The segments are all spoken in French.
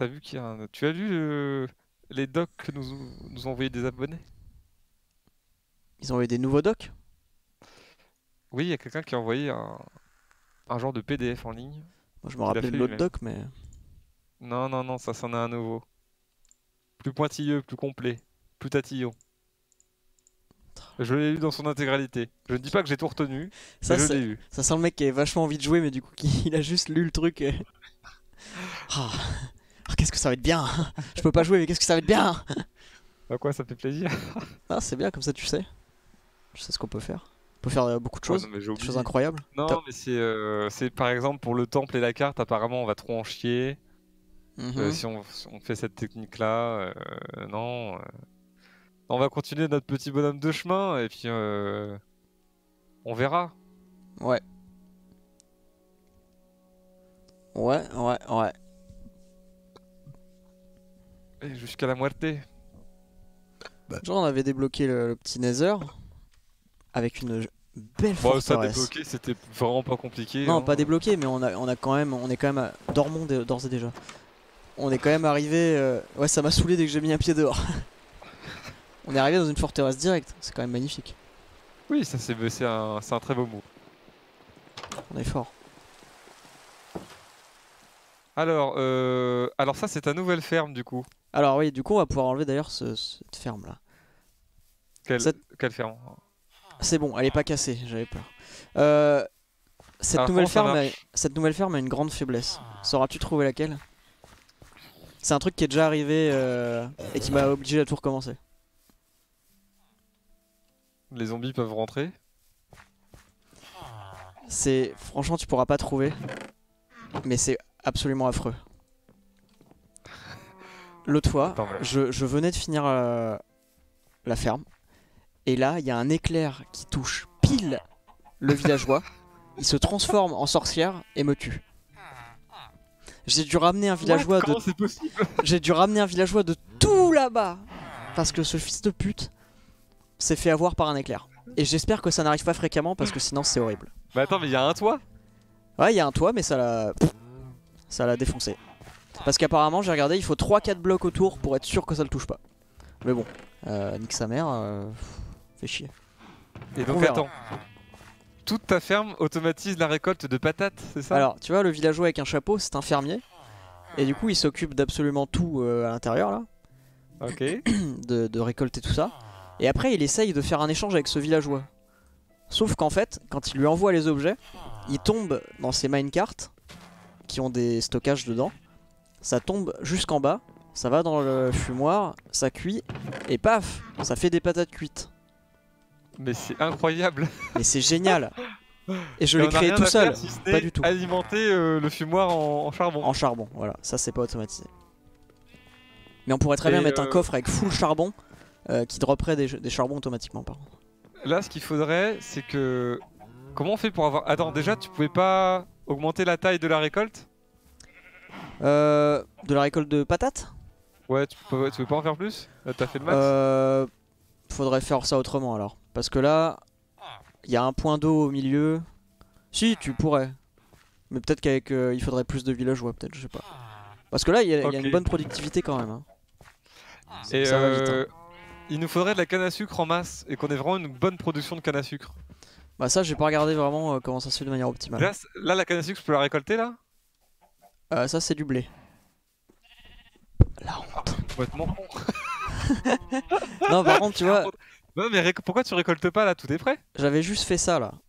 T'as vu qu'il y a un... Tu as lu les docs que nous ont envoyé des abonnés? Ils ont eu des nouveaux docs? Oui, il y a quelqu'un qui a envoyé un genre de PDF en ligne Moi je me qu'il a rappelais de fait l'autre lui-même. doc, mais... Non, non, non, ça c'en est un nouveau. Plus pointilleux, plus complet, plus tatillon. Je l'ai lu dans son intégralité. Je ne dis pas que j'ai tout retenu, mais Ça, je l'ai lu. ça sent le mec qui avait vachement envie de jouer, mais du coup il a juste lu le truc et... Ah, qu'est-ce que ça va être bien. Je peux pas jouer, mais qu'est-ce que ça va être bien. Bah quoi, ça me fait plaisir. Ah, c'est bien, comme ça tu sais. Tu sais ce qu'on peut faire. On peut faire beaucoup de Oh non, choses. mais j'ai Des choses oublié. incroyables. Non, mais c'est par exemple pour le temple et la carte, apparemment on va trop en chier. Mhm. Si on fait cette technique-là, non. On va continuer notre petit bonhomme de chemin et puis on verra. Ouais. Ouais, ouais, ouais. Et jusqu'à la muerte. Genre on avait débloqué le petit Nether avec une belle Bon, ça forteresse. débloqué, c'était vraiment pas compliqué, Non, hein. pas débloqué, mais on est quand même dormons d'ores et déjà. On est quand même arrivé. Ouais, ça m'a saoulé dès que j'ai mis un pied dehors. On est arrivé dans une forteresse directe. C'est quand même magnifique. Oui, ça c'est un très beau mot. On est fort. Alors ça c'est ta nouvelle ferme du coup. Alors oui, du coup, on va pouvoir enlever d'ailleurs cette ferme là. Quelle, Cette- quelle ferme? C'est bon, elle est pas cassée. J'avais peur. Euh, Alors comment ça marche? cette nouvelle ferme a une grande faiblesse. Sauras-tu trouver laquelle? C'est un truc qui est déjà arrivé et qui m'a obligé à tout recommencer. Les zombies peuvent rentrer? C'est franchement, tu pourras pas trouver, mais c'est absolument affreux. L'autre fois, Attends, mais... je venais de finir la ferme, et là, il y a un éclair qui touche pile le villageois. Il se transforme en sorcière et me tue. J'ai dû ramener un What? villageois de, Comment c'est possible? j'ai dû ramener un villageois de tout là-bas parce que ce fils de pute s'est fait avoir par un éclair. Et j'espère que ça n'arrive pas fréquemment parce que sinon c'est horrible. Mais attends, mais il y a un toit? Ouais, il y a un toit, mais ça l'a défoncé. Parce qu'apparemment, j'ai regardé, il faut 3-4 blocs autour pour être sûr que ça le touche pas. Mais bon, nique sa mère, fait chier. Et On donc verra. attends, toute ta ferme automatise la récolte de patates, c'est ça? Alors, tu vois, le villageois avec un chapeau, c'est un fermier. Et du coup, il s'occupe d'absolument tout à l'intérieur, là. Ok. De récolter tout ça. Et après, il essaye de faire un échange avec ce villageois. Sauf qu'en fait, quand il lui envoie les objets, il tombe dans ces minecarts qui ont des stockages dedans. Ça tombe jusqu'en bas, ça va dans le fumoir, ça cuit, et paf, ça fait des patates cuites. Mais c'est incroyable. Mais c'est génial. Et je Et l'ai on n'a créé rien tout à seul, faire si ce pas n'est du tout. alimenter le fumoir en charbon. En charbon, voilà, ça c'est pas automatisé. Mais on pourrait très bien Et mettre un coffre avec full charbon qui dropperait des charbons automatiquement par contre. là, ce qu'il faudrait, c'est que... Comment on fait pour avoir... Attends, déjà, tu pouvais pas augmenter la taille de la récolte? De la récolte de patates. Ouais, tu peux pas en faire plus? Là, t'as fait le max? euh, Faudrait faire ça autrement alors. Parce que là, il y a un point d'eau au milieu. Si, tu pourrais. Mais peut-être qu'avec il faudrait plus de villageois, peut-être, je sais pas. Parce que là, il y a Ok. une bonne productivité quand même. Hein. Et Ça va vite. Hein. il nous faudrait de la canne à sucre en masse et qu'on ait vraiment une bonne production de canne à sucre. Bah ça, j'ai pas regardé vraiment comment ça se fait de manière optimale. Là, la canne à sucre, je peux la récolter là? Ça, c'est du blé. La honte. Complètement con. Non, par contre, tu vois, Non, mais pourquoi tu récoltes pas là? Tout est prêt? j'avais juste fait ça là.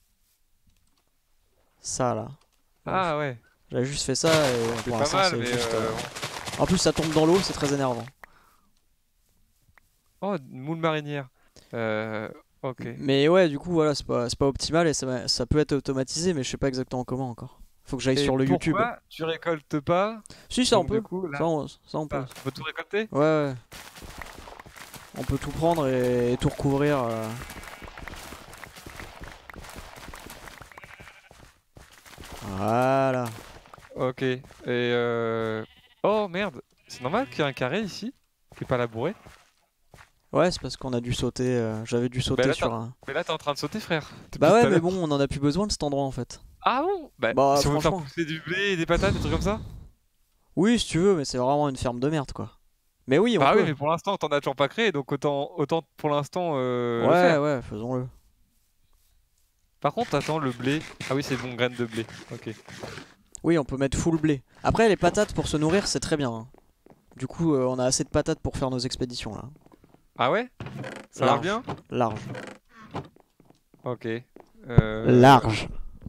Ça là. Ah ouais, J'avais juste fait ça et c'est pour pas l'instant, mal, c'est mais... juste. En plus, ça tombe dans l'eau, c'est très énervant. Oh, une moule marinière. Euh... Ok. Mais ouais, du coup, voilà, c'est pas optimal et ça peut être automatisé, mais je sais pas exactement comment encore. Faut que j'aille Et sur le YouTube. pourquoi tu récoltes pas? Si, ça on Donc du peut. coup, Ça là, on peut. tu peux tout récolter? Ouais, ouais. On peut tout prendre et tout recouvrir. Voilà. Ok. Et oh merde, c'est normal qu'il y ait un carré ici, qui est pas labouré. Ouais, c'est parce qu'on a dû sauter. J'avais dû Bah sauter là, sur un. mais là, t'es en train de sauter, frère. Bah Depuis ouais, tout à mais l'heure. bon, on en a plus besoin de cet endroit en fait. Ah bon? Bah, Bah si on veut faire franchement. pousser du blé et des patates, des trucs comme ça? Oui, si tu veux, mais c'est vraiment une ferme de merde, quoi. Mais oui, on Bah oui, peut. mais pour l'instant, t'en as toujours pas créé, donc autant pour l'instant le Ouais, faire. ouais, faisons-le. Par contre, attends, le blé. Ah oui, c'est bon, graines de blé. Ok. Oui, on peut mettre full blé. Après, les patates pour se nourrir, c'est très bien, hein. Du coup, on a assez de patates pour faire nos expéditions, là. Ah ouais? Ça marche Large. bien? Large. Ok. Large.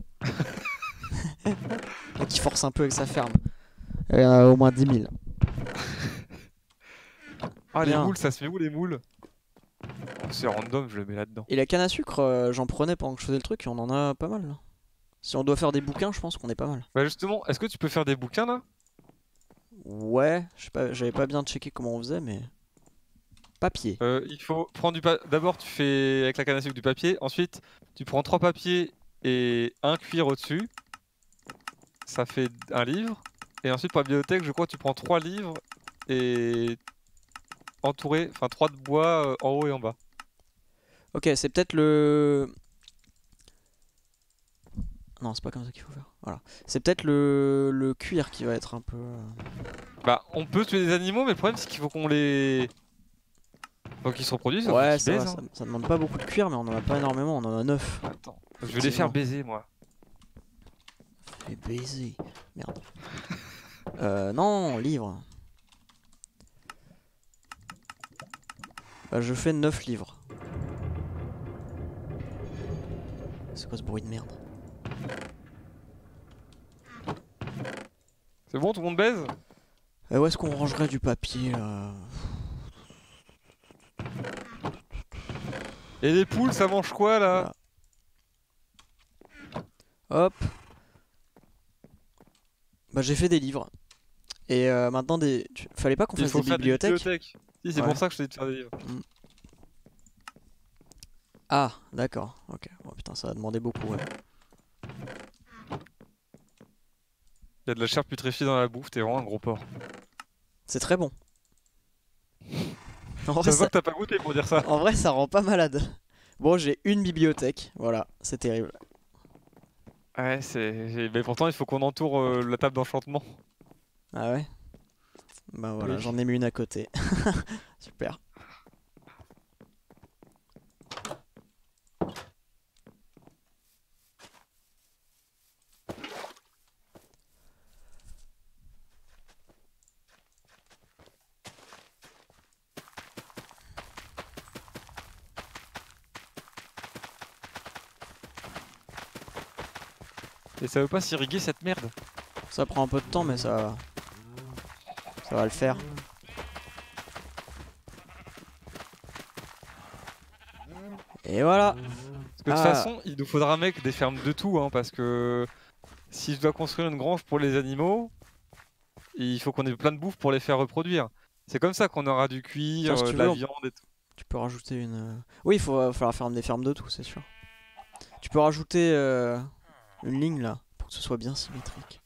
Donc il force un peu avec sa ferme. Il y en a au moins 10 000. Ah, les Bien. moules, ça se met où les moules? Oh, c'est random, je le mets là-dedans. Et la canne à sucre, j'en prenais pendant que je faisais le truc et on en a pas mal, là. Si on doit faire des bouquins, je pense qu'on est pas mal. Bah justement, est-ce que tu peux faire des bouquins là? Ouais, je sais pas, j'avais pas bien checké comment on faisait, mais. Papier. Il faut prendre du papier. D'abord, tu fais avec la canne à sucre du papier. Ensuite, tu prends 3 papiers et un cuir au-dessus. Ça fait un livre. Et ensuite, pour la bibliothèque, je crois que tu prends 3 livres et entouré, enfin 3 de bois en haut et en bas. Ok, c'est peut-être le. Non, c'est pas comme ça qu'il faut faire. Voilà. C'est peut-être le cuir qui va être un peu. Bah, on peut tuer des animaux, mais le problème c'est qu'il faut qu'on les. Donc ils se reproduisent, il faut Ouais, qu'ils ça va, baisent. Hein. ça demande pas beaucoup de cuir, mais on en a pas énormément, on en a 9. Attends, je vais les faire baiser moi. Les baiser. Merde. Non, livre. Bah, je fais 9 livres. C'est quoi ce bruit de merde? C'est bon, tout le monde baise? Où est-ce qu'on rangerait du papier là? Et les poules, ça mange quoi là? Hop. Bah j'ai fait des livres. Et maintenant fallait pas qu'on Il fasse faut des faire des bibliothèques. bibliothèques. Si, c'est Ouais. pour ça que je t'ai dit de faire des livres. Ah, d'accord. Ok. Oh putain, ça va demander beaucoup, ouais. Il y a de la chair putréfiée dans la bouffe, t'es vraiment un gros porc. C'est très bon. En vrai, Ça se voit que t'as pas goûté pour dire ça. en vrai, ça rend pas malade. Bon, j'ai une bibliothèque. Voilà, c'est terrible. Ouais, mais pourtant, il faut qu'on entoure la table d'enchantement. Ah ouais? Bah voilà, Oui. j'en ai mis une à côté. Super. Et ça veut pas s'irriguer cette merde. Ça prend un peu de temps, mais ça va le faire. Et voilà. Parce que de toute façon, il nous faudra, mec, des fermes de tout, hein, parce que si je dois construire une grange pour les animaux, il faut qu'on ait plein de bouffe pour les faire reproduire. C'est comme ça qu'on aura du Tiens, cuir, si tu de la veux, viande et tout. tu peux rajouter une. Oui, il faut falloir faire des fermes de tout, c'est sûr. Tu peux rajouter une ligne là, pour que ce soit bien symétrique.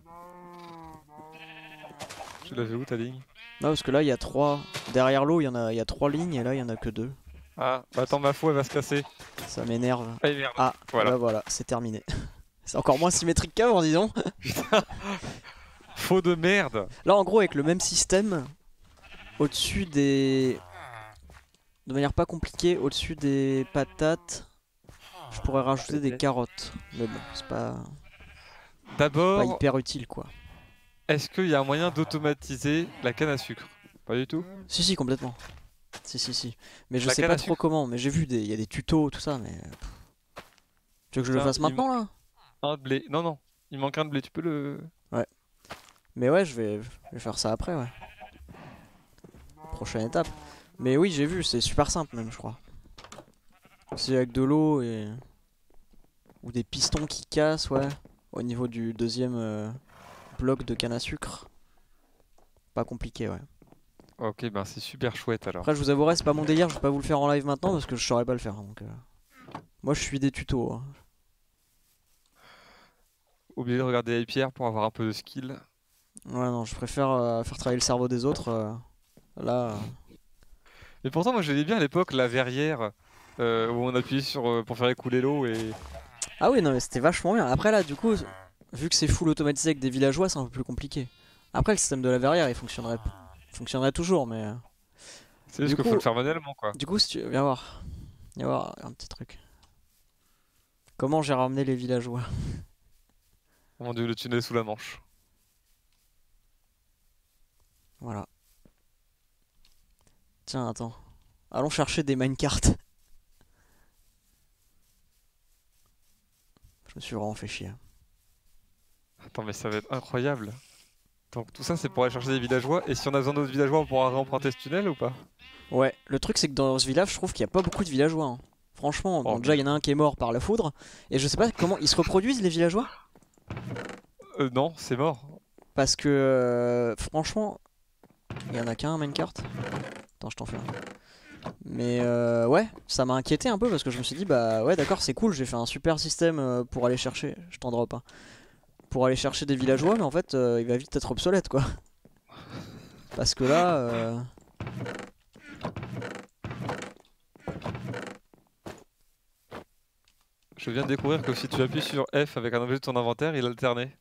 Tu l'avais où ta ligne? Non, parce que là, il y a 3. Derrière l'eau, il y a 3 lignes, et là, il y en a que 2. Ah, bah attends, ma faux, elle va se casser. Ça m'énerve. Ah merde. Ah, Voilà. bah voilà, c'est terminé. C'est encore moins symétrique qu'avant, disons. Putain. Faux de merde. Là, en gros, avec le même système, au-dessus des. De manière pas compliquée, au-dessus des patates, je pourrais rajouter des carottes. Mais bon, c'est pas D'abord, hyper utile quoi. est-ce qu'il y a un moyen d'automatiser la canne à sucre? Pas du tout. Si, si, complètement. Si. Mais je La sais canne pas à trop sucre. comment. Mais j'ai vu, il y a des tutos, tout ça. Mais. Tu veux que je le Putain, fasse il maintenant là? Un de blé. Non, non. Il manque un de blé. Tu peux le. Ouais. Mais ouais, je vais faire ça après, ouais. Prochaine étape. Mais oui, j'ai vu, c'est super simple même, je crois. C'est avec de l'eau et. Ou des pistons qui cassent, ouais. Au niveau du deuxième bloc de canne à sucre. Pas compliqué, ouais. Ok, ben c'est super chouette alors. Après, je vous avouerai, c'est pas mon délire, je vais pas vous le faire en live maintenant parce que je saurais pas le faire. Donc, moi, je suis des tutos. Hein. Oublié de regarder les pierres pour avoir un peu de skill. Ouais, non, je préfère faire travailler le cerveau des autres. Là. Mais pourtant, moi j'aimais bien à l'époque la verrière où on appuyait sur pour faire écouler l'eau et. Ah oui, non, mais c'était vachement bien. Après, là, du coup, vu que c'est full automatisé avec des villageois, c'est un peu plus compliqué. Après, le système de la verrière, il fonctionnerait toujours, mais C'est juste du qu'il faut coup, le faire manuellement, quoi. du coup, si tu viens voir un petit truc. Comment j'ai ramené les villageois? Oh mon dieu, le tunnel sous la Manche. Voilà. Tiens, attends. Allons chercher des minecarts. Je me suis vraiment fait chier. Attends, mais ça va être incroyable. Donc tout ça, c'est pour aller chercher des villageois. Et si on a besoin d'autres villageois, on pourra réemprunter ce tunnel ou pas? Ouais, le truc c'est que dans ce village, je trouve qu'il n'y a pas beaucoup de villageois, hein. Franchement, Oh bon, déjà il y en merde. a un qui est mort par la foudre, et je sais pas comment ils se reproduisent les villageois, Non, c'est mort. parce que franchement, il y en a qu'un minecart. Attends, je t'en fais un. Mais ouais, ça m'a inquiété un peu parce que je me suis dit, bah ouais, d'accord, c'est cool, j'ai fait un super système pour aller chercher, je t'en drop pas, pour aller chercher des villageois, mais en fait, il va vite être obsolète quoi. Parce que là, Je viens de découvrir que si tu appuies sur F avec un objet de ton inventaire, il alternait.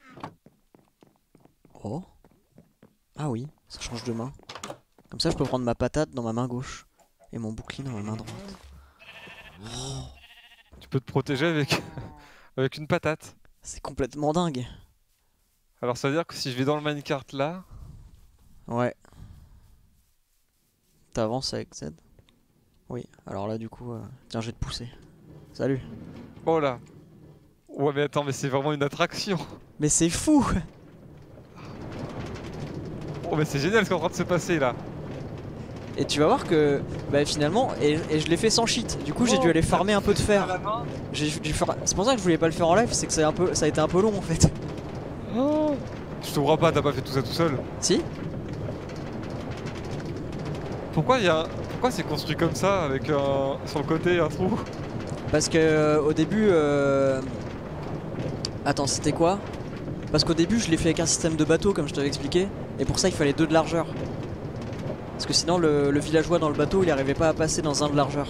oh, ah oui, ça change de main. Comme ça, je peux prendre ma patate dans ma main gauche et mon bouclier dans ma main droite. Tu peux te protéger avec, avec une patate. C'est complètement dingue. Alors ça veut dire que si je vais dans le minecart là... Ouais. T'avances avec Z. Oui, alors là du coup, tiens, je vais te pousser. Salut. Oh là. Ouais mais attends, mais c'est vraiment une attraction. Mais c'est fou. Oh mais c'est génial ce qui est en train de se passer là. Et tu vas voir que bah, finalement, et je l'ai fait sans cheat. Du coup, j'ai dû aller farmer un peu de fer. C'est pour ça que je voulais pas le faire en live, c'est que ça a été un peu long en fait. Oh. Je te crois pas, t'as pas fait tout ça tout seul. Si? Pourquoi pourquoi c'est construit comme ça avec sur le côté un trou? Parce que au début, attends, c'était quoi? Parce qu'au début, je l'ai fait avec un système de bateau, comme je t'avais expliqué. Et pour ça, il fallait 2 de largeur. Parce que sinon, le villageois dans le bateau, il arrivait pas à passer dans 1 de largeur.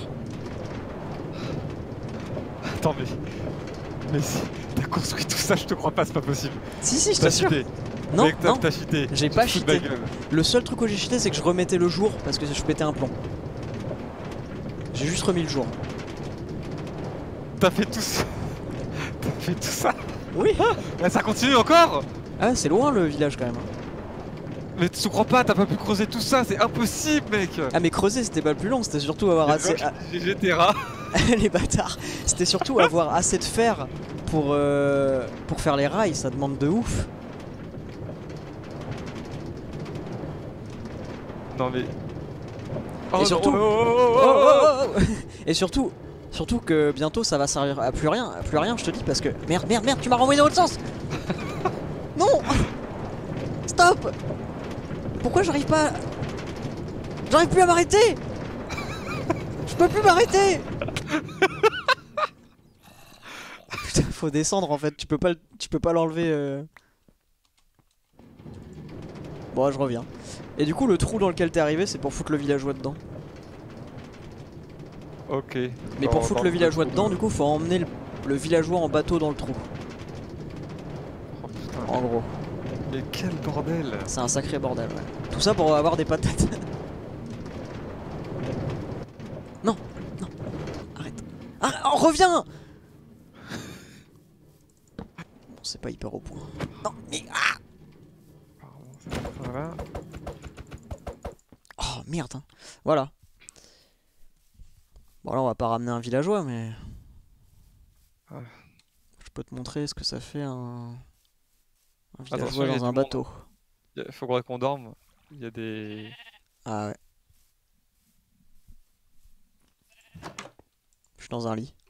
Attends mais si t'as construit tout ça, je te crois pas, c'est pas possible. Si, si, je T'as t'assure. cheaté. Non, Mec, non, t'as cheaté. j'ai Tu pas te fous de ma cheaté. gueule. Le seul truc où j'ai cheaté, c'est que je remettais le jour parce que je pétais un plomb. J'ai juste remis le jour. T'as fait tout ça. T'as fait tout ça. Oui. Mais ça continue encore. Ah, c'est loin le village quand même. Mais tu te crois pas, t'as pas pu creuser tout ça, c'est impossible mec. Ah, mais creuser, c'était pas le plus long, c'était surtout avoir assez. GG Terra. Les bâtards. C'était surtout avoir assez de fer pour faire les rails, ça demande de ouf. Non mais... Et surtout... oh, oh, Oh, oh, oh, oh. oh, oh. Et surtout que bientôt ça va servir à plus rien, je te dis, parce que... Merde, merde, merde, tu m'as renvoyé dans l'autre sens. Non. Stop. Pourquoi j'arrive pas... J'arrive plus à m'arrêter. Je peux plus m'arrêter. Putain, faut descendre en fait, tu peux pas l'enlever. Bon, je reviens. Et du coup, le trou dans lequel t'es arrivé, c'est pour foutre le villageois dedans. Ok. Mais pour foutre le villageois dedans, du coup, faut emmener le villageois en bateau dans le trou. Oh putain. En gros, Mais quel bordel. c'est un sacré bordel, ouais. Tout ça pour avoir des patates. Non, non, arrête. Oh, reviens. Bon, c'est pas hyper au point. Non, mais... Ah. Voilà. Oh, merde, hein. Voilà. Bon, là, on va pas ramener un villageois, mais... Ouais. Je peux te montrer ce que ça fait un Attention, villageois il y a dans du un monde. bateau. Il faudrait qu'on dorme. Il y a des... Ah ouais. Je suis dans un lit.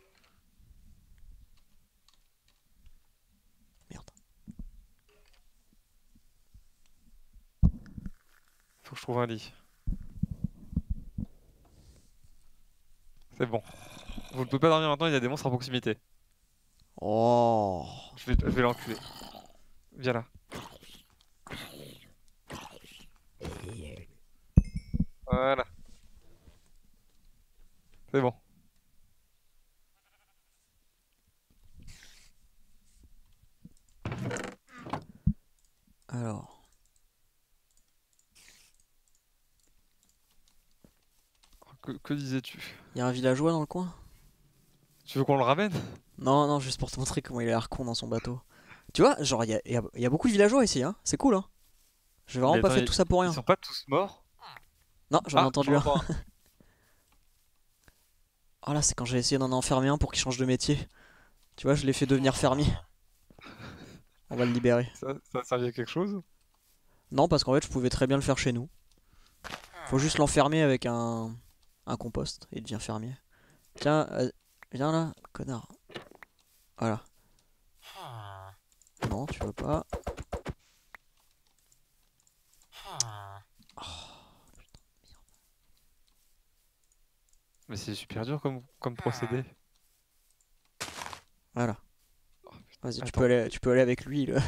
Merde. Faut que je trouve un lit. C'est bon. Vous ne pouvez pas dormir maintenant, il y a des monstres à proximité. Oh. Je vais l'enculer. Viens là. Voilà. C'est bon. Alors. Que disais-tu? Il y a un villageois dans le coin? Tu veux qu'on le ramène? Non, non, juste pour te montrer comment il a l'air con dans son bateau. Tu vois, genre, il y a beaucoup de villageois ici, hein. C'est cool, hein. J'ai vraiment Mais pas attends, fait tout ça pour ils rien. sont pas tous morts? Non, j'en ai Ah, entendu j'en un. entends un. Oh là, c'est quand j'ai essayé d'en enfermer un pour qu'il change de métier. Tu vois, je l'ai fait devenir fermier. On va le libérer. Ça a servi à quelque chose? Non, parce qu'en fait, je pouvais très bien le faire chez nous. Faut juste l'enfermer avec un compost et il devient fermier. Tiens, viens là, connard. Voilà. Non, tu veux pas. Mais c'est super dur comme procédé. Voilà. Vas-y, Attends. tu peux aller avec lui. Là.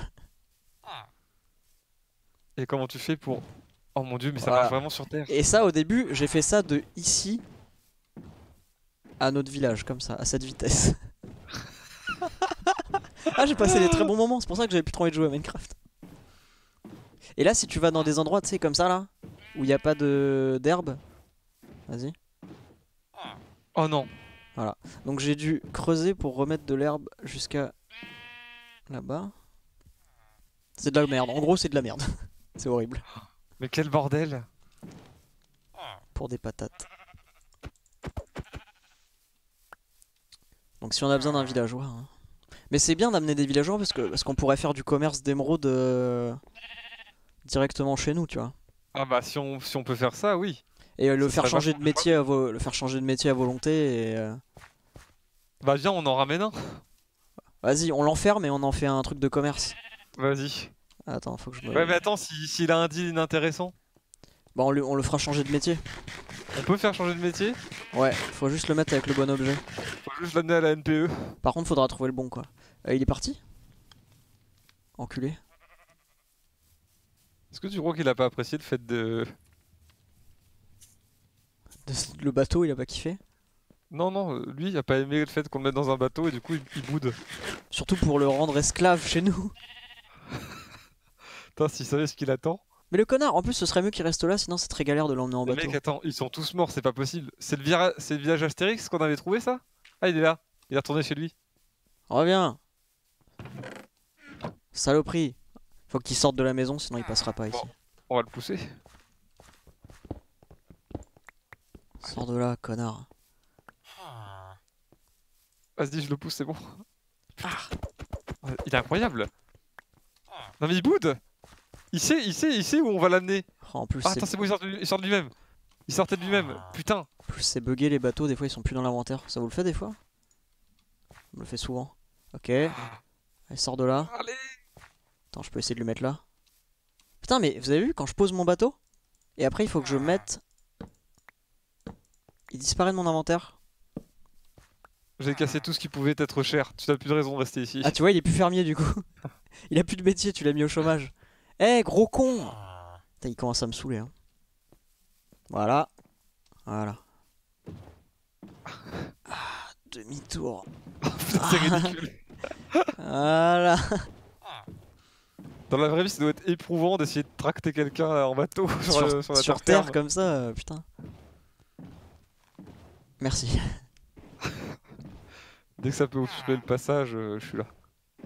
Et comment tu fais pour... Oh mon dieu, mais ça Voilà. marche vraiment sur Terre. Et ça, au début, j'ai fait ça de ici à notre village, comme ça, à cette vitesse. Ah, j'ai passé des très bons moments, c'est pour ça que j'avais plus trop envie de jouer à Minecraft. Et là, si tu vas dans des endroits, tu sais, comme ça, là, où il n'y a pas d'herbe, vas-y. Oh non. Voilà. Donc j'ai dû creuser pour remettre de l'herbe jusqu'à là-bas. C'est de la merde, en gros, c'est de la merde. C'est horrible. Mais quel bordel. Pour des patates. Donc si on a besoin d'un villageois. Hein. Mais c'est bien d'amener des villageois parce qu'on pourrait faire du commerce d'émeraude directement chez nous, tu vois. Ah bah si on peut faire ça, oui. Et le Ça faire serait changer de vachement métier le faire changer de métier à volonté et Bah viens, on en ramène un. vas-y, on l'enferme et on en fait un truc de commerce. Vas-y. Attends, faut que je me... Ouais mais attends, s'il a un deal inintéressant, Bah on le fera changer de métier. on peut faire changer de métier. Ouais, faut juste le mettre avec le bon objet. Faut juste l'amener à la NPE. Par contre, faudra trouver le bon quoi. Il est parti? Enculé. Est-ce que tu crois qu'il a pas apprécié le fait de... Le bateau, il a pas kiffé. Non, non, lui il a pas aimé le fait qu'on le mette dans un bateau et du coup il boude. Surtout pour le rendre esclave chez nous. Putain, s'il savait ce qu'il attend. Mais le connard, en plus ce serait mieux qu'il reste là, sinon c'est très galère de l'emmener en Les bateau. mecs, attends, ils sont tous morts, c'est pas possible. C'est le village Astérix qu'on avait trouvé ça? Ah, il est là. Il est retourné chez lui. Reviens. Saloperie. Faut qu'il sorte de la maison, sinon il passera pas ici. Bon. On va le pousser. Sors de là, connard. Vas-y, je le pousse, c'est bon. Il est incroyable. Non mais il boude. Il sait où on va l'amener. Oh, en plus, Ah, attends, c'est bon, il sort de lui-même. Il sortait de lui-même. Putain. en plus c'est bugué les bateaux, des fois ils sont plus dans l'inventaire. Ça vous le fait des fois? On me le fait souvent. Ok. Allez, sors de là. Allez. Attends, je peux essayer de le mettre là. Putain, mais vous avez vu quand je pose mon bateau? Et après il faut que je mette... Il disparaît de mon inventaire. J'ai cassé tout ce qui pouvait être cher. Tu n'as plus de raison de rester ici. Ah tu vois, il est plus fermier du coup. Il a plus de métier, tu l'as mis au chômage. Eh, gros con! Putain, il commence à me saouler. Hein. Voilà. Voilà. Ah, demi-tour. Putain, c'est ridicule. Voilà. Dans la vraie vie, ça doit être éprouvant d'essayer de tracter quelqu'un en bateau sur la Sur terre terre comme ça, putain. Merci. Dès que ça peut obstruer le passage, je suis là.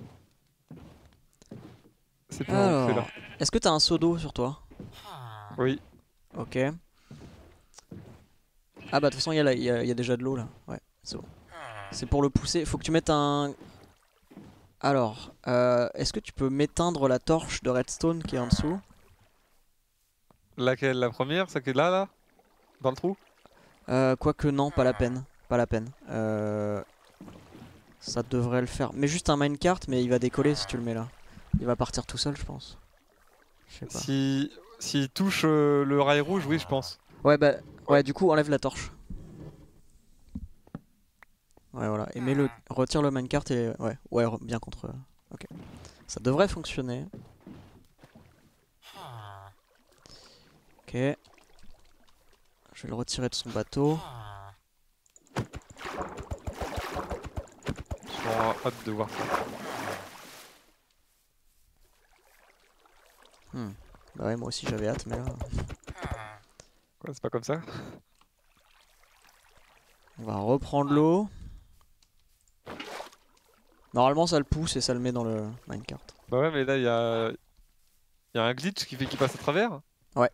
C'est pas on fait là. Alors, est-ce que t'as un seau d'eau sur toi? Oui. Ok. Ah bah de toute façon il y a déjà de l'eau là. Ouais, c'est bon. C'est pour le pousser. Faut que tu mettes un... Alors, est-ce que tu peux m'éteindre la torche de redstone qui est en dessous? Laquelle? La première? Celle qui est là? Dans le trou? Quoique non, pas la peine. Pas la peine. Ça devrait le faire. Mais juste un minecart, mais il va décoller si tu le mets là. Il va partir tout seul, je pense. Je sais pas. S'il touche le rail rouge, oui, je pense. Ouais, bah, ouais, du coup, enlève la torche. Ouais, voilà. Et retire le minecart et. Ouais, bien contre. Ok. Ça devrait fonctionner. Ok. Je vais le retirer de son bateau. J'aurais hâte de voir ça. Bah ouais, moi aussi j'avais hâte, mais là. Quoi, c'est pas comme ça? On va reprendre l'eau. Normalement ça le pousse et ça le met dans le minecart. Bah ouais, mais là, y a un glitch qui fait qu'il passe à travers. Ouais.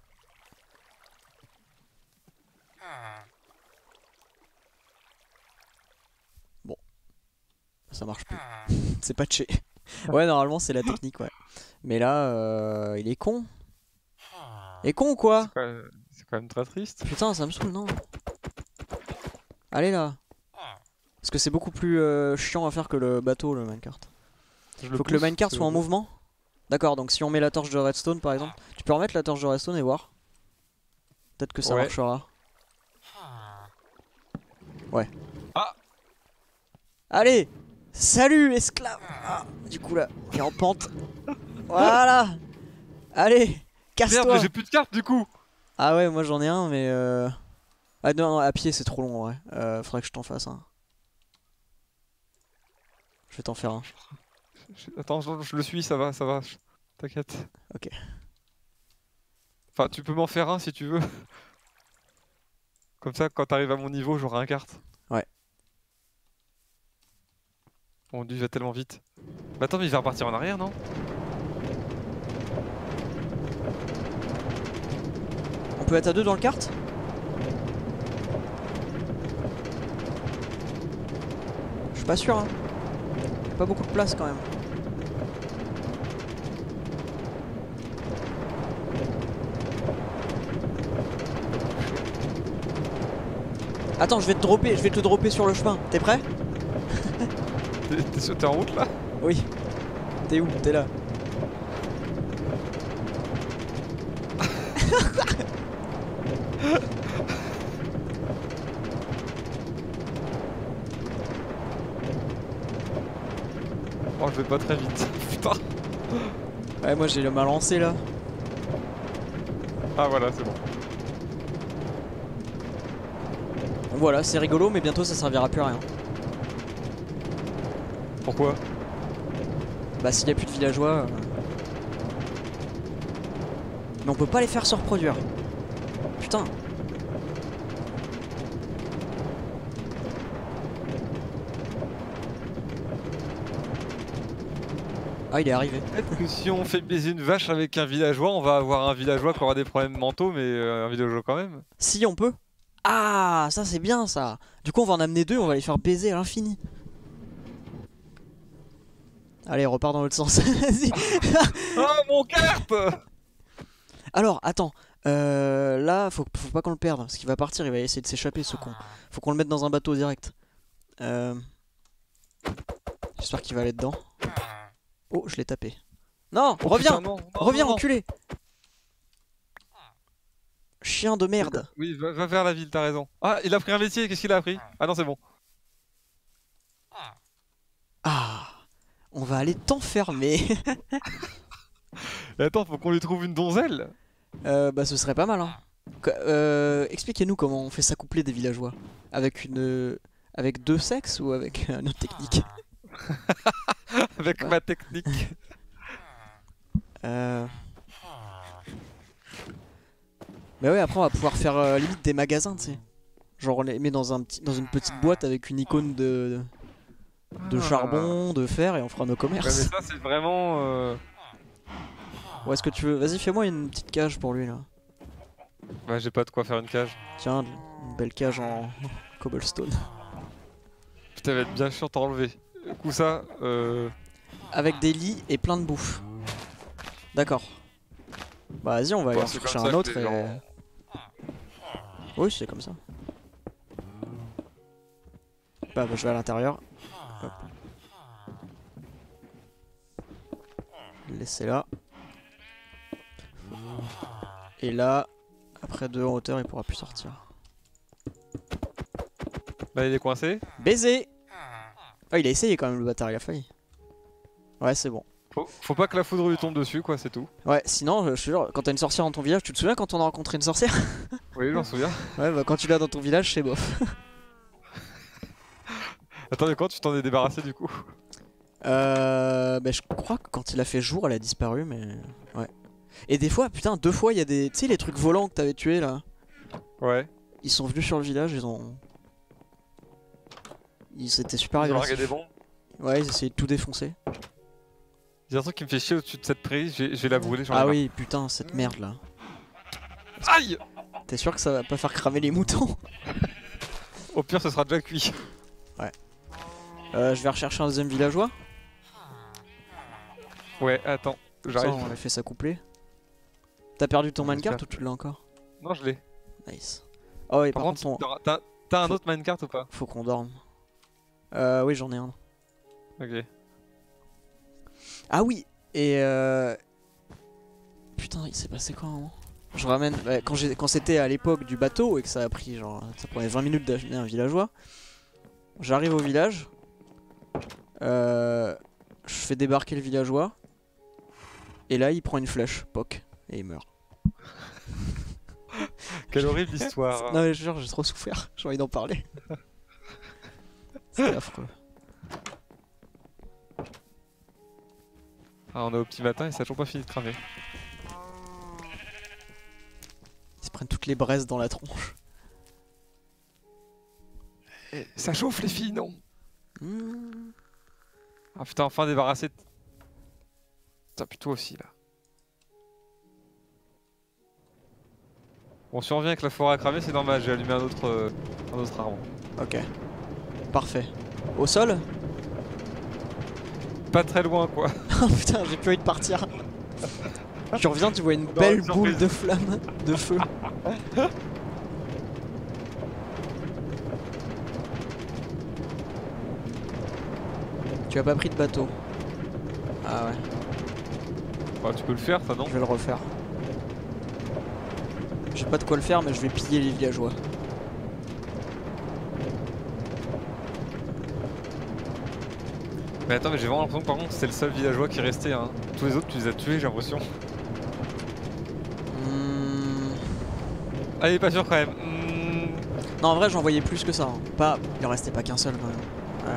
Bon. Ça marche plus. C'est patché. Ouais, normalement c'est la technique, ouais. Mais là, il est con. Il est con ou quoi? C'est quand même très triste. Putain, ça me saoule, non? Allez là. Parce que c'est beaucoup plus chiant à faire que le bateau, le minecart. Faut que le minecart soit en mouvement. D'accord, donc si on met la torche de redstone par exemple, tu peux remettre la torche de redstone et voir. Peut-être que ça marchera. Ouais. Ah. Allez. Salut esclave. Ah, du coup là, il est en pente. Voilà. Allez, Merde, casse-toi. mais j'ai plus de cartes du coup. Ah ouais, moi j'en ai un, mais ah non, à pied c'est trop long, ouais. Faudrait que je t'en fasse un. Je vais t'en faire un. Attends, je le suis, ça va, ça va. T'inquiète. Ok. Enfin, tu peux m'en faire un si tu veux. Comme ça, quand t'arrives à mon niveau, j'aurai un carte. Ouais. Mon dieu, il va tellement vite. Mais attends, mais il va repartir en arrière, non? On peut être à deux dans le kart? Je suis pas sûr, hein. Pas beaucoup de place quand même. Attends, je vais te dropper sur le chemin. T'es prêt? T'es en route là? Oui. T'es où? T'es là. Oh, je vais pas très vite. Putain. Ouais, moi j'ai le mal lancé là. Ah voilà, c'est bon. Donc voilà, c'est rigolo, mais bientôt ça servira plus à rien. Pourquoi? Bah, s'il y a plus de villageois. Mais on peut pas les faire se reproduire. Putain. Ah, il est arrivé. Peut-être que si on fait baiser une vache avec un villageois, on va avoir un villageois qui aura des problèmes mentaux, mais un villageois quand même. Si, on peut. Ah, ça c'est bien ça. Du coup, on va en amener deux, on va les faire baiser à l'infini. Allez, repart dans l'autre sens. Vas-y. Oh, mon carte! Alors, attends. Là, faut pas qu'on le perde. Parce qu'il va partir, il va essayer de s'échapper, ce con. Faut qu'on le mette dans un bateau direct. J'espère qu'il va aller dedans. Oh, je l'ai tapé. Non, Oh, reviens! putain, non, Reviens, non. enculé! Chien de merde. Oui, va vers la ville, t'as raison. Ah, il a pris un laitier, qu'est-ce qu'il a appris? Ah non, c'est bon. Ah, on va aller t'enfermer. Et attends, faut qu'on lui trouve une donzelle. Bah, ce serait pas mal, hein. Expliquez-nous comment on fait s'accoupler des villageois. Avec avec deux sexes ou avec une autre technique? Avec Ouais. ma technique. Mais ouais, après on va pouvoir faire limite des magasins, tu sais. Genre on les met dans dans une petite boîte avec une icône de charbon, de fer et on fera nos Ouais, mais commerces. ça, c'est vraiment. Ou est-ce que tu veux... Vas-y, fais-moi une petite cage pour lui là. Bah, j'ai pas de quoi faire une cage. Tiens, une belle cage en cobblestone. Putain, va être bien chiant à enlever. Du coup, ça. Avec des lits et plein de bouffe. D'accord. Bah vas-y, on va aller en c'est chercher comme un ça autre que les et... gens- Oui, c'est comme ça. Bah, je vais à l'intérieur. Hop. Laissez là. Et là, après 2 en hauteur, il pourra plus sortir. Là, il est coincé. Baiser! Ah, il a essayé quand même le bâtard, il a failli. Ouais, c'est bon. Faut pas que la foudre lui tombe dessus, quoi, c'est tout. Ouais, sinon, je te jure, quand t'as une sorcière dans ton village, tu te souviens quand on a rencontré une sorcière? Oui, j'en souviens. Ouais, bah quand tu l'as dans ton village, c'est bof. Attends, mais quand tu t'en es débarrassé du coup? Bah je crois que quand il a fait jour, elle a disparu, mais... Ouais. Et des fois, putain, 2 fois, il y a des... Tu sais, les trucs volants que t'avais tués, là? Ouais. Ils sont venus sur le village, ils ont... Ils étaient super Ils ont largué agressifs. des bombes. Ouais, ils essayaient de tout défoncer. Il y a un truc qui me fait chier au-dessus de cette prairie, je vais la brûler, j'en ai Ah marre. oui, putain, cette merde là. Aïe! T'es sûr que ça va pas faire cramer les moutons? Au pire, ce sera déjà cuit. Je vais rechercher un deuxième villageois. Ouais, attends, Ça, j'arrive. on a fait ça coupler. T'as perdu ton minecart ou J'espère. tu l'as encore? Non, je l'ai. Nice. Oh et Par par contre, contre, t'as un Faut- autre minecart ou pas? faut qu'on dorme. Oui, j'en ai un. Ok. Ah oui, et putain, il s'est passé quoi à un moment? Je ramène. Ouais, quand c'était à l'époque du bateau et que ça a pris genre. Ça prenait 20 minutes d'amener un villageois. J'arrive au village. Je fais débarquer le villageois. Et là, il prend une flèche, poc, et il meurt. Quelle horrible histoire. Non, mais je jure, j'ai trop souffert. J'ai envie d'en parler. C'est affreux. Ah, on est au petit matin et ça a toujours pas fini de cramer. Ils se prennent toutes les braises dans la tronche. Ça chauffe les filles, non? Hmm. Ah putain, enfin débarrassé de... Putain, puis toi aussi là. Bon, si on revient avec la forêt à cramer, c'est normal, j'ai allumé un autre arbre. Ok. Parfait. Au sol? Pas très loin quoi. Oh putain, j'ai plus envie de partir. Tu reviens, tu vois une belle surprise. boule de flamme, de feu. Tu as pas pris de bateau. Ah ouais, Bah, tu peux le faire, ça non? je vais le refaire. J'ai pas de quoi le faire, mais je vais piller les villageois. Mais attends, mais j'ai vraiment l'impression que par contre c'est le seul villageois qui est resté. Hein. Tous les autres, tu les as tués, j'ai l'impression. Hmm. Allez, pas sûr quand même. Non, en vrai, j'en voyais plus que ça. Hein. Pas... Il en restait pas qu'un seul quand même.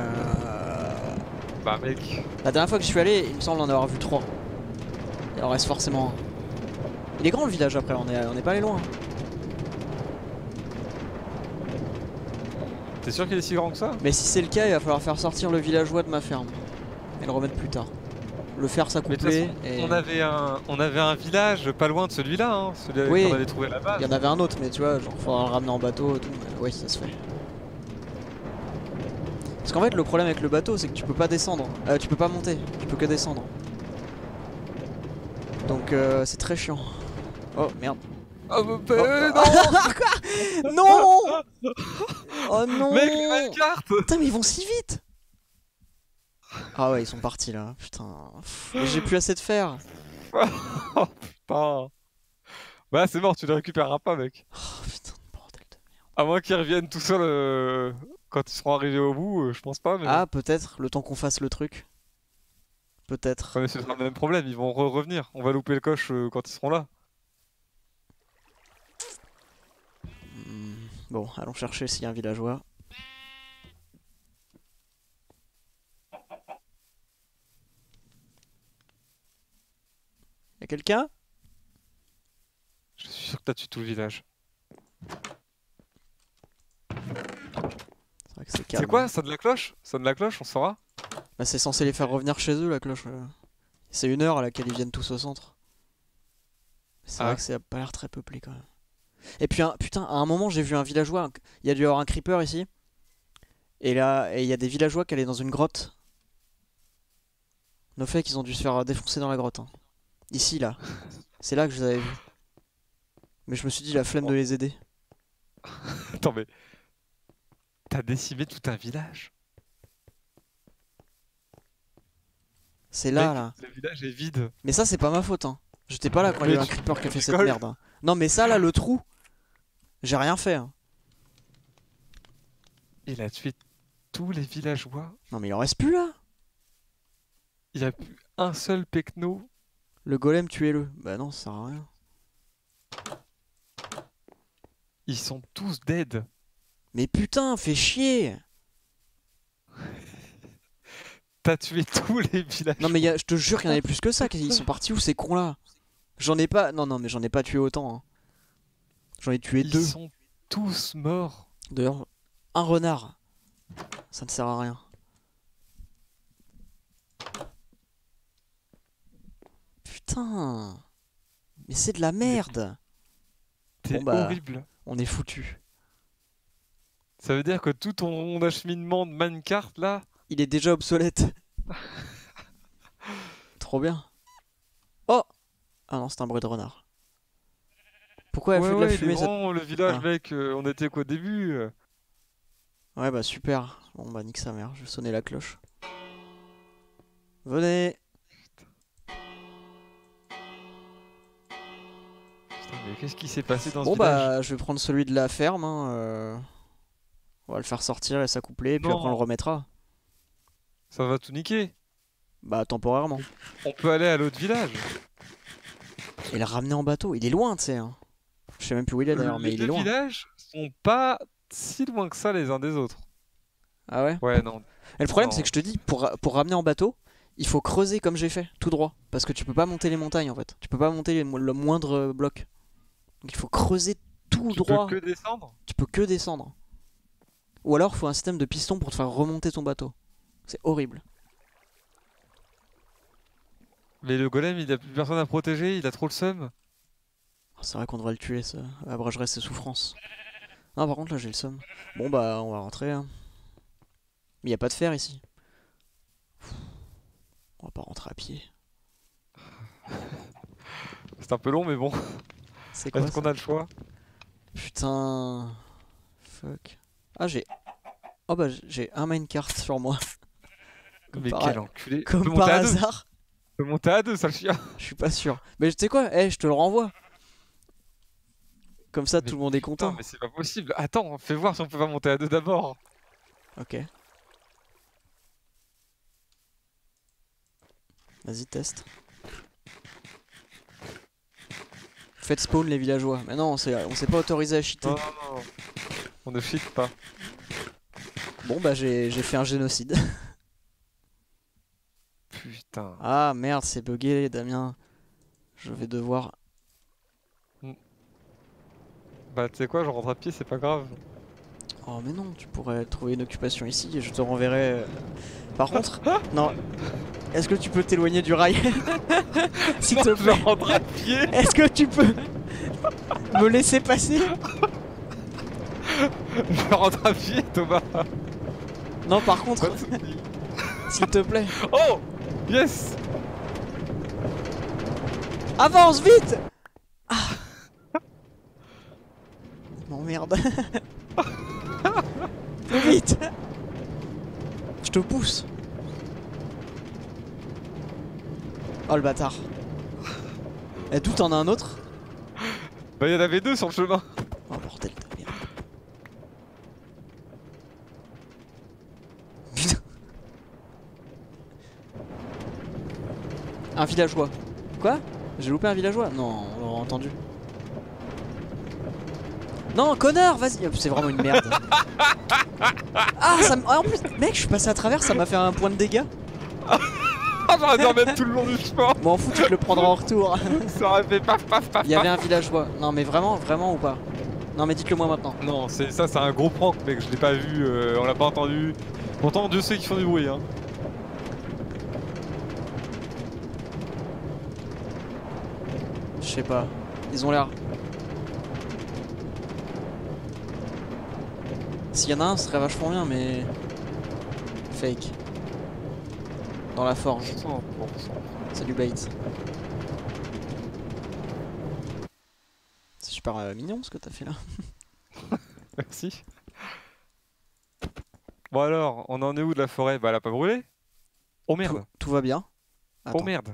Bah, mec. La dernière fois que je suis allé, il me semble en avoir vu 3. Il en reste forcément un. Il est grand le village après, on est pas allé loin. T'es sûr qu'il est si grand que ça? Mais si c'est le cas, il va falloir faire sortir le villageois de ma ferme. Et le remettre plus tard. Le faire Mais de toute s'accoupler façon, et... on avait un village pas loin de celui-là, hein, celui Oui. qu'on avait trouvé là-bas. Il y en avait un autre, mais tu vois, genre faudra le ramener en bateau et tout. Mais oui, ça se fait. Parce qu'en fait, le problème avec le bateau, c'est que tu peux pas descendre. Tu peux pas monter, tu peux que descendre. Donc c'est très chiant. Oh merde. Oh, bah, Oh. non. Non. Oh non. Mec, les minecart. Putain, mais ils vont si vite. Ah ouais, ils sont partis là. Putain. Mais j'ai plus assez de fer. Oh putain. Bah, c'est mort, tu les récupéreras pas, mec. Oh putain de bordel de merde. À moins qu'ils reviennent tout seuls quand ils seront arrivés au bout, je pense pas. Mais Ah, peut-être, le temps qu'on fasse le truc. Peut-être. ouais, mais ce sera le même problème, ils vont revenir. On va louper le coche quand ils seront là. Bon, allons chercher s'il y a un villageois. Y'a quelqu'un? Je suis sûr que t'as tué tout le village. C'est vrai que c'est calme. C'est quoi? Ça de la cloche? Ça de la cloche, on saura? Bah, c'est censé les faire revenir chez eux la cloche. C'est 1 heure à laquelle ils viennent tous au centre. C'est vrai Ah. que ça a pas l'air très peuplé quand même. Et puis putain, à un moment j'ai vu un villageois. Il y a dû y avoir un creeper ici. Et là, il y a des villageois qui allaient dans une grotte. Nos faits qu'ils ont dû se faire défoncer dans la grotte. Hein. Ici là. C'est là que je les avais vus. Mais je me suis dit la flemme de les aider. Attends, mais. T'as décimé tout un village? C'est là Mec, là. le village est vide. Mais ça c'est pas ma faute hein. J'étais pas là quand il y a eu un creeper qui a fait cette rigoles. merde. Hein. Non mais ça là le trou. J'ai rien fait. Hein. Il a tué tous les villageois. Non mais il en reste plus là. Il y a plus un seul pecno. Le golem tuez-le. Bah non ça sert à rien. Ils sont tous dead. Mais putain fais chier. T'as tué tous les villageois. Non mais je te jure qu'il y en avait plus que ça. Ils sont partis où ces cons là? J'en ai pas. Non mais j'en ai pas tué autant. Hein. J'en ai tué Ils 2. sont tous morts. D'ailleurs, un renard. Ça ne sert à rien. Putain. Mais c'est de la merde. T'es Bon bah, horrible. on est foutu. Ça veut dire que tout ton acheminement de minecart là, Il est déjà obsolète. Trop bien. Oh! Ah non, c'est un bruit de renard. Pourquoi elle ouais fait de la ouais, il est fumée ça... grand le village Ah. mec, on était qu'au début. Ouais bah super. Bon bah nique sa mère, je vais sonner la cloche. Venez! Putain, mais qu'est-ce qui s'est passé dans ce Bon village? bah je vais prendre celui de la ferme. Hein, on va le faire sortir et s'accoupler et puis après on le Non, remettra. ça va tout niquer. Bah temporairement. On peut aller à l'autre village. Et le ramener en bateau, il est loin tu sais. Hein. Je sais même plus où il est d'ailleurs, mais Les il est deux loin. villages sont pas si loin que ça les uns des autres. Ah ouais? Ouais, non, Et le problème c'est non. que je te dis, pour ramener en bateau, il faut creuser comme j'ai fait, tout droit. Parce que tu peux pas monter les montagnes en fait. Tu peux pas monter le moindre bloc. Donc il faut creuser tout Tu peux droit. que descendre? Tu peux que descendre. Ou alors faut un système de piston pour te faire remonter ton bateau. C'est horrible. Mais le golem, il a plus personne à protéger, il a trop le seum. Oh, c'est vrai qu'on devrait le tuer, ça abrégerait ses souffrances. Non, par contre là j'ai le seum. Bon bah on va rentrer. Hein. Mais y a pas de fer ici. On va pas rentrer à pied. C'est un peu long, mais bon. C'est quoi Est-ce ça? qu'on a le choix? Putain. Fuck. Ah j'ai... Oh bah j'ai un minecart sur moi. Comme Mais par, quel enculé. On peut comme monter par à deux. hasard. On peut monter à deux, sale chien. Je suis pas sûr. Mais tu sais quoi? Eh, je te le renvoie. Comme ça Mais tout le monde est putain, content. mais c'est pas possible. Attends, fais voir si on peut pas monter à deux d'abord. Ok. Vas-y, teste. Faites spawn les villageois. Mais non, on s'est pas autorisé à cheater. Non, non, non. On ne cheat pas. Bon bah j'ai fait un génocide. Putain. Ah merde, c'est bugué, Damien. Je vais devoir... Bah, tu sais quoi, je rentre à pied, c'est pas grave. Oh mais non, tu pourrais trouver une occupation ici et je te renverrai... Par contre... Non. Est-ce que tu peux t'éloigner du rail? S'il te Je plaît. rentre à pied. Est-ce que tu peux me laisser passer? Je rentre à pied, Thomas. Non, par contre, Pas de soucis. s'il te plaît. Oh yes. Avance vite! Ah. M'emmerde. Plus vite! Je te pousse. Oh le bâtard. Et d'où t'en as un autre? Bah, il y en avait deux sur le chemin. Oh bordel de merde. Putain. Un villageois. Quoi? J'ai loupé un villageois? Non, on l'aurait entendu. Non, connard, vas-y. C'est vraiment une merde. Ah, en plus, mec, je suis passé à travers, ça m'a fait un point de dégâts. Ah, j'aurais dû remettre tout le long du chemin. M'en fous, tu te le prendras en retour. Ça aurait fait paf paf paf. Il y avait un villageois. Non, mais vraiment, vraiment ou pas? Non, mais dites-le moi maintenant. Non, c'est ça, c'est un gros prank, mec. Je l'ai pas vu, on l'a pas entendu. Pourtant, Dieu sait qu'ils font du bruit, hein. Je sais pas. Ils ont l'air. S'il y en a un, ce serait vachement bien, mais. Fake. Dans la forge. 100%. C'est du bait. C'est super mignon ce que t'as fait là. Merci. Bon alors, on en est où de la forêt? Bah, elle a pas brûlé. Oh merde. Tout va bien. Oh Attends. merde.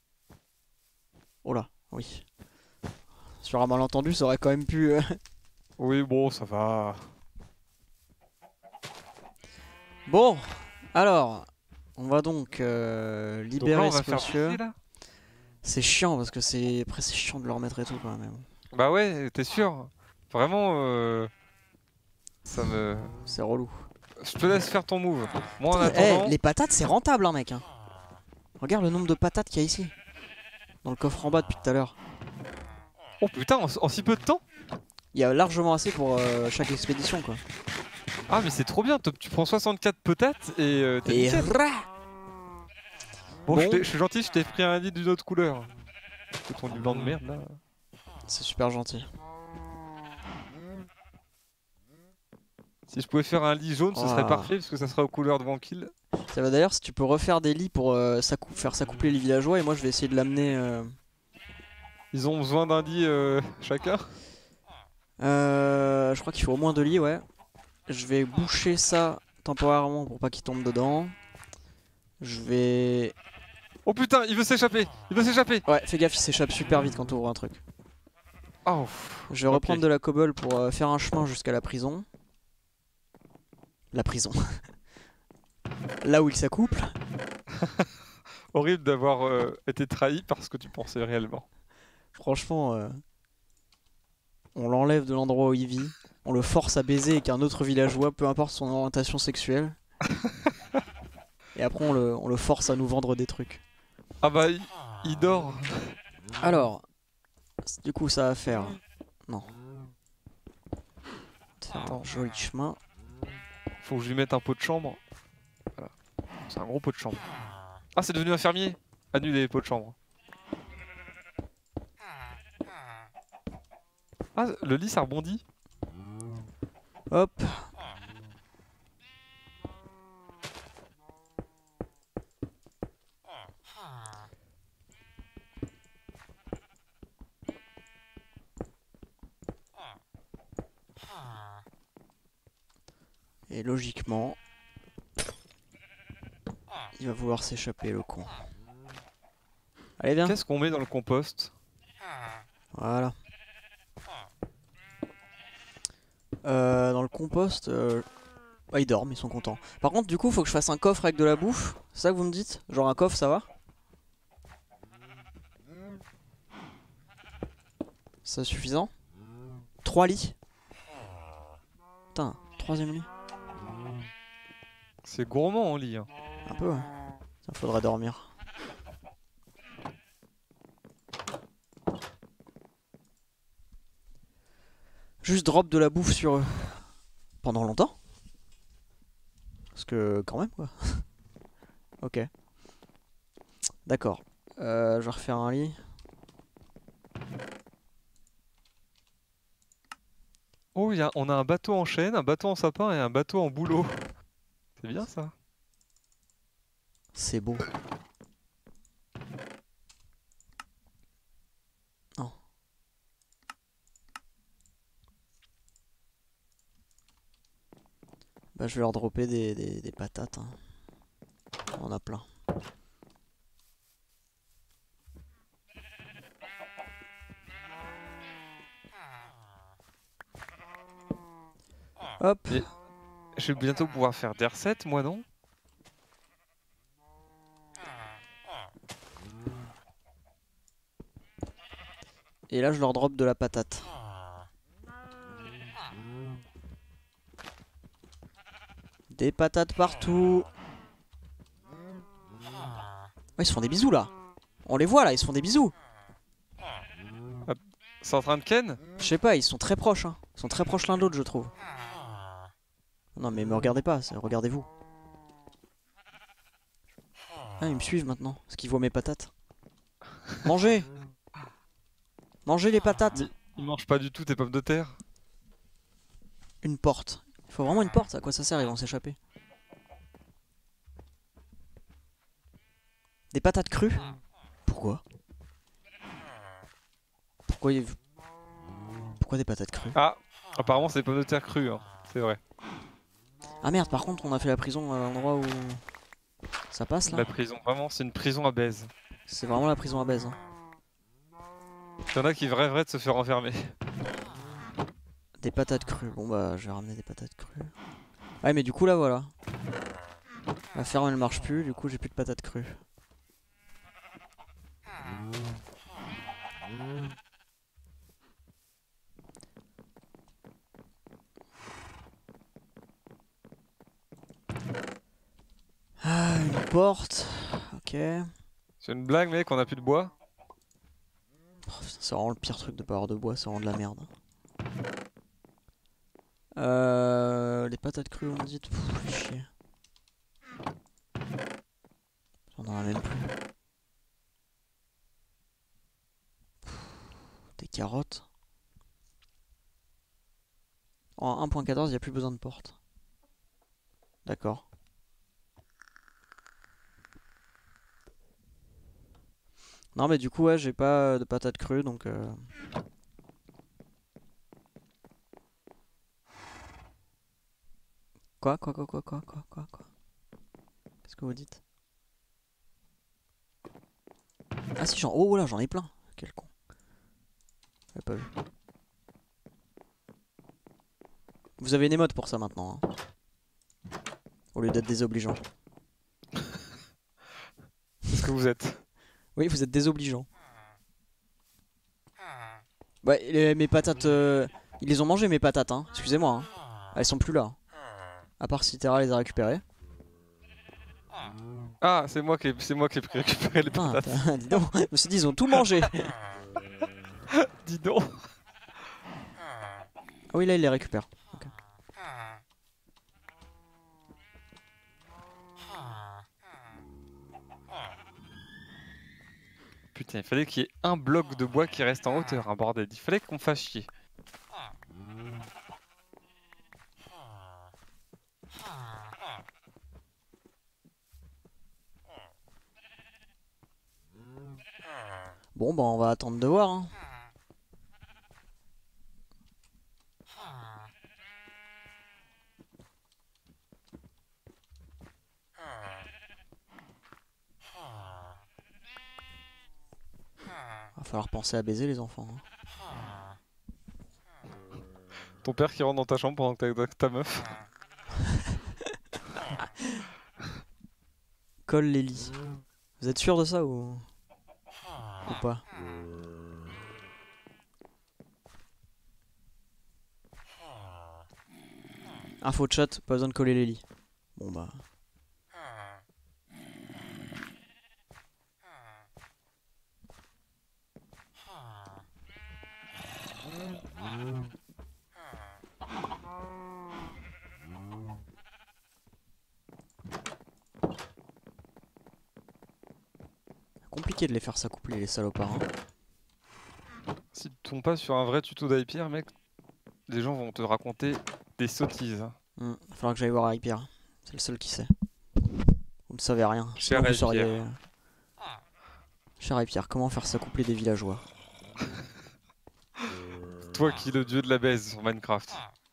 Oh là, oui. Sur un malentendu, ça aurait quand même pu. Oui, bon, ça va. Bon, alors, on va donc Donc là, libérer on va ce faire monsieur. bouffer, là. C'est chiant parce que c'est après c'est chiant de le remettre et tout quand même. Bah ouais, t'es sûr? Vraiment, ça me... C'est relou. Je te laisse faire ton move. Moi, en Eh, attendant... les patates c'est rentable hein mec. Hein. Regarde le nombre de patates qu'il y a ici. Dans le coffre en bas depuis tout à l'heure. Oh putain, en si peu de temps? Il y a largement assez pour chaque expédition quoi. Ah mais c'est trop bien, tu prends 64 patates et t'es Et nickel. Bon, Bon. je suis gentil, je t'ai pris un lit d'une autre couleur. C'est ton lit blanc de merde là. c'est super gentil. Si je pouvais faire un lit jaune, ce serait Oh. parfait parce que ça serait aux couleurs de Vanquill. Ça va d'ailleurs si tu peux refaire des lits pour faire s'accoupler les villageois et moi je vais essayer de l'amener. Ils ont besoin d'un lit chacun. Je crois qu'il faut au moins 2 lits, ouais. Je vais boucher ça temporairement pour pas qu'il tombe dedans. Je vais... Oh putain, il veut s'échapper. Il veut s'échapper. Ouais, fais gaffe, il s'échappe super vite quand tu ouvres un truc. Oh. Je vais reprendre de la cobble pour faire un chemin jusqu'à la prison. La prison. Là où il s'accouple. Horrible d'avoir été trahi parce que tu pensais réellement. Franchement, on l'enlève de l'endroit où il vit. On le force à baiser avec un autre villageois, peu importe son orientation sexuelle. Et après on le force à nous vendre des trucs. Ah bah il dort. Alors, du coup ça va faire... Non. Faire un joli chemin. Faut que je lui mette un pot de chambre. Voilà. C'est un gros pot de chambre. Ah c'est devenu un fermier. Annulé les pots de chambre. Ah le lit ça rebondit. Hop. Et logiquement, il va vouloir s'échapper le con. Allez viens. Qu'est-ce qu'on met dans le compost? Voilà. Dans le compost, ils dorment, ils sont contents. Par contre, du coup, faut que je fasse un coffre avec de la bouffe. C'est ça que vous me dites? Genre un coffre, ça va? C'est suffisant? 3 lits? Putain, 3ème lit. C'est gourmand en lit. Hein. Un peu, ouais. Ça faudrait dormir. Juste drop de la bouffe sur eux. Pendant longtemps? Parce que quand même quoi. Ok. D'accord. Je vais refaire un lit. Oh on a un bateau en chêne, un bateau en sapin et un bateau en bouleau. C'est bien ça. C'est beau. Non. Bah je vais leur dropper des patates. Hein. On en a plein. Hop. Et je vais bientôt pouvoir faire des recettes, moi non? Et là je leur drop de la patate. Des patates partout. Oh, ils se font des bisous là. On les voit là, ils se font des bisous. C'est en train de ken? Je sais pas, ils sont très proches. Hein. Ils sont très proches l'un de l'autre, je trouve. Non mais me regardez pas, regardez-vous. Ah, ils me suivent maintenant, parce qu'ils voient mes patates. Mangez! Mangez les patates! Ils mangent pas du tout tes pommes de terre. Une porte. Il faut vraiment une porte, à quoi ça sert? Ils vont s'échapper. Des patates crues? Pourquoi? Pourquoi des patates crues? Ah, apparemment c'est des pommes de terre crues, hein. C'est vrai. Ah merde, par contre on a fait la prison à l'endroit où... Ça passe là? La prison, vraiment c'est une prison à baise. C'est vraiment la prison à baise. Hein. Il y en a qui rêveraient de se faire enfermer. Des patates crues. Bon bah je vais ramener des patates crues. Ouais mais du coup là voilà. La ferme elle marche plus, du coup j'ai plus de patates crues. Ah, une porte. Ok. C'est une blague mec, on a plus de bois. Oh, c'est vraiment le pire truc de pas avoir de bois, c'est vraiment de la merde. Les patates crues, on dit. Pff, fais chier. J'en aurai même plus. Des carottes. En 1.14, il n'y a plus besoin de porte. D'accord. Non mais du coup ouais j'ai pas de patates crues donc Quoi qu'est-ce que vous dites? Ah si j'en... Oh là j'en ai plein. Quel con. J'avais pas vu. Vous avez une émote pour ça maintenant hein. Au lieu d'être désobligeant. Qu'est-ce que vous êtes? Oui vous êtes désobligeant. Ouais mes patates ils les ont mangées mes patates hein. Excusez-moi hein. Elles sont plus là. À part si Terra les a récupérées. Ah, c'est moi qui ai récupéré les Putain, patates. dis donc, je me suis dit ils ont tout mangé. Dis donc. Ah oui là il les récupère. Okay. Putain, il fallait qu'il y ait un bloc de bois qui reste en hauteur, un bordel. Il fallait qu'on fasse chier. Bon bah on va attendre de voir hein. Va falloir penser à baiser les enfants hein. Ton père qui rentre dans ta chambre pendant que t'es avec ta meuf. Colle les lits. Vous êtes sûr de ça ou pas? Info de chat, pas besoin de coller les lits. Bon bah. Compliqué de les faire s'accoupler les salopards hein. Si tu tombes pas sur un vrai tuto d'Hypierre, mec, les gens vont te raconter des sottises. Va falloir que j'aille voir Hypierre. C'est le seul qui sait. Vous ne savez rien. Cher Sinon, vous Hypierre. sauriez... Cher Hypierre, comment faire s'accoupler des villageois? Toi qui es le dieu de la baise sur Minecraft.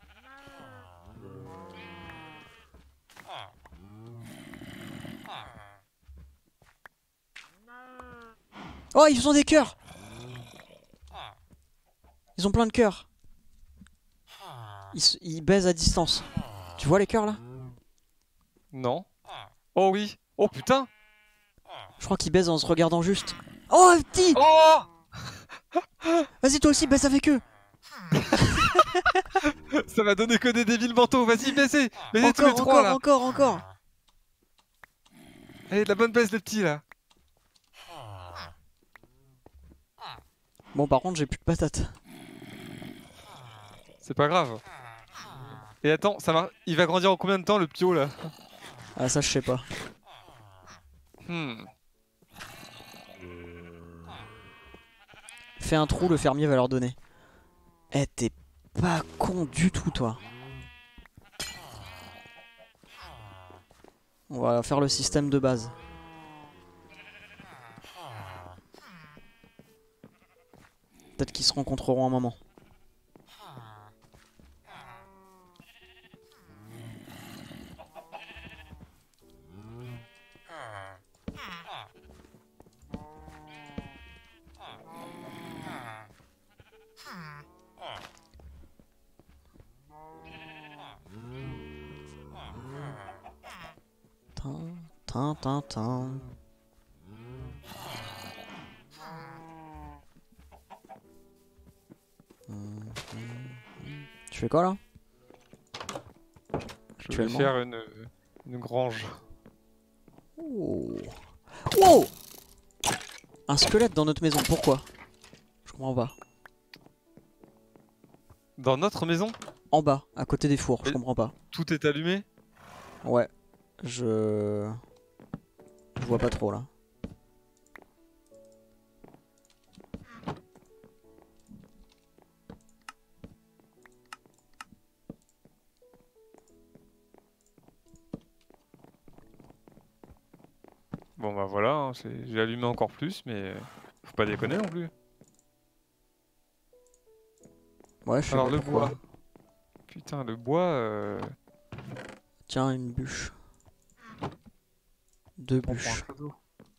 Oh, ils ont des cœurs! Ils ont plein de cœurs. Ils baisent à distance. Tu vois les cœurs là? Non. Oh oui. Oh putain. Je crois qu'ils baisent en se regardant juste. Oh, petit! Oh. Vas-y, toi aussi, baise avec eux! Ça m'a donné que des débiles mentaux. Vas-y, baisez. Baisez tous les Encore, trois là. encore! Allez, de la bonne baisse les petits là. Bon, par contre, j'ai plus de patates. C'est pas grave. Et attends, il va grandir en combien de temps le petit haut là? Ah, ça, je sais pas. Fais un trou, le fermier va leur donner. Eh, t'es pas con du tout, toi. On va faire le système de base. Peut-être qu'ils se rencontreront un moment. Tin. Tu fais quoi là? Je vais faire une grange. Oh. Wow! Un squelette dans notre maison, pourquoi? Je comprends pas. Dans notre maison? en bas, à côté des fours, je Et- comprends pas. Tout est allumé? Ouais, je vois pas trop là. Bon bah voilà, hein, j'ai allumé encore plus, mais faut pas déconner non plus. Ouais, je sais Alors pas le pourquoi. bois. Putain, le bois... Tiens, une bûche. 2 on prend un bûches. cadeau.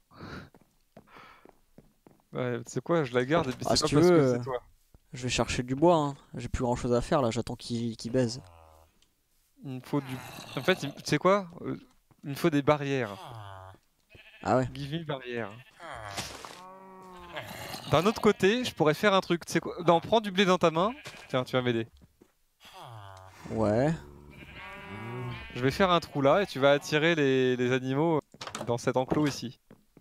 Ouais, tu sais quoi, je la garde et puis Ah, c'est si pas tu parce veux, que c'est toi. je vais chercher du bois, hein. J'ai plus grand chose à faire là, j'attends qu'il baise. Il me faut du... En fait, tu sais quoi? Il me faut des barrières. Ah ouais. Give me barrières. D'un autre côté, je pourrais faire un truc. Tu sais quoi? Non, prends du blé dans ta main. Tiens, tu vas m'aider. Ouais. Je vais faire un trou là et tu vas attirer les animaux dans cet enclos ici.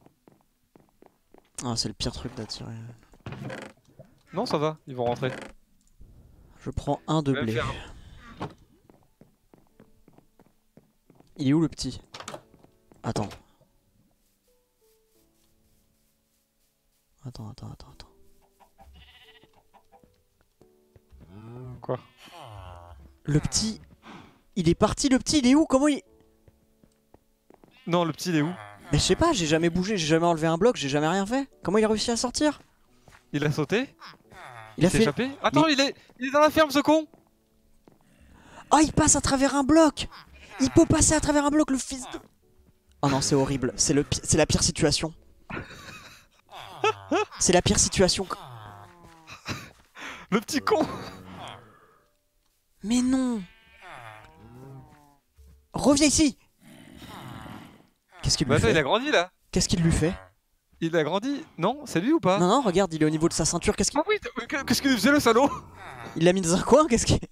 Ah, c'est le pire truc d'attirer. Non, ça va, ils vont rentrer. Je prends un de Je vais même blé. faire Il est où le petit? Attends. Attends. quoi? Le petit... Il est parti le petit, il est où? Comment il... Non, le petit il est où? Mais je sais pas, j'ai jamais bougé, j'ai jamais enlevé un bloc, j'ai jamais rien fait. Comment il a réussi à sortir? Il a sauté? Il a s'est fait... échappé? Attends, il est dans la ferme ce con! Oh, il passe à travers un bloc! Il peut passer à travers un bloc, le fils de... Oh non, c'est horrible, c'est la pire situation. C'est la pire situation. Le petit con! Mais non! Reviens ici! Qu'est-ce qu'il Bah lui attends, il fait? a grandi là! Qu'est-ce qu'il lui fait? Il a grandi? Non? C'est lui ou pas? Non, regarde, il est au niveau de sa ceinture, qu'est-ce qu'il... Ah oui, qu'est-ce qu'il faisait le salaud? Il l'a mis dans un coin, qu'est-ce qu'il...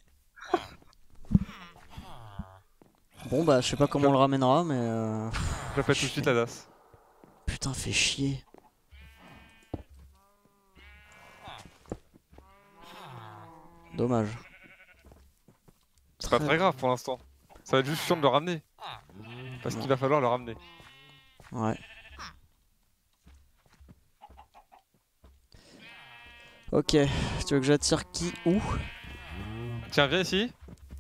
Bon bah, je sais pas comment on le ramènera, mais... J'appelle tout de suite la DAS. Putain, fait chier. Dommage. C'est pas très grave pour l'instant. Ça va être juste chiant de le ramener. Parce qu'il va falloir le ramener. Ouais. Ok, tu veux que j'attire qui où? Tiens, viens ici.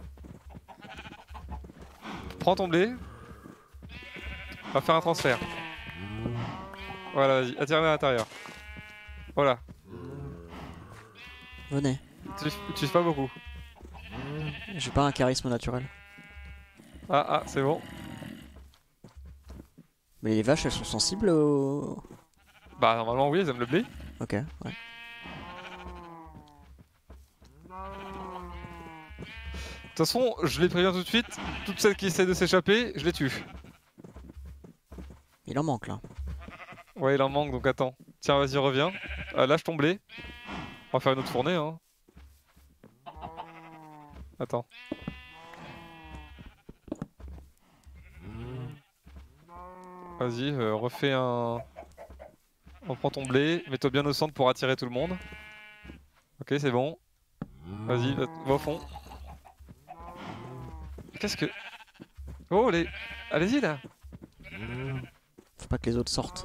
Prends ton blé. On va faire un transfert. Voilà, vas-y, attire-le à l'intérieur. Voilà. Venez. Utilise pas beaucoup. J'ai pas un charisme naturel. Ah, c'est bon. Mais les vaches, elles sont sensibles au... Bah, normalement, oui, elles aiment le blé. Ok, ouais. De toute façon, je les préviens tout de suite. Toutes celles qui essaient de s'échapper, je les tue. Il en manque là. Ouais, il en manque, donc attends. Tiens, vas-y, reviens. Lâche ton blé. On va faire une autre fournée, hein. Attends. Vas-y, refais un... On prend ton blé, mets-toi bien au centre pour attirer tout le monde. Ok, c'est bon. Vas-y, va au fond. Qu'est-ce que... Oh, les... Allez-y, là. Faut pas que les autres sortent.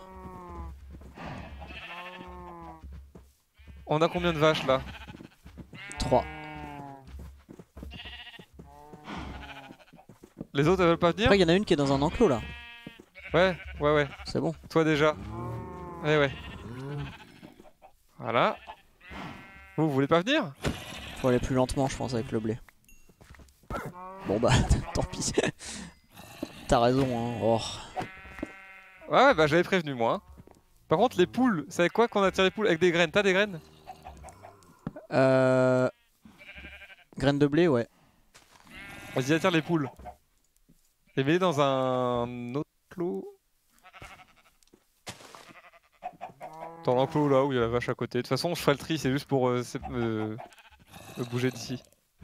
On a combien de vaches, là? 3. Les autres, elles veulent pas venir? Après, il y en a une qui est dans un enclos là. Ouais. C'est bon. Toi, déjà. Ouais. Voilà. Vous voulez pas venir? Faut aller plus lentement, je pense, avec le blé. Bon bah, tant pis. T'as raison, hein. Oh. Ouais, bah j'avais prévenu, moi. Hein. Par contre, les poules, c'est quoi qu'on attire les poules? Avec des graines? T'as des graines? Graines de blé, ouais. Vas-y, attire les poules. Et mets-les dans un autre clos. Dans l'enclos là où il y a la vache à côté. De toute façon, je ferai le tri, c'est juste pour me bouger d'ici.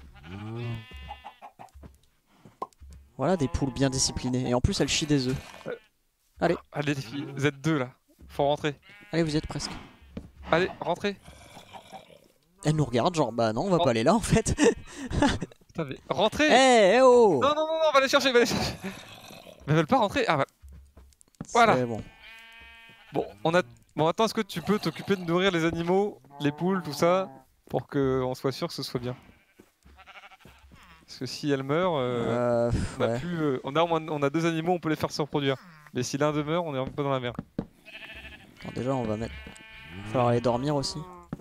Voilà, des poules bien disciplinées. Et en plus, elles chient des œufs. Allez. Allez les filles, vous êtes deux là. Faut rentrer. Allez, vous y êtes presque. Allez, rentrez. Elles nous regardent, genre, bah non, on va pas aller là en fait. Putain, mais rentrez. Eh oh. Non, non, non, non, va les chercher, va les chercher. Mais ils veulent pas rentrer. Ah, bah. Voilà. C'est bon. Bon, bon, attends, est-ce que tu peux t'occuper de nourrir les animaux, les poules, tout ça, pour qu'on soit sûr que ce soit bien? Parce que si elles meurent, on a Ouais. plus, on a deux animaux, on peut les faire se reproduire. Mais si l'un d'eux meurt, on est un peu dans la merde. Attends, déjà, on va mettre. Il va falloir aller dormir aussi.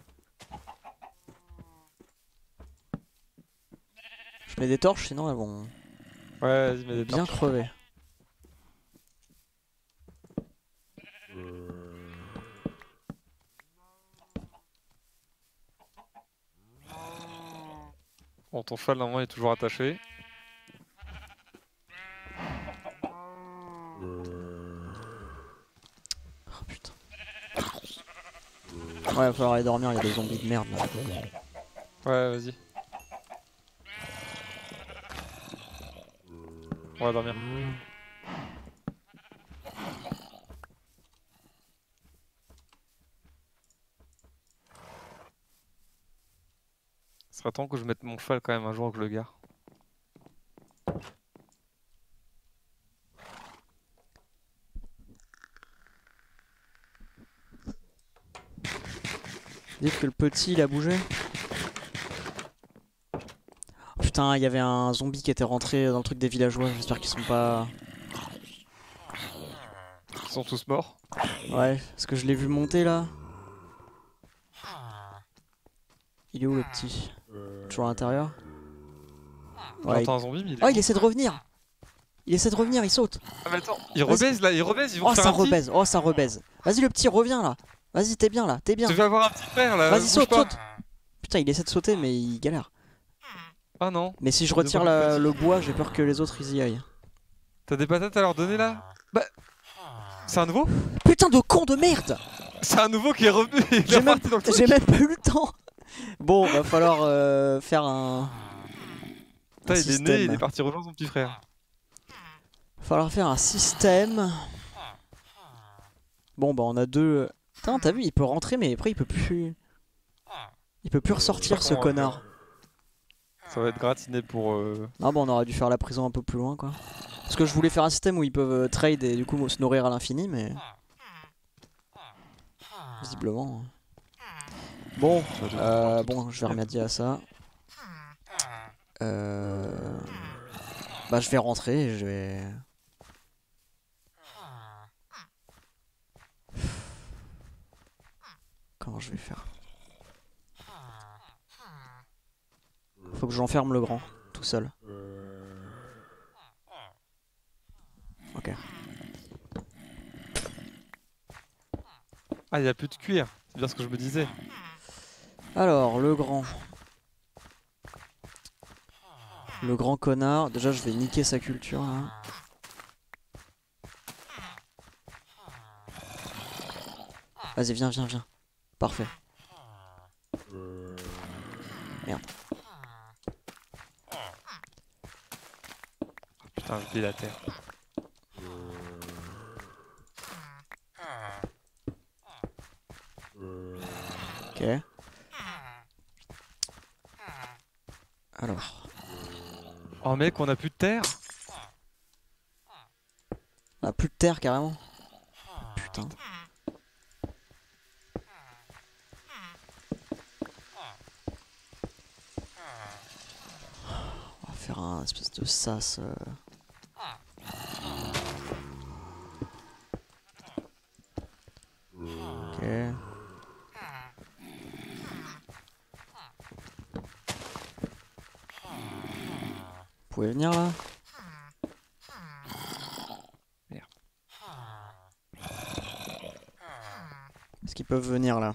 Je mets des torches, sinon elles vont Ouais, vas-y, mets des bien torches. crever. Bon, ton cheval, normalement, il est toujours attaché. Oh putain. Ouais, il va falloir aller dormir, il y a des zombies de merde là. Ouais, vas-y. On va dormir. Ce serait temps que je mette mon cheval quand même un jour que je le gare. Dites que le petit il a bougé. Oh, putain, il y avait un zombie qui était rentré dans le truc des villageois. J'espère qu'ils sont pas. Ils sont tous morts. Ouais, parce que je l'ai vu monter là. Il est où le petit? Toujours à l'intérieur? Ouais. J'entends un zombie, mais il est Oh, il où? essaie de revenir! Il essaie de revenir, il saute! Ah, mais attends, ils rebaisent là, ils rebaisent, ils vont Oh, faire ça un petit. rebaise! Oh, ça rebaise! Vas-y, le petit, reviens là! Vas-y, t'es bien là, t'es bien! Tu vas avoir un petit frère là, Vas-y, bouge saute, pas. saute! Putain, il essaie de sauter, mais il galère. Ah non. Mais si je Il retire demande le petit. le bois, j'ai peur que les autres ils y aillent. T'as des patates à leur donner là? Bah. C'est un nouveau? Putain de con de merde! C'est un nouveau qui est revenu, il est J'ai même, reparti dans le truc. j'ai même pas eu le temps! Bon, va falloir faire un. Putain, il est né, il système. est parti rejoindre son petit frère. Va falloir faire un système. Bon, bah on a deux. Putain, t'as vu, il peut rentrer, mais après il peut plus. Il peut plus ressortir ce connard. Ça va être gratiné pour. Non, bon, on aurait dû faire la prison un peu plus loin, quoi. Parce que je voulais faire un système où ils peuvent trade et du coup se nourrir à l'infini, mais. Visiblement. Bon, bon, je vais remédier à ça. Bah, je vais rentrer et je vais. Comment je vais faire? Faut que j'enferme le grand, tout seul. Ok. Ah, il y a plus de cuir, c'est bien ce que je me disais. Alors, le grand. Le grand connard. Déjà, je vais niquer sa culture, là. Vas-y, viens, viens, viens. Parfait. Merde. Putain, je plie la terre. Ok. Alors. Oh mec, on a plus de terre? On a plus de terre, carrément. Putain. On va faire un espèce de sas. Ok. Vous pouvez venir là? Merde. Est-ce qu'ils peuvent venir là?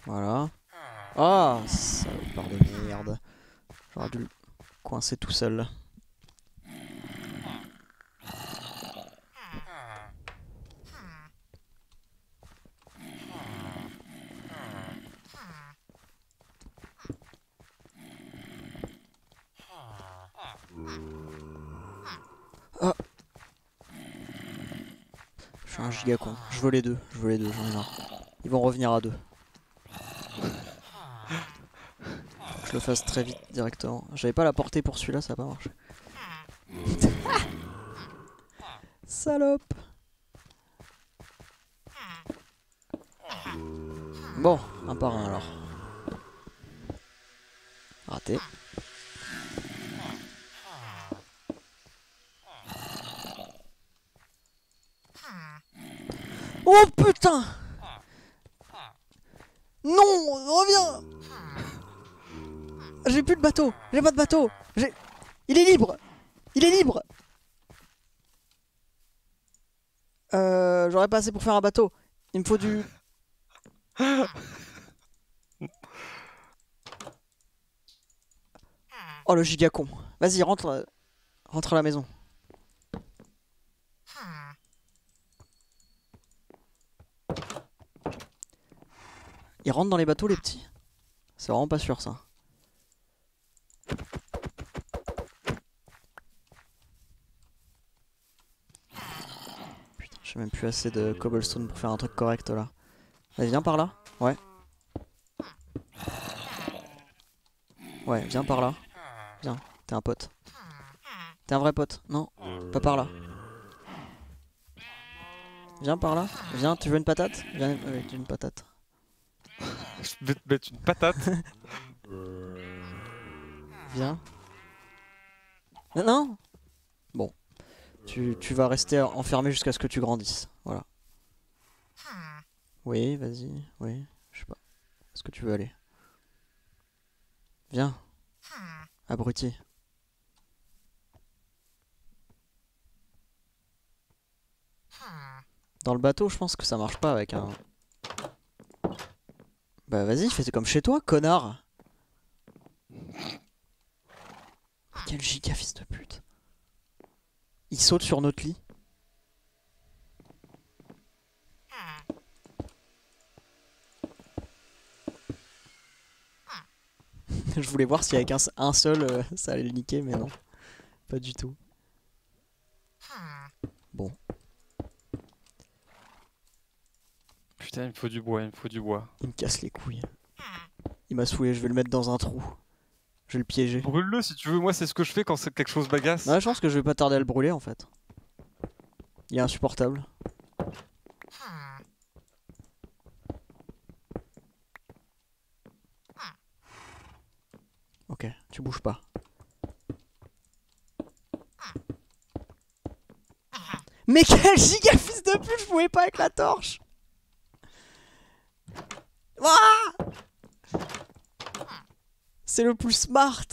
Voilà. Ah, salopard de merde. J'aurais dû le coincer tout seul. Ah. Je suis un giga con. Je veux les deux, j'en ai marre. Ils vont revenir à deux. Faut que je le fasse très vite directement. J'avais pas la portée pour celui-là, ça a pas marché. Salope. Bon, un par un alors. Raté. Oh putain! Non, reviens! J'ai plus de bateau, j'ai pas de bateau. Il est libre! Il est libre! J'aurais pas assez pour faire un bateau. Il me faut du... Oh le giga con. Vas-y, rentre à la maison. Ils rentrent dans les bateaux les petits? C'est vraiment pas sûr ça. Putain, j'ai même plus assez de cobblestone pour faire un truc correct là. Allez, viens par là. Ouais. Ouais, viens par là. Viens, t'es un pote. T'es un vrai pote. Non, pas par là. Viens par là. Viens, tu veux une patate? Viens avec une patate. Je vais te mettre une patate. Viens. Non. Bon. Tu vas rester enfermé jusqu'à ce que tu grandisses. Voilà. Oui, vas-y. Oui, je sais pas. Est-ce que tu veux aller? Viens. Abruti. Dans le bateau, je pense que ça marche pas avec un... Bah vas-y, fais comme chez toi, connard. Quel giga fils de pute. Il saute sur notre lit. Je voulais voir si avec un seul, ça allait le niquer, mais non. Pas du tout. Bon. Putain, il me faut du bois, il me faut du bois. Il me casse les couilles. Il m'a saoulé, je vais le mettre dans un trou. Je vais le piéger. Brûle-le si tu veux, moi c'est ce que je fais quand quelque chose m'agace. Ouais, je pense que je vais pas tarder à le brûler en fait. Il est insupportable. Ok, tu bouges pas. Mais quel giga fils de pute, je pouvais pas avec la torche. Ah, c'est le plus smart.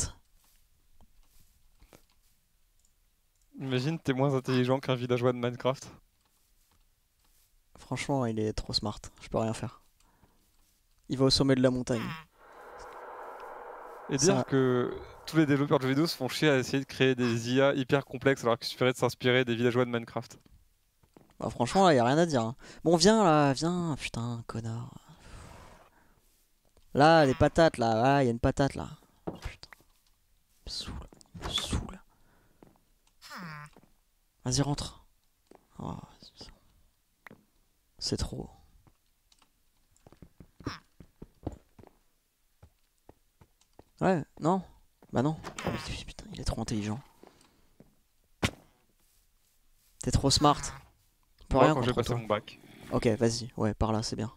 Imagine, t'es moins intelligent qu'un villageois de Minecraft. Franchement, il est trop smart. Je peux rien faire. Il va au sommet de la montagne. Et Ça- dire que tous les développeurs de jeux vidéo se font chier à essayer de créer des IA hyper complexes alors qu'il suffirait de s'inspirer des villageois de Minecraft. Bah, franchement, là, y a rien à dire. Hein. Bon, viens là, viens. Putain, connard. Là, les patates, là. Ah, y a une patate, là. Putain. Il me saoule. Il me saoule. Vas-y, rentre. Oh, c'est trop. Ouais, non. Bah non. Oh, mais putain, il est trop intelligent. T'es trop smart. On peut Moi, rien quand j'ai contre passé toi. mon bac. Ok, vas-y. Ouais, par là, c'est bien.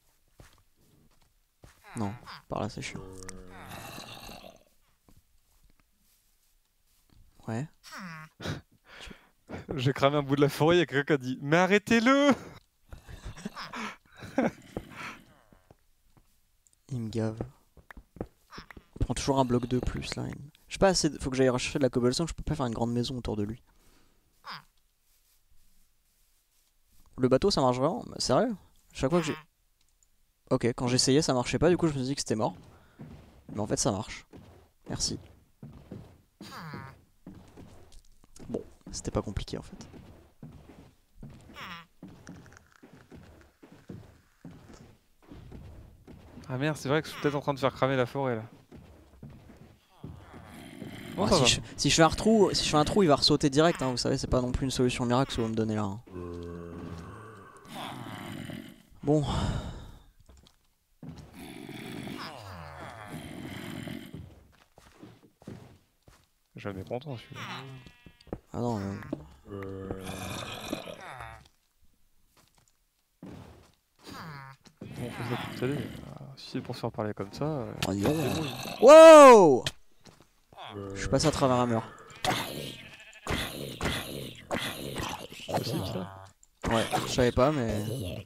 Non, par là, c'est chiant. Ouais. J'ai cramé un bout de la forêt, il y a quelqu'un qui a dit « Mais arrêtez-le !» Il me gave. On prend toujours un bloc de plus là. Je sais pas assez. Faut que j'aille rechercher de la cobblestone. Je peux pas faire une grande maison autour de lui. Le bateau ça marche vraiment? Sérieux? Chaque fois que j'ai. Ok, quand j'essayais ça marchait pas, du coup je me suis dit que c'était mort. Mais en fait ça marche. Merci. Bon, c'était pas compliqué en fait. Ah merde, c'est vrai que je suis peut-être en train de faire cramer la forêt là. Bon, ça va. Si je fais un trou, il va ressauter direct, hein, vous savez, c'est pas non plus une solution miracle ce que vous me donnez là. Hein. Bon. Jamais content celui-là. Ah non, Comment on fait ça pour t'aider? Si c'est pour se faire parler comme ça. oh, non. Wow! Je suis passé à travers un mur. C'est possible ça? Ouais, je savais pas, mais.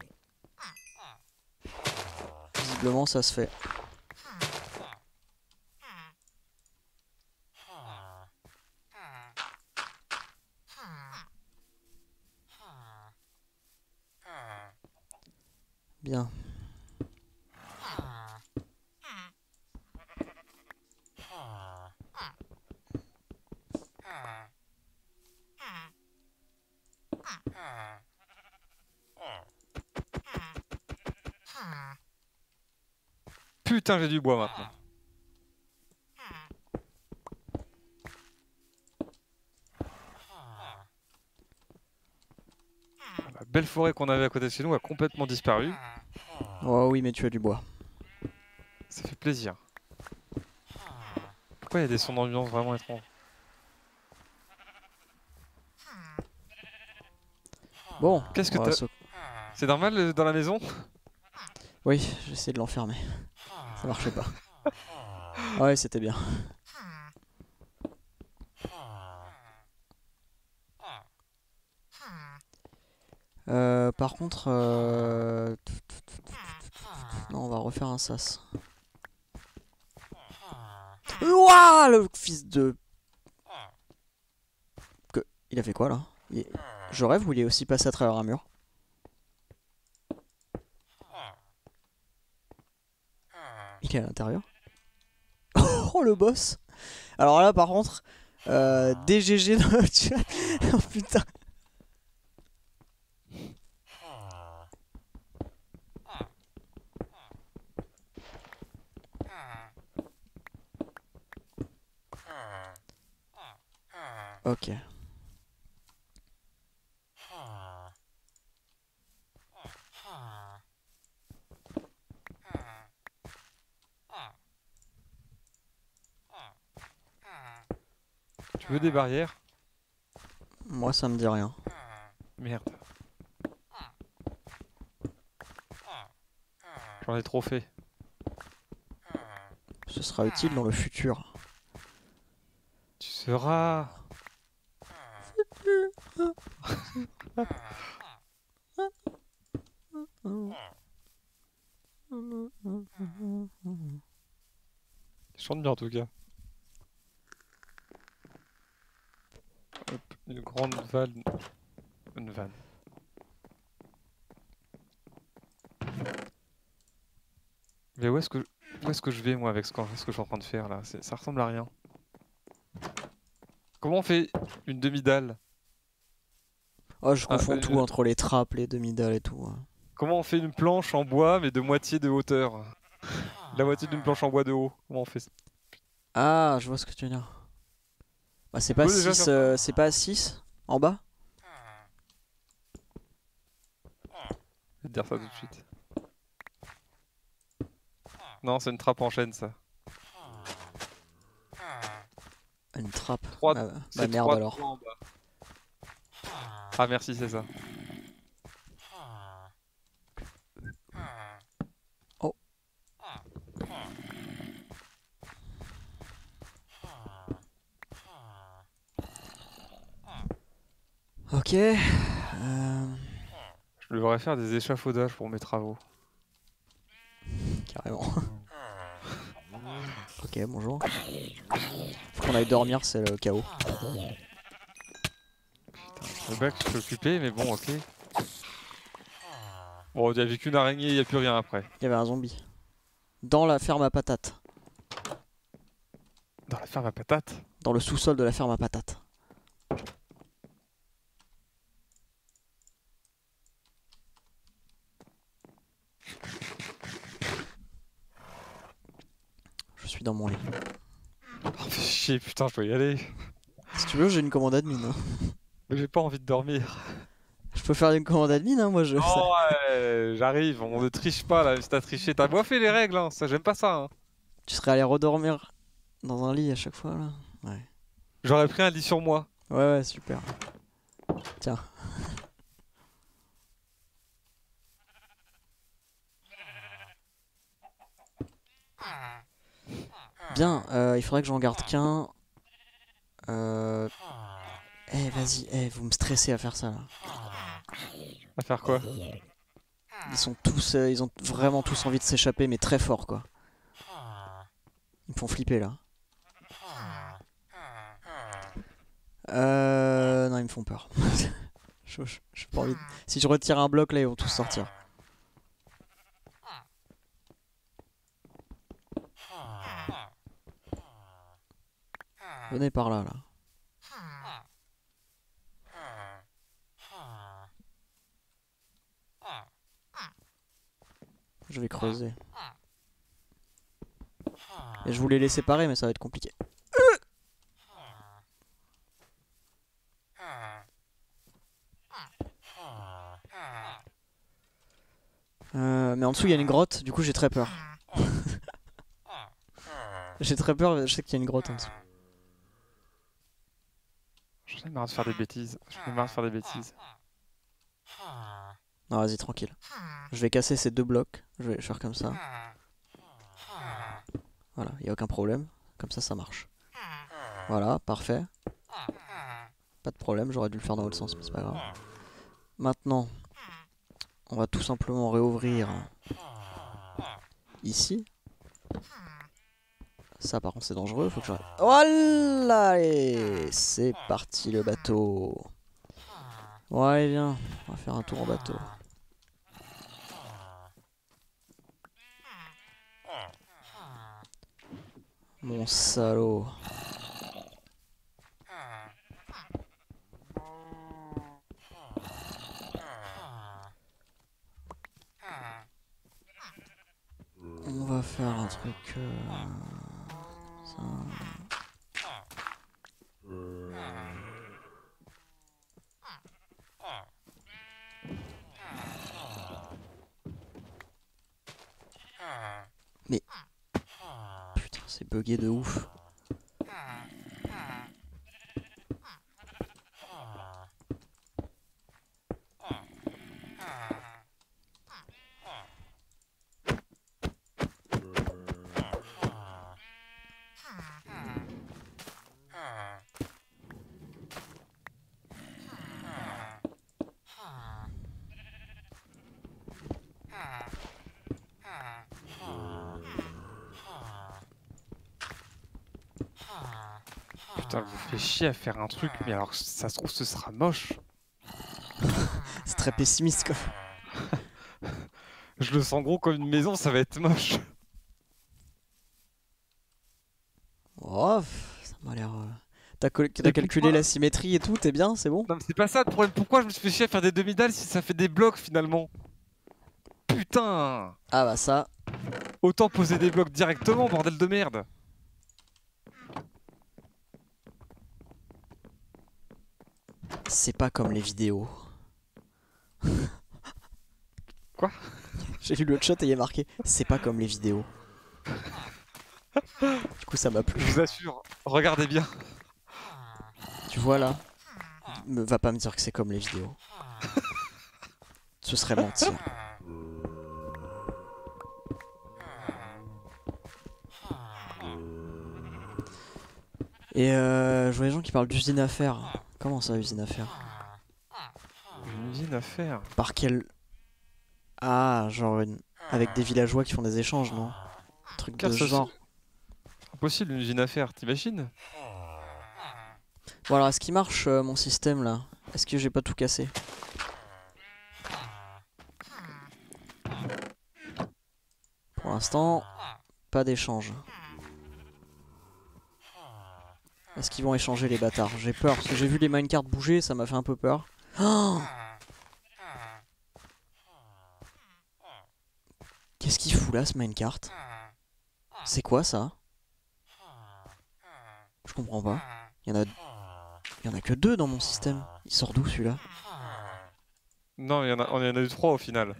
Visiblement, ça se fait. Bien. Putain, j'ai du bois maintenant. La belle forêt qu'on avait à côté de chez nous a complètement disparu. Oh oui, mais tu as du bois. Ça fait plaisir. Pourquoi il y a des sons d'ambiance vraiment étranges? Bon, Qu'est-ce que t'as? C'est normal dans la maison? Oui, j'essaie de l'enfermer. Ça marchait pas. Ouais, c'était bien. Par contre, non, on va refaire un sas. Ouah, le fils de... Il a fait quoi là? Je rêve ou il est aussi passé à travers un mur? Il est à l'intérieur. Oh le boss! Alors là par contre, DGG dans le chat. Oh putain. Ok. Tu veux des barrières? Moi ça me dit rien. Merde. J'en ai trop fait. Ce sera utile dans le futur. Tu seras... Je chante bien en tout cas. Hop, une grande vanne. Une vanne. Mais où est-ce que je vais moi avec ce que je suis en train de faire là? Ça ressemble à rien. Comment on fait une demi-dalle? Oh, je confonds tout entre les trappes, les demi-dalles et tout. Comment on fait une planche en bois mais de moitié de hauteur? La moitié d'une planche en bois de haut. Comment on fait ça? Ah, je vois ce que tu veux dire. Bah, c'est pas 6 c'est pas 6 en bas? Je vais te dire ça tout de suite. Non, c'est une trappe en chaîne ça. Une trappe. Trois- Bah merde alors. en bas. Ah merci, c'est ça. Oh. Ok. Je devrais faire des échafaudages pour mes travaux. Carrément. Ok, bonjour. Faut qu'on aille dormir, c'est le chaos. Le bac, je suis occupé, mais bon, ok. Bon, il y avait qu'une araignée, il n'y a plus rien après. Il y avait un zombie. Dans la ferme à patates. Dans la ferme à patates. Dans le sous-sol de la ferme à patates. Je suis dans mon lit. Oh, fais chier, putain, je dois y aller. Si tu veux, j'ai une commande admin. Hein. Mais j'ai pas envie de dormir. Je peux faire une commande admin, hein, moi je. Oh ouais, j'arrive, on ne triche pas là, si t'as triché, t'as bien fait les règles, hein. Ça j'aime pas ça. Hein. Tu serais allé redormir dans un lit à chaque fois là. Ouais. J'aurais pris un lit sur moi. Ouais, super. Tiens. Bien, il faudrait que j'en garde qu'un. Eh, vas-y, vous me stressez à faire ça là. À faire quoi? Ils sont tous, ils ont vraiment tous envie de s'échapper, mais très fort quoi. Ils me font flipper là. Non, ils me font peur. J'ai pas envie de... Si je retire un bloc là, ils vont tous sortir. Venez par là, là. Je vais creuser. Et je voulais les séparer, mais ça va être compliqué. Mais en dessous, il y a une grotte, du coup, j'ai très peur. J'ai très peur, je sais qu'il y a une grotte en dessous. J'en ai marre de faire des bêtises. J'en ai marre de faire des bêtises. Non, vas-y, tranquille. Je vais casser ces deux blocs. Je vais faire comme ça. Voilà, il n'y a aucun problème. Comme ça marche. Voilà, parfait. Pas de problème, j'aurais dû le faire dans l'autre sens, mais c'est pas grave. Maintenant, on va tout simplement réouvrir ici. Ça, par contre, c'est dangereux. Faut que j'arrête. Voilà, et c'est parti le bateau. Ouais, viens, on va faire un tour en bateau. Mon salaud. On va faire un truc... ça. Mais... Putain, c'est bugué de ouf. Putain, vous faites chier à faire un truc, mais alors ça se trouve ce sera moche. C'est très pessimiste quoi. Je le sens gros comme une maison, ça va être moche. Oh, ça m'a l'air... T'as calculé la symétrie et tout, t'es bien, c'est bon? Non mais c'est pas ça le problème, pourquoi je me suis fait chier à faire des demi-dalles si ça fait des blocs finalement? Putain! Ah bah ça... Autant poser des blocs directement, bordel de merde! C'est pas comme les vidéos. Quoi? J'ai lu le chat et il y a marqué « C'est pas comme les vidéos ». Du coup ça m'a plu. Je vous assure, regardez bien. Tu vois là? Va pas me dire que c'est comme les vidéos. Ce serait mentir. Et je vois les gens qui parlent d'usine à faire. Comment ça, usine à faire? Une usine à faire. Par quel... Ah, genre une... Avec des villageois qui font des échanges, non? Un truc de ce genre. Impossible une usine à faire, t'imagines? Bon alors, est-ce qu'il marche mon système là? Est-ce que j'ai pas tout cassé? l'instant, pas d'échange. Est-ce qu'ils vont échanger les bâtards? J'ai peur, parce que j'ai vu les minecarts bouger, ça m'a fait un peu peur. Oh, qu'est-ce qu'il fout là, ce minecart? C'est quoi ça? Je comprends pas. Il y en a que 2 dans mon système. Il sort d'où celui-là? Non, on y en a eu 3 au final.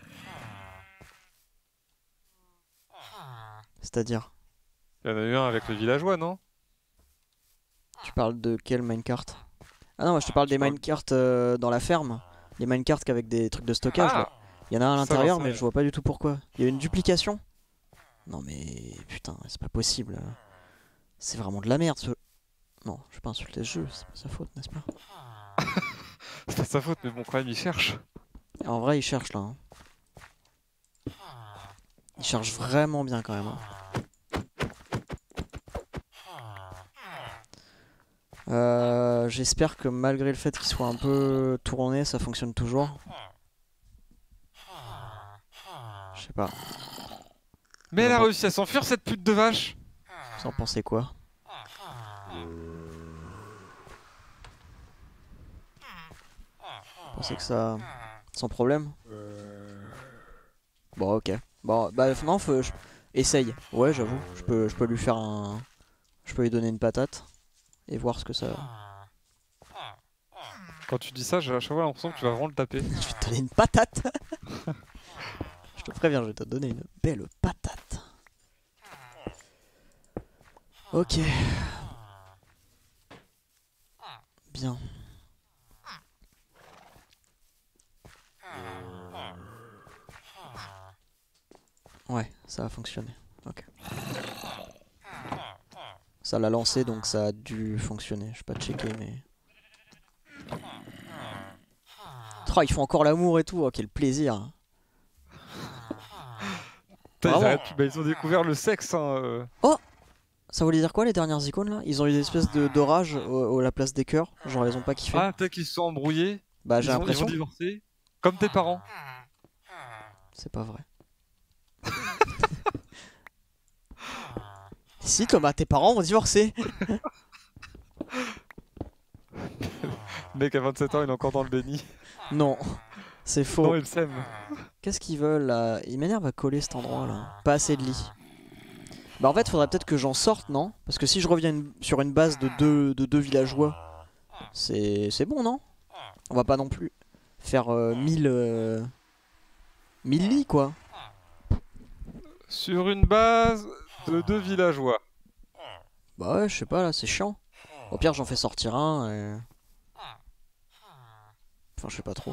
C'est-à-dire? Il y en a eu un avec le villageois, non? Tu parles de quel minecart? Ah non, moi je te parle des parle- minecarts dans la ferme. Les minecarts avec des trucs de stockage là. Ah! Il y en a un à Ça, l'intérieur, j'en sais mais rien. je vois pas du tout pourquoi. Il y a une duplication? Non mais putain, c'est pas possible. C'est vraiment de la merde ce... Non, je vais pas insulter ce jeu, c'est pas sa faute, n'est-ce pas? C'est pas sa faute, mais bon, quand même, il cherche. Et en vrai, il cherche là. Hein. Il cherche vraiment bien quand même. Hein. J'espère que malgré le fait qu'il soit un peu tourné, ça fonctionne toujours. Je sais pas. Mais elle a réussi à s'enfuir, cette pute de vache! Vous en pensez quoi? Vous pensez que ça... sans problème? Bon, ok. Bon, bah non, essaye. Ouais, j'avoue. Je peux lui faire un... Je peux lui donner une patate. Et voir ce que ça... Quand tu dis ça, j'ai à chaque fois l'impression que tu vas vraiment le taper. Je vais te donner une patate. Je te préviens, je vais te donner une belle patate. Ok. Bien. Ouais, ça a fonctionné. Ok. Ça l'a lancé, donc ça a dû fonctionner. Je vais pas checker, mais... Oh, ils font encore l'amour et tout. Oh, quel plaisir. Putain, Bravo. ils ont découvert le sexe, hein. Ça voulait dire quoi les dernières icônes là? Ils ont eu des espèces d'orage à la place des cœurs. Genre ils ont pas kiffé. Ah, peut-être qu'ils se sont embrouillés. Bah j'ai Ils vont l'impression. divorcer. Comme tes parents. C'est pas vrai. Si Thomas, tes parents vont divorcer. Le mec à 27 ans, il est encore dans le déni. Non, c'est Non, faux. il s'aime. Qu'est-ce qu'ils veulent là? Il m'énerve à coller cet endroit là. Pas assez de lits. Bah en fait faudrait peut-être que j'en sorte, non? Parce que si je reviens sur une base de deux villageois, c'est bon, non? On va pas non plus faire 1000 lits quoi. Sur une base de 2 villageois. Bah ouais, je sais pas là, c'est chiant. Au pire j'en fais sortir un et... Enfin je sais pas trop.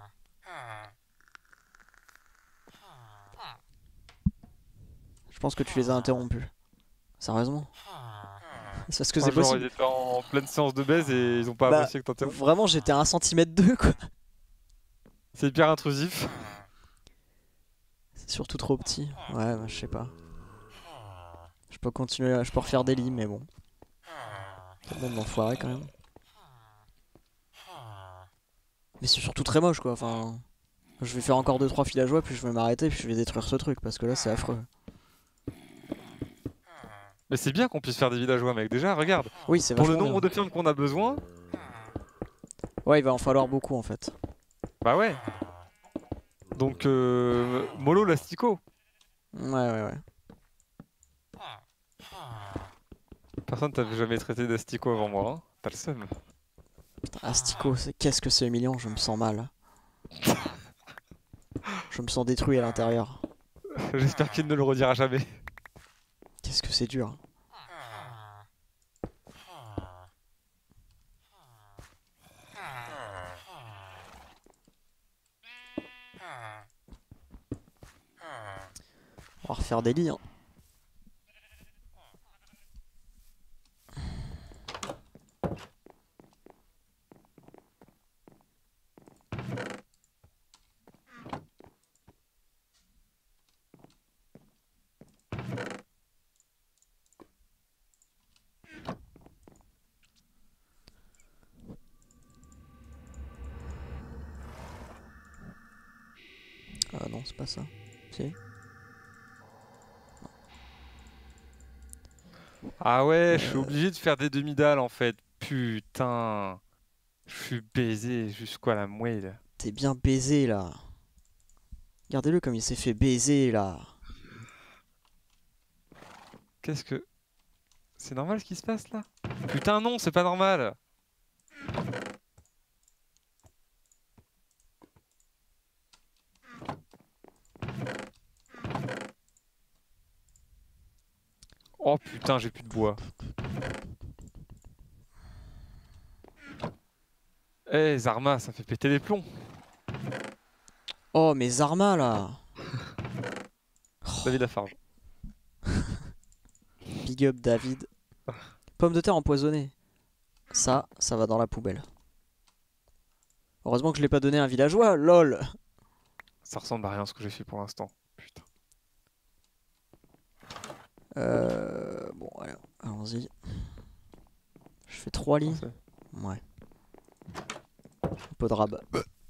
Je pense que tu les as interrompus. Sérieusement? C'est parce que c'est Genre, possible. ils étaient en pleine séance de baise et ils ont pas Bah, apprécié que t'interrompes. vraiment j'étais à 1 cm d'eux quoi. C'est hyper intrusif. C'est surtout trop petit. Ouais, bah, je sais pas. Je peux continuer, je peux refaire des lits, mais bon. C'est bon d'enfoirer quand même. Mais c'est surtout très moche quoi, enfin... Je vais faire encore 2-3 villageois, puis je vais m'arrêter, puis je vais détruire ce truc, parce que là c'est affreux. Mais c'est bien qu'on puisse faire des villageois, mec. Déjà, regarde. Oui, c'est Pour vachement le nombre bien. de fermes qu'on a besoin, Ouais, il va en falloir beaucoup en fait. bah ouais. Donc, mollo l'astico. Ouais. Personne t'avait jamais traité d'astico avant moi, hein. T'as le seum. Putain, Astico, qu'est-ce que c'est humiliant, je me sens mal. Je me sens détruit à l'intérieur. J'espère qu'il ne le redira jamais. Qu'est-ce que c'est dur. On va refaire des lits, hein. Ah non, c'est pas ça. Si. Ah ouais, je suis obligé de faire des demi-dalles en fait. Putain. Je suis baisé jusqu'à la moelle. T'es bien baisé là. Regardez-le comme il s'est fait baiser là. Qu'est-ce que... C'est normal ce qui se passe là? Putain non, c'est pas normal. Oh putain, j'ai plus de bois. Eh Zarma, ça fait péter les plombs. Oh, mes armas là. David Lafarge. Big up David. Pomme de terre empoisonnée. Ça va dans la poubelle. Heureusement que je l'ai pas donné à un villageois, lol. Ça ressemble à rien ce que j'ai fait pour l'instant. Putain. Bon, allons-y. Je fais 3 lits. Parfait. Ouais. Un peu de rab.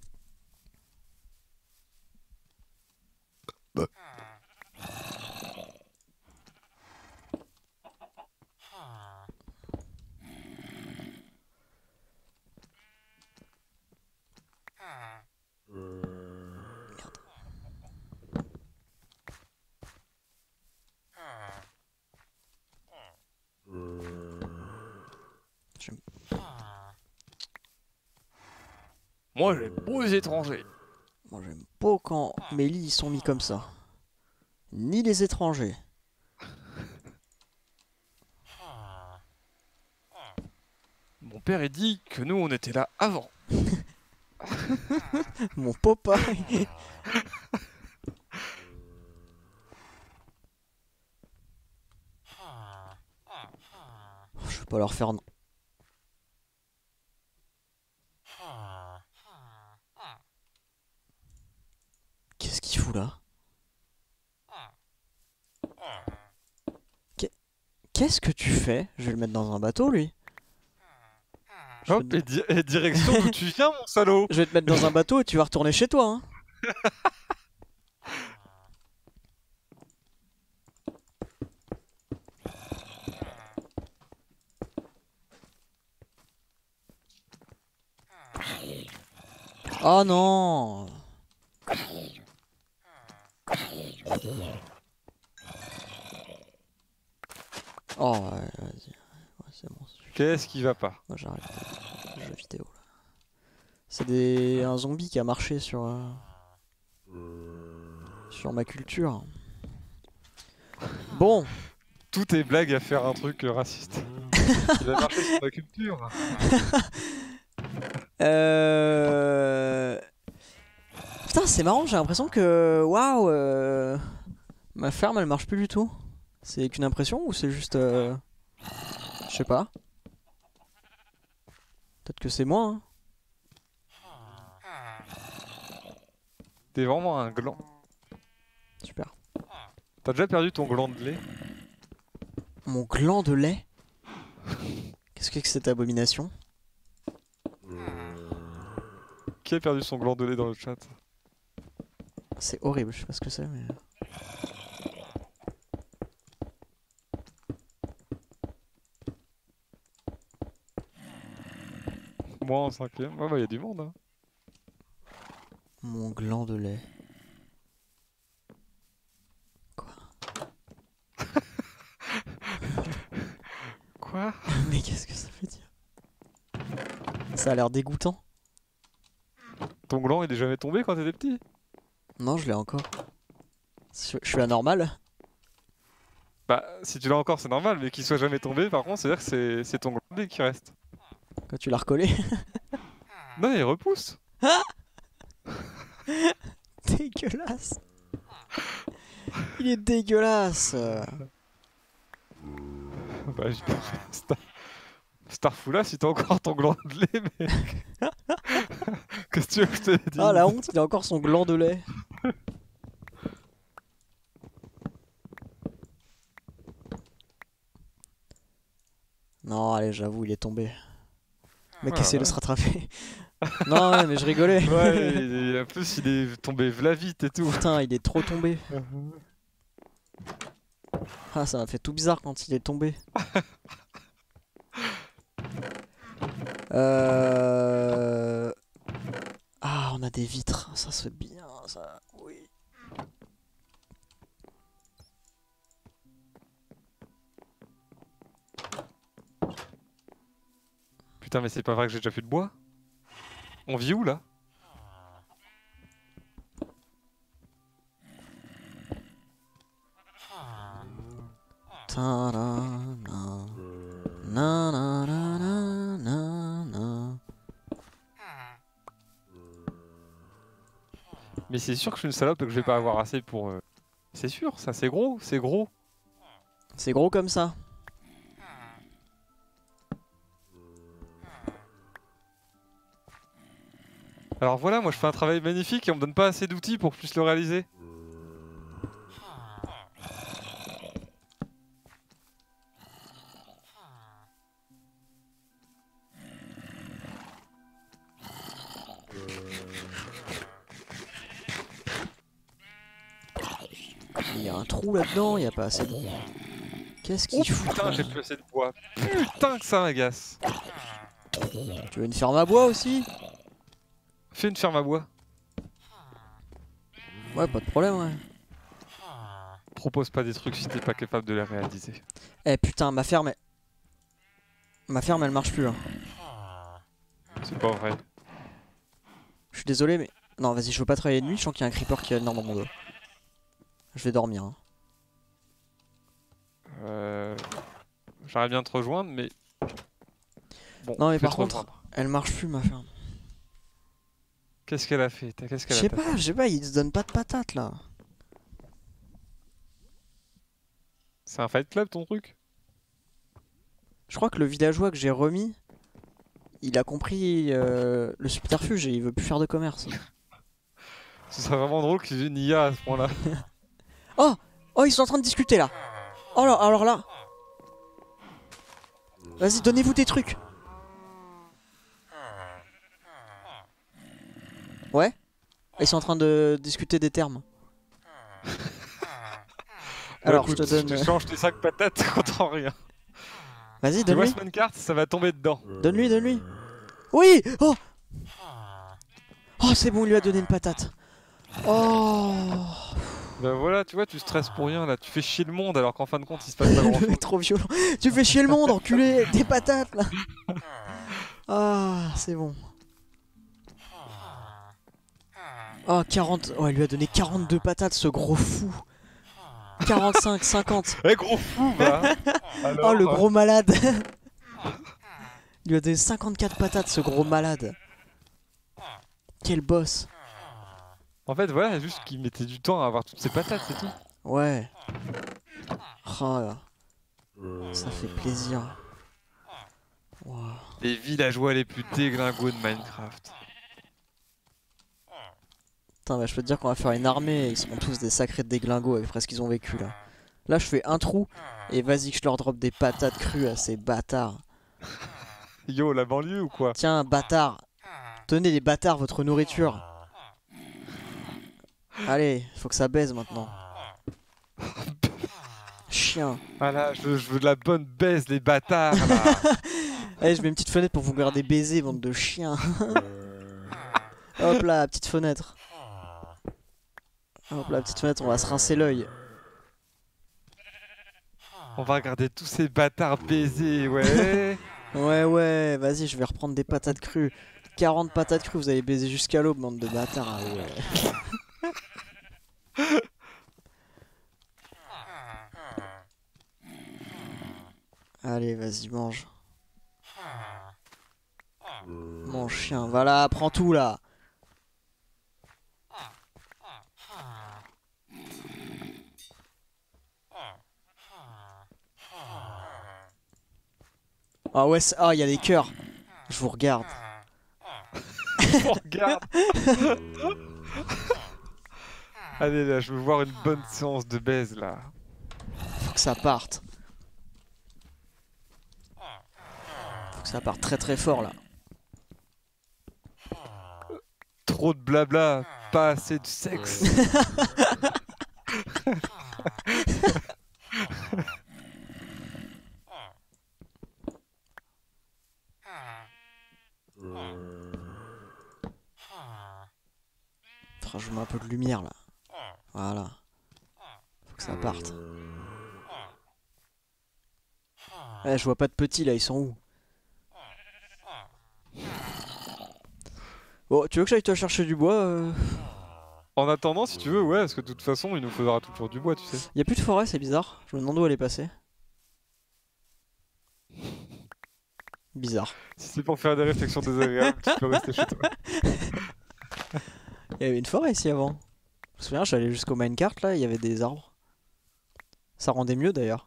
Moi j'aime beaux les étrangers. Moi j'aime pas quand mes lits ils sont mis comme ça. Ni les étrangers. Mon père il dit que nous on était là avant. Mon papa. Je vais pas leur faire. Qu'est-ce qu'il fout là? Qu'est-ce que tu fais? Je vais le mettre dans un bateau lui. Hop, et direction d'où tu viens mon salaud. Je vais te mettre dans un bateau et tu vas retourner chez toi. Hein. Oh non! Oh ouais, vas-y. Ouais, c'est bon. Qu'est-ce qui va pas? Moi j'arrête les jeux vidéo là. C'est un zombie qui a marché sur ma culture. Bon. Tout est blague à faire un truc raciste. Il va marcher sur ma culture. Putain, c'est marrant, j'ai l'impression que... Waouh, ma ferme elle marche plus du tout. C'est qu'une impression ou c'est juste... Je sais pas. Peut-être que c'est moi. Hein. T'es vraiment un gland. Super. T'as déjà perdu ton gland de lait? Mon gland de lait? Qu'est-ce que c'est que cette abomination? Qui a perdu son gland de lait dans le chat? C'est horrible, je sais pas ce que c'est mais... Moi en 5ème. Ouais bah y'a du monde hein. Mon gland de lait. Quoi? Quoi? Mais qu'est-ce que ça veut dire? Ça a l'air dégoûtant. Ton gland il est jamais tombé quand t'étais petit? Non, je l'ai encore. Je suis anormal. Bah si tu l'as encore c'est normal, mais qu'il soit jamais tombé par contre c'est-à-dire que c'est ton gland de lait qui reste. Quand tu l'as recollé. Non il repousse. Dégueulasse. Il est dégueulasse. Bah Starfula si t'as encore ton gland de lait mec. Qu'est-ce que tu veux que je te dise? Ah la honte, il a encore son gland de lait. Non, allez, j'avoue, il est tombé. Le mec essaie de se rattraper. Non, ouais, mais je rigolais. Ouais, en plus il est tombé v'là vite et tout. Putain, il est trop tombé. Ah, ça m'a fait tout bizarre quand il est tombé. Ah, on a des vitres. Ça se fait bien, ça. Oui. Putain, mais c'est pas vrai que j'ai déjà plus de bois. On vit où là? Ta-da-na. Na-na-na-na-na-na. Mais c'est sûr que je suis une salope et que je vais pas avoir assez pour... C'est sûr, ça c'est gros, c'est gros. C'est gros comme ça. Alors voilà, moi je fais un travail magnifique et on me donne pas assez d'outils pour que je puisse le réaliser. Il y a un trou là-dedans, il y a pas assez de... Qu'est-ce qu'il fout? Putain, j'ai plus assez de bois. Putain que ça m'agace. Tu veux une ferme à bois aussi? Fais une ferme à bois. Ouais, pas de problème, ouais. Propose pas des trucs si t'es pas capable de les réaliser. Eh putain, ma ferme, elle marche plus là. C'est pas vrai. Je suis désolé, mais... Non, vas-y, je veux pas travailler de nuit, je sens qu'il y a un creeper qui est énorme dans mon dos. Je vais dormir. Hein. J'aimerais bien te rejoindre, mais... Bon, Non, mais je vais par te contre, rejoindre. elle marche plus, ma ferme. Qu'est-ce qu'elle a fait? Qu'est-ce Je qu'elle a sais tapé? pas, il se donne pas de patates là. C'est un fight club ton truc? Je crois que le villageois que j'ai remis, il a compris le subterfuge et il veut plus faire de commerce. Ce serait vraiment drôle qu'ils aient une IA à ce point-là. Oh! Oh, ils sont en train de discuter là. Oh là, alors là. Vas-y, donnez-vous des trucs. Ouais? Ils sont en train de discuter des termes. Alors, Bah, écoute, je te donne... tu changes tes 5 patates contre rien. Vas-y, Tu vois donne-lui. ce carte, ça va tomber dedans. Donne-lui, donne-lui. Oui! Oh! Oh, c'est bon, il lui a donné une patate. Oh! Bah voilà, tu vois, tu stresses pour rien là. Tu fais chier le monde alors qu'en fin de compte, il se passe pas grand chose. Trop violent. Tu fais chier le monde, enculé. Des patates là. Ah, c'est bon. Oh, 40. Oh, il lui a donné 42 patates, ce gros fou. 45, 50. Eh gros fou, va. Alors, Oh, le gros malade. Il lui a donné 54 patates, ce gros malade. Quel boss. En fait, voilà, juste qu'il mettait du temps à avoir toutes ces patates, c'est tout. Ouais. Oh là. Ça fait plaisir. Wow. Les villageois les plus déglingos de Minecraft. Putain, bah, je peux te dire qu'on va faire une armée et ils seront tous des sacrés déglingos après ce qu'ils ont vécu là. Là, je fais un trou et vas-y que je leur drop des patates crues à ces bâtards. Yo, la banlieue ou quoi? Tiens, bâtard. Tenez les bâtards votre nourriture. Allez, faut que ça baise maintenant. Chien. Voilà, je veux de la bonne baise, les bâtards là. Allez, je mets une petite fenêtre pour vous regarder baiser, bande de chiens. Hop là, petite fenêtre. Hop là, petite fenêtre, on va se rincer l'œil. On va regarder tous ces bâtards baiser, ouais. Ouais, vas-y, je vais reprendre des patates crues. 40 patates crues, vous allez baiser jusqu'à l'aube, bande de bâtards. Ah ouais. Allez, vas-y, mange. Mon chien, voilà, prends tout là. Ah ouais, ah, il y a des cœurs. Je vous regarde. On regarde. Allez là, je veux voir une bonne séance de baise là. Faut que ça parte. Faut que ça parte très très fort là. Trop de blabla, pas assez de sexe. je mets un peu de lumière là. Voilà. Faut que ça parte. Eh, je vois pas de petits là, ils sont où? Bon, tu veux que j'aille te chercher du bois En attendant, si tu veux, ouais, parce que de toute façon, il nous faudra toujours du bois, tu sais. Y a plus de forêt, c'est bizarre. Je me demande où elle est passée. Bizarre. Si c'est pour faire des réflexions désagréables, tu peux rester chez toi. Il y avait une forêt ici avant. Je me souviens, j'allais jusqu'au minecart là, il y avait des arbres. Ça rendait mieux d'ailleurs.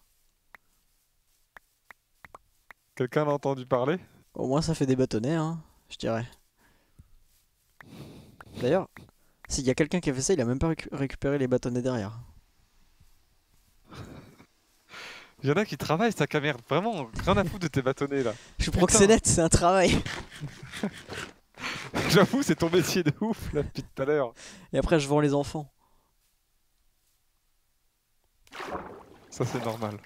Quelqu'un a entendu parler? Au moins ça fait des bâtonnets, hein, je dirais. D'ailleurs, s'il y a quelqu'un qui a fait ça, il a même pas récupéré les bâtonnets derrière. Il y en a qui travaillent, ça caméra. Vraiment, rien à foutre de tes bâtonnets là. Je suis Putain. proxénète, c'est un travail. J'avoue, c'est ton métier de ouf là depuis tout à l'heure. Et après, je vends les enfants. Ça, c'est normal.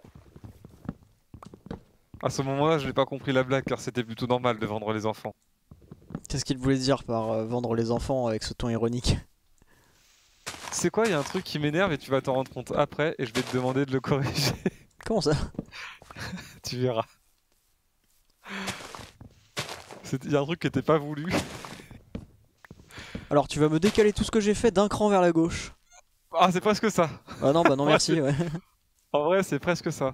À ce moment-là, je n'ai pas compris la blague car c'était plutôt normal de vendre les enfants. Qu'est-ce qu'il voulait dire par vendre les enfants avec ce ton ironique? Tu sais quoi, il y a un truc qui m'énerve et tu vas t'en rendre compte après et je vais te demander de le corriger. Comment ça? Tu verras. Il y a un truc qui était pas voulu. Alors, tu vas me décaler tout ce que j'ai fait d'un cran vers la gauche. Ah, c'est presque ça. Ah non, bah non, Ouais, merci, ouais. En vrai, c'est presque ça.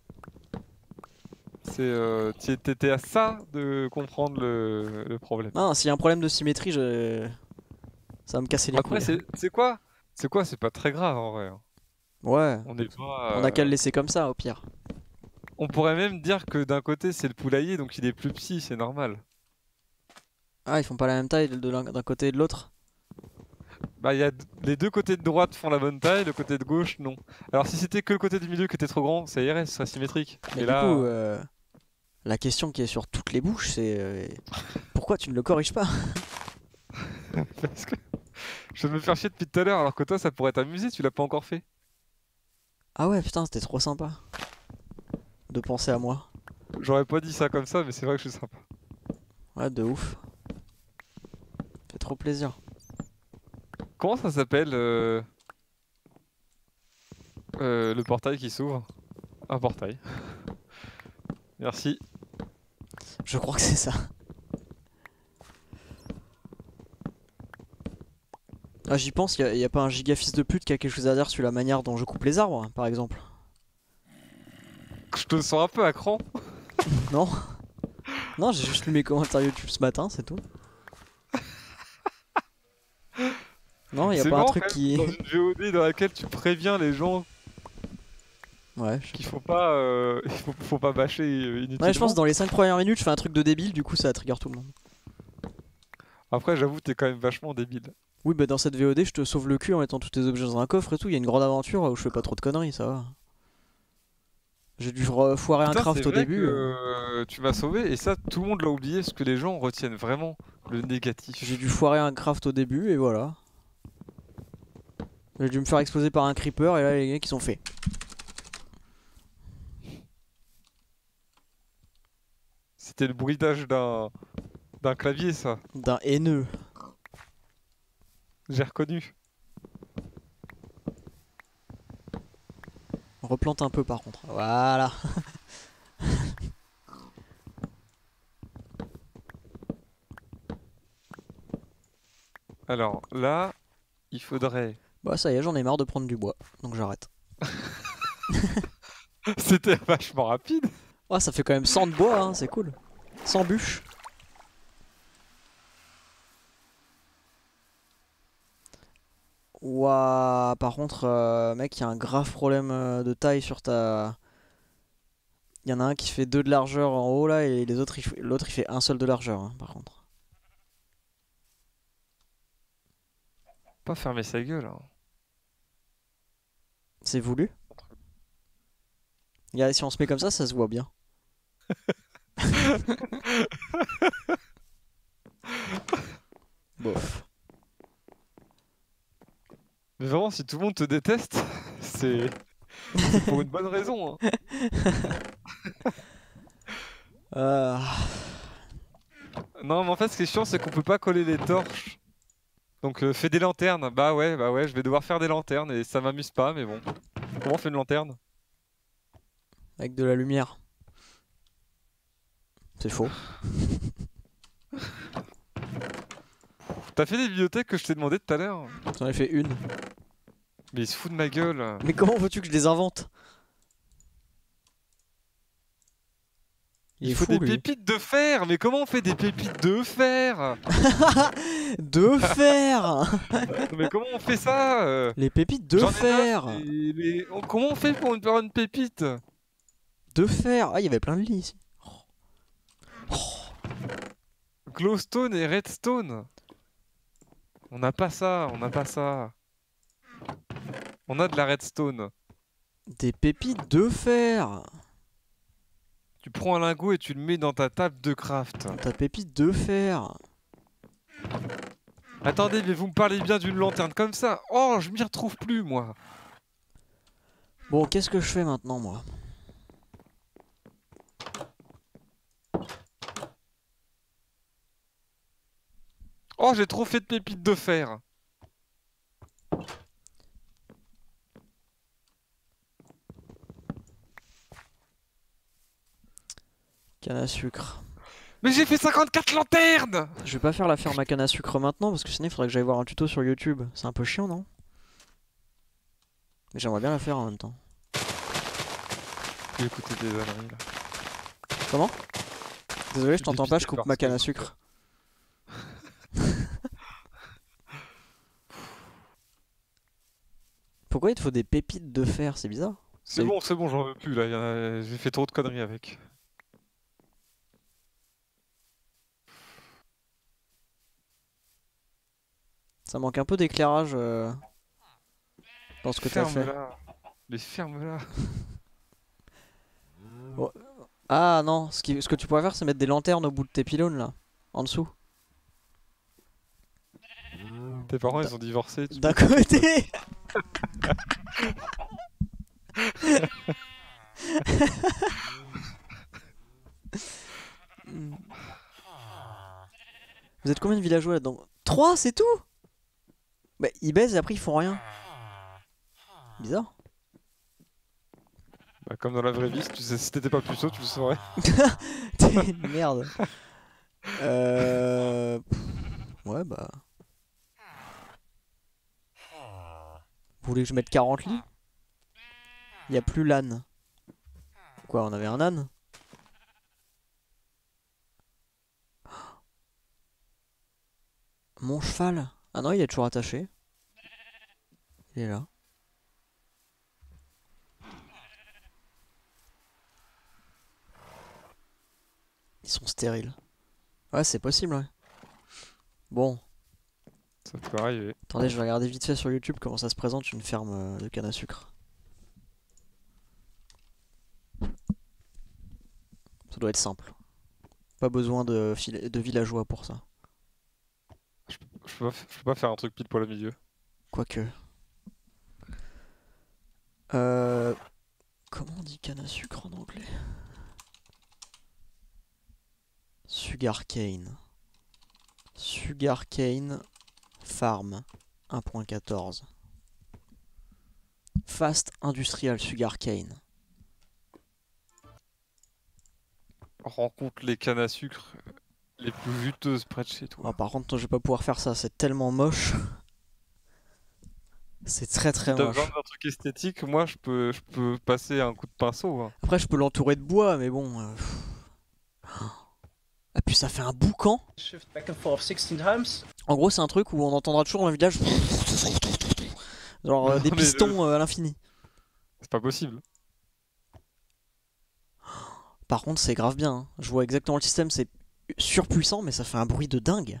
T'étais à ça de comprendre le problème. Non, s'il y a un problème de symétrie, ça va me casser les Après, couilles. c'est quoi? C'est quoi? C'est pas très grave en vrai. Ouais, On est pas. on a qu'à le laisser comme ça, au pire. On pourrait même dire que d'un côté c'est le poulailler, donc il est plus petit, c'est normal. Ah, ils font pas la même taille d'un côté et de l'autre? Bah, les deux côtés de droite font la bonne taille, le côté de gauche non. Alors si c'était que le côté du milieu qui était trop grand, ça irait, ce serait symétrique. Mais Et du là, coup, la question qui est sur toutes les bouches, c'est pourquoi tu ne le corriges pas? parce que je vais me faire chier depuis tout à l'heure, alors que toi ça pourrait t'amuser, tu l'as pas encore fait. Ah ouais, putain, c'était trop sympa de penser à moi. J'aurais pas dit ça comme ça, mais c'est vrai que je suis sympa. Ouais, de ouf. Fait trop plaisir. Comment ça s'appelle le portail qui s'ouvre? Un portail. Merci. Je crois que c'est ça. Ah, j'y pense, y a pas un giga fils de pute qui a quelque chose à dire sur la manière dont je coupe les arbres, par exemple? Je te sens un peu à cran. Non? Non, j'ai juste lu mes commentaires YouTube ce matin, c'est tout. Non, y a C'est pas un marrant, truc quand qui... même, dans une VOD dans laquelle tu préviens les gens Ouais, je sais qu'il faut pas, faut pas bâcher inutilement. Ouais, je pense que dans les 5 premières minutes, je fais un truc de débile, du coup ça trigger tout le monde. Après, j'avoue, t'es quand même vachement débile. Oui, bah dans cette VOD, je te sauve le cul en mettant tous tes objets dans un coffre et tout. Il y a une grande aventure où je fais pas trop de conneries, ça va. J'ai dû foirer un Putain, craft c'est au vrai début. que tu m'as sauvé et ça, tout le monde l'a oublié parce que les gens retiennent vraiment le négatif. J'ai dû foirer un craft au début et voilà. J'ai dû me faire exploser par un creeper et là les mecs ils sont faits. C'était le bruitage d'un clavier, ça. D'un haineux. J'ai reconnu. On replante un peu par contre. Voilà. Alors là, il faudrait. Bah ça y est, j'en ai marre de prendre du bois. Donc j'arrête. C'était vachement rapide. Ouais, ça fait quand même 100 de bois, hein, c'est cool. 100 bûches. Ouah, par contre, mec, il y a un grave problème de taille sur ta... Il y en a un qui fait 2 de largeur en haut là et les autres, l'autre il fait un seul de largeur hein, par contre. Pas fermer sa gueule. Hein. C'est voulu? Regarde, si on se met comme ça se voit bien. Bof. Mais vraiment, si tout le monde te déteste, c'est pour une bonne raison. Hein. Euh... Non, mais en fait, ce qui est chiant, c'est qu'on peut pas coller les torches Donc fais des lanternes. Bah ouais, je vais devoir faire des lanternes et ça m'amuse pas, mais bon. Comment on fait une lanterne? Avec de la lumière. C'est faux. T'as fait des bibliothèques que je t'ai demandé tout à l'heure? J'en ai fait une. Mais il se fout de ma gueule. Mais comment veux-tu que je les invente? Il est Il faut fou des lui. pépites de fer. Mais comment on fait des pépites de fer? De fer. Mais comment on fait ça? Les pépites de J'en ai fer. 9, comment on fait pour faire une pépite? De fer. Ah, il y avait plein de lits ici. Glowstone et redstone. On n'a pas ça, on n'a pas ça. On a de la redstone. Des pépites de fer. Tu prends un lingot et tu le mets dans ta table de craft. Ta pépite de fer. Attendez, mais vous me parlez bien d'une lanterne comme ça? Oh, je m'y retrouve plus, moi. Bon, qu'est-ce que je fais maintenant, moi? Oh, j'ai trop fait de pépites de fer. Canne à sucre. Mais j'ai fait 54 lanternes! Je vais pas faire la ferme à canne à sucre maintenant parce que sinon il faudrait que j'aille voir un tuto sur YouTube. C'est un peu chiant, non? Mais j'aimerais bien la faire en même temps. J'ai écouté des âneries, là. Comment? Désolé, je Des t'entends pas, je pitiés coupe ma canne à parce que- sucre. Pourquoi il te faut des pépites de fer? C'est bizarre. C'est bon, j'en veux plus, là. J'ai fait trop de conneries avec. Ça manque un peu d'éclairage dans ce que t'as fait. Ferme-la. Mais ferme-la. Ah non, ce que tu pourrais faire, c'est mettre des lanternes au bout de tes pylônes là, en dessous. Tes parents, ils ont divorcé. D'un côté. Vous êtes combien de villageois là-dedans? 3, c'est tout? Bah ils baisent et après ils font rien. Bizarre. Bah, comme dans la vraie vie, si t'étais pas puceau, tu le saurais. T'es une merde. Ouais bah. Vous voulez que je mette 40 lits? Y a plus l'âne. Quoi, on avait un âne? Mon cheval? Ah non, il est toujours attaché. Il est là. Ils sont stériles. Ouais, c'est possible, ouais. Bon, Ça peut arriver. attendez, je vais regarder vite fait sur YouTube comment ça se présente une ferme de canne à sucre. Ça doit être simple. Pas besoin de villageois pour ça. Je peux pas faire un truc pile poil au milieu. Quoique. Comment on dit canne à sucre en anglais? Sugarcane. Sugarcane Farm 1.14. Fast Industrial Sugarcane. Rencontre les cannes à sucre les plus juteuses près de chez toi. Oh, par contre, je vais pas pouvoir faire ça, c'est tellement moche. C'est très Si très t'as moche. besoin d'un truc esthétique, moi je peux passer un coup de pinceau, hein. Après, je peux l'entourer de bois, mais bon. Ah, puis ça fait un boucan. Shift back and forth 16 times. En gros, c'est un truc où on entendra toujours dans le village. Genre des Mais pistons à l'infini. C'est pas possible. Par contre, c'est grave bien, hein. Je vois exactement le système, c'est surpuissant, mais ça fait un bruit de dingue.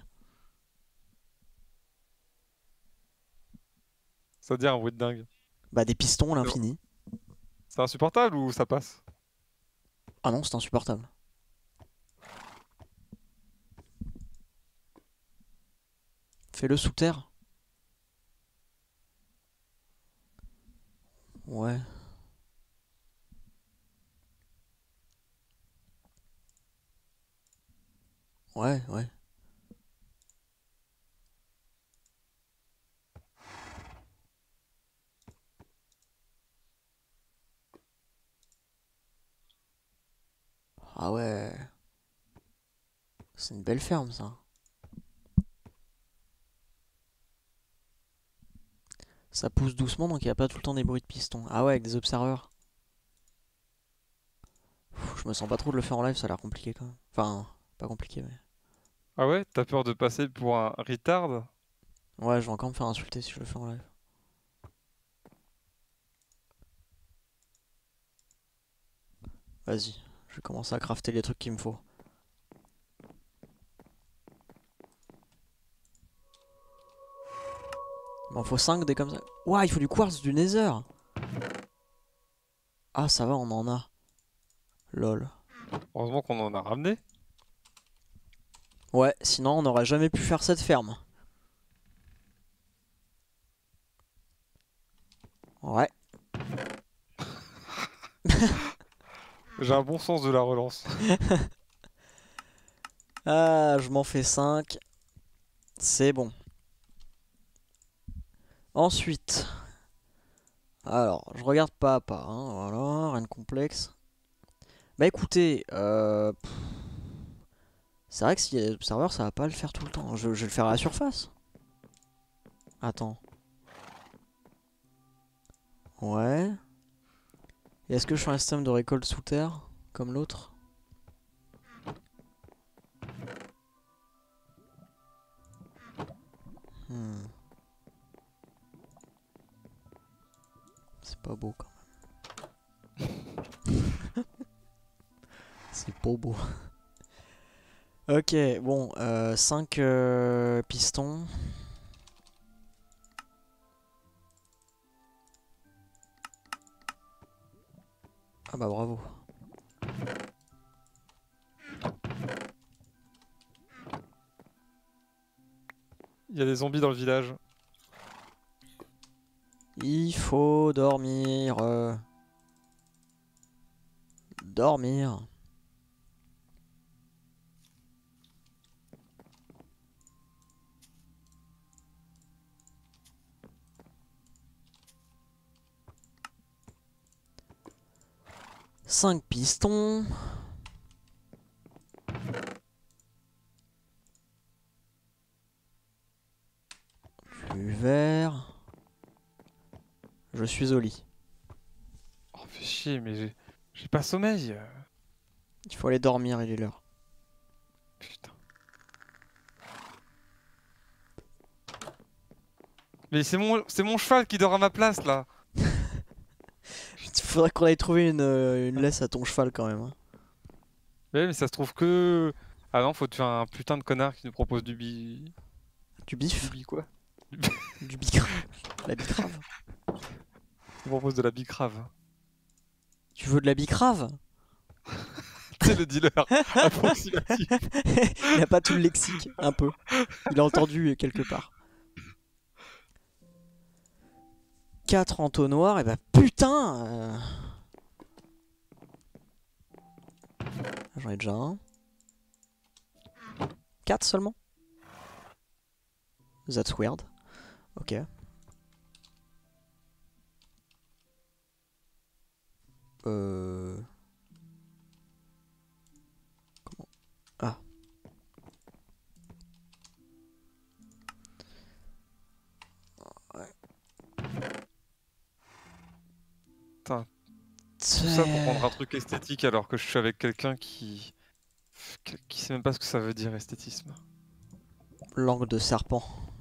Ça veut dire un bruit de dingue. Bah, des pistons à l'infini. C'est insupportable ou ça passe? Ah non, c'est insupportable. Fais-le sous terre. Ouais. Ouais, ouais. Ah ouais. C'est une belle ferme ça. Ça pousse doucement donc il n'y a pas tout le temps des bruits de piston. Ah ouais, avec des observeurs. Je me sens pas trop de le faire en live, ça a l'air compliqué quand même. Enfin, pas compliqué mais... Ah ouais, t'as peur de passer pour un retard? Ouais, je vais encore me faire insulter si je le fais en live. Vas-y, je vais commencer à crafter les trucs qu'il me faut. Il m'en faut 5 des comme ça. Ouah, il faut du quartz, du nether. Ah, ça va, on en a. Lol. Heureusement qu'on en a ramené. Ouais, sinon on n'aurait jamais pu faire cette ferme. Ouais. J'ai un bon sens de la relance. Ah, je m'en fais 5. C'est bon. Ensuite. Alors, je regarde pas à pas, hein, voilà, rien de complexe. Bah écoutez, c'est vrai que s'il y a des observeurs, ça va pas le faire tout le temps. Je vais le faire à la surface. Attends. Ouais. Et est-ce que je fais un système de récolte sous terre, comme l'autre? Hmm. C'est pas beau quand même. C'est pas beau. Ok, bon, 5 pistons. Ah bah bravo. Il y a des zombies dans le village. Il faut dormir. Dormir. Cinq pistons. Du verre. Je suis au lit. Oh, fais chier, mais j'ai pas sommeil. Il faut aller dormir, il est l'heure. Putain. Mais c'est mon cheval qui dort à ma place là. Il faudrait qu'on aille trouver une laisse à ton cheval quand même, hein. Ouais, mais ça se trouve que. Ah non, faut tuer un putain de connard qui nous propose du Du Du bif. bi quoi? Du bicrave. La bicrave. Il nous propose de la bicrave. Tu veux de la bicrave? C'est le dealer approximatif. Il a pas tout le lexique, un peu. Il a entendu quelque part. 4 entonnoirs, et bah putain J'en ai déjà un. 4 seulement? That's weird. Ok. Comment? Ah. Ouais. Putain, tout ça pour prendre un truc esthétique alors que je suis avec quelqu'un qui sait même pas ce que ça veut dire esthétisme. Langue de serpent.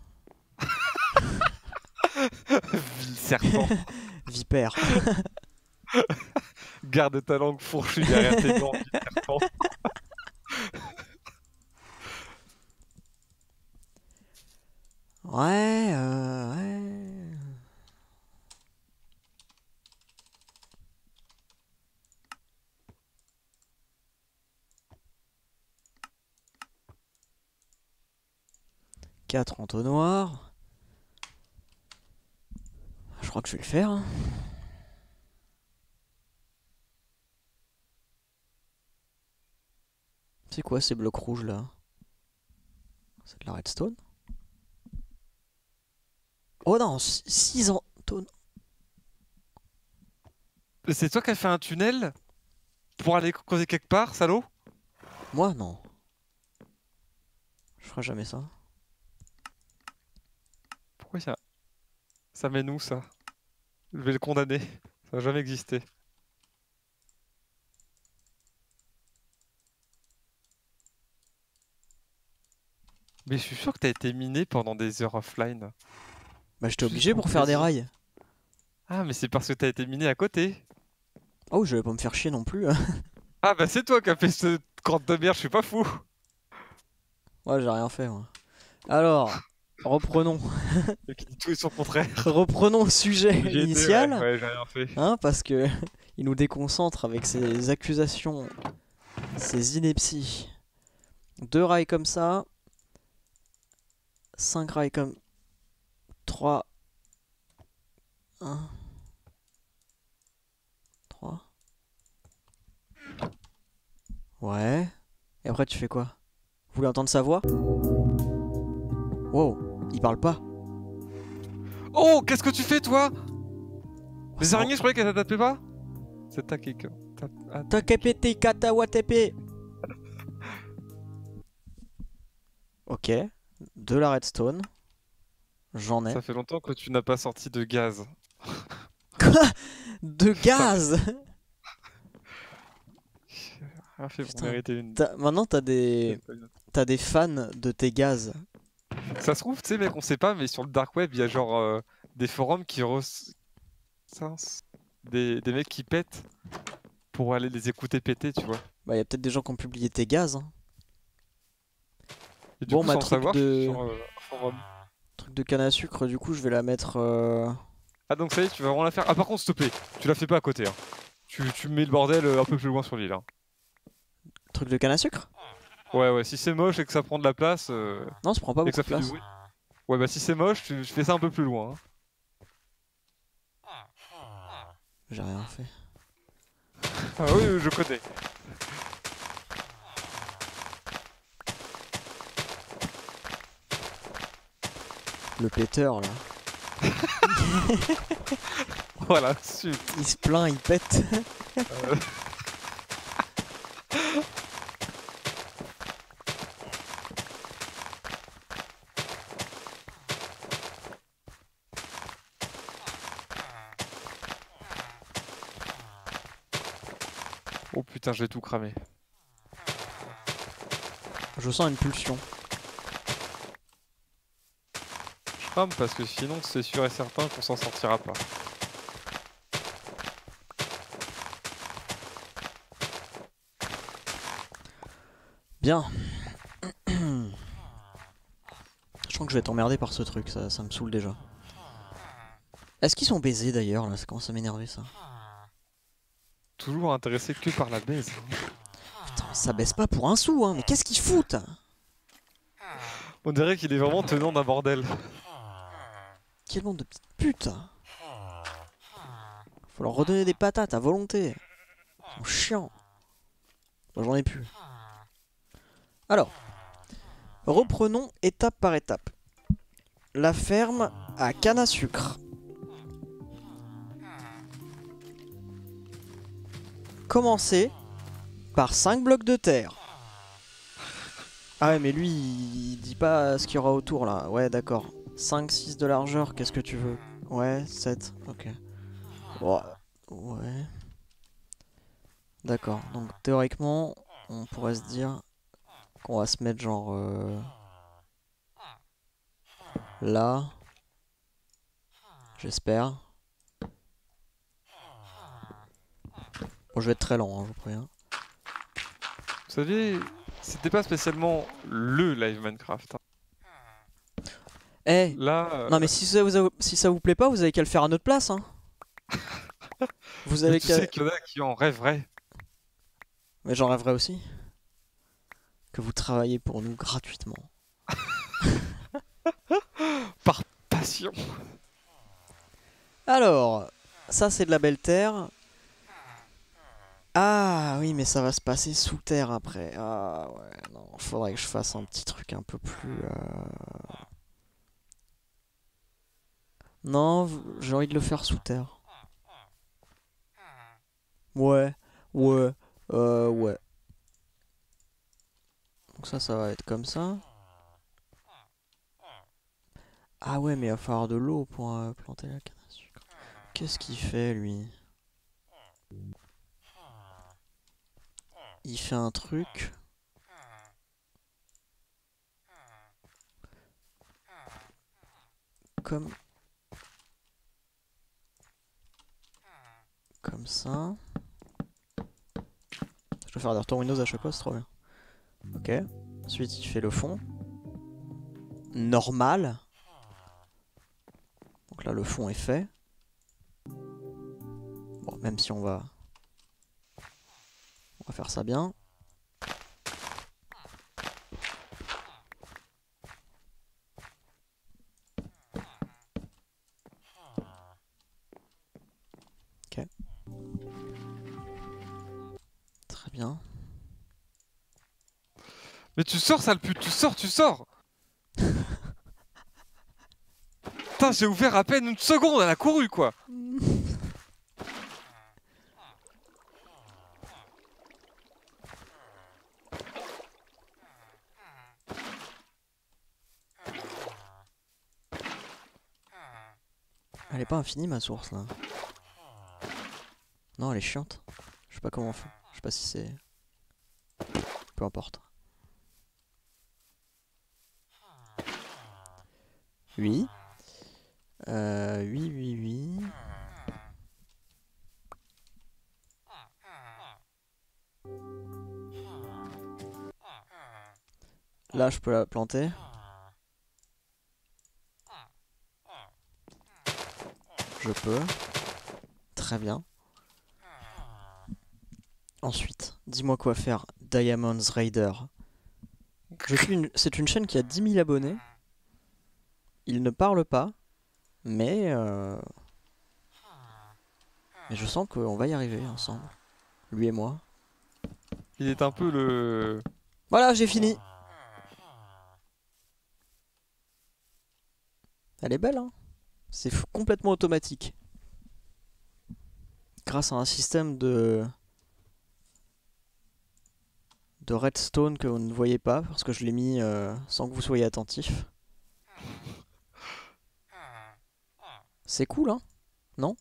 Vil serpent. Vipère. Garde ta langue fourchue derrière tes dents, vil serpent. Ouais, ouais. Quatre entonnoirs. Je crois que je vais le faire, hein. C'est quoi ces blocs rouges là? C'est de la redstone? Oh non, 6 entonnoirs. C'est toi qui as fait un tunnel? pour aller creuser quelque part, salaud? Moi, non. Je ferai jamais ça. Pourquoi ça mène où ça? Je vais le condamner. Ça va jamais exister. Mais je suis sûr que t'as été miné pendant des heures offline. Bah, j'étais Juste obligé pour pour faire des plaisir. rails. Ah, mais c'est parce que t'as été miné à côté. Oh, je vais pas me faire chier non plus. Ah, bah c'est toi qui as fait ce crotte de merde, je suis pas fou. Ouais, j'ai rien fait, moi. Alors, reprenons. Et qui dit tout et son contraire. Reprenons le sujet J'y étais, initial. ouais, j'ai rien fait. Hein, parce que il nous déconcentre avec ses accusations, ses inepties. 2 rails comme ça. 5 rails comme... 3. 1. 3. Ouais. Et après tu fais quoi? Vous voulez entendre sa voix? Wow, il parle pas. Oh, qu'est-ce que tu fais toi? Les ça- araignées, je croyais qu'elles t'attaquaient pas. C'est Takeka. Takepete katawatepe. Ok. De la redstone. J'en ai. Ça fait longtemps que tu n'as pas sorti de gaz. Quoi? De gaz? Rien fait pour Putain, mériter une. Maintenant t'as des fans de tes gaz. Ça se trouve, tu sais, mec, on sait pas, mais sur le dark web, il y a genre des forums qui des mecs qui pètent pour aller les écouter péter, tu vois. Bah y a peut-être des gens qui ont publié tes gaz. Hein. Et du Bon, coup, ma sans truc savoir, je suis de sur un forum. truc de canne à sucre, du coup je vais la mettre. Ah, donc ça y est, tu vas vraiment la faire. Ah, par contre, s'il te plaît, tu la fais pas à côté. Hein. Tu mets le bordel un peu plus loin sur l'île. Hein. Truc de canne à sucre? Ouais, ouais, si c'est moche et que ça prend de la place Non, ça prend pas et que beaucoup ça de fait du place. bruit. Ouais, bah si c'est moche, je fais ça un peu plus loin. Hein. J'ai rien fait. Ah oui, je connais. Le péteur là. Voilà, super. Il se plaint, il pète. Oh putain, je vais tout cramer. Je sens une pulsion. Je crame parce que sinon, c'est sûr et certain qu'on s'en sortira pas. Bien. Je sens que je vais t'emmerder par ce truc, ça me saoule déjà. Est-ce qu'ils sont baisés d'ailleurs là? Ça commence à m'énerver ça. Toujours intéressé que par la baise. Hein. Putain, mais ça baisse pas pour un sou, hein. Mais qu'est-ce qu'ils foutent? On dirait qu'il est vraiment tenant d'un bordel. Quel monde de petites putes. Faut leur redonner des patates à volonté. Ils sont chiants. Moi j'en ai plus. Alors, reprenons étape par étape. La ferme à canne à sucre. Commencer par 5 blocs de terre. Ah ouais, mais lui, il dit pas ce qu'il y aura autour là. Ouais, d'accord. 5, 6 de largeur, qu'est-ce que tu veux? Ouais, 7, ok. Ouais. D'accord, donc théoriquement, on pourrait se dire qu'on va se mettre genre là. J'espère. Bon, je vais être très lent, hein, je vous préviens. Vous savez, c'était pas spécialement le live Minecraft. Hein. Eh, Là, non mais si ça vous plaît pas, vous avez qu'à le faire à notre place, hein. Vous avez tu qu'à... sais qu'il y en a qui en rêveraient. Mais j'en rêverais aussi. Que vous travaillez pour nous gratuitement. Par passion. Alors, ça c'est de la belle terre. Ah oui, mais ça va se passer sous terre après. Ah ouais, non, faudrait que je fasse un petit truc un peu plus... Non, j'ai envie de le faire sous terre. Ouais, Ouais. Donc ça va être comme ça. Ah ouais, mais il va falloir de l'eau pour planter la canne à sucre. Qu'est-ce qu'il fait, lui? Il fait un truc. Comme... Comme ça. Je dois faire des retours Windows à chaque fois, c'est trop bien. Ok. Ensuite, il fait le fond. Normal. Donc là, le fond est fait. Bon, même si on va faire ça bien. Ok. Très bien. Mais tu sors, sale pute, tu sors, tu sors! Putain, j'ai ouvert à peine une seconde, elle a couru quoi! Elle est pas infinie ma source là. Non, elle est chiante. Je sais pas comment on fait. Je sais pas si c'est... Peu importe. Oui. Oui. Là, je peux la planter. Je peux. Très bien. Ensuite, dis-moi quoi faire. Diamonds Raider. C'est une chaîne qui a 10 000 abonnés. Il ne parle pas. Mais je sens qu'on va y arriver ensemble. Lui et moi. Il est un peu le... Voilà, j'ai fini. Elle est belle, hein. C'est complètement automatique. Grâce à un système de redstone que vous ne voyez pas, parce que je l'ai mis sans que vous soyez attentif. C'est cool, hein? Non?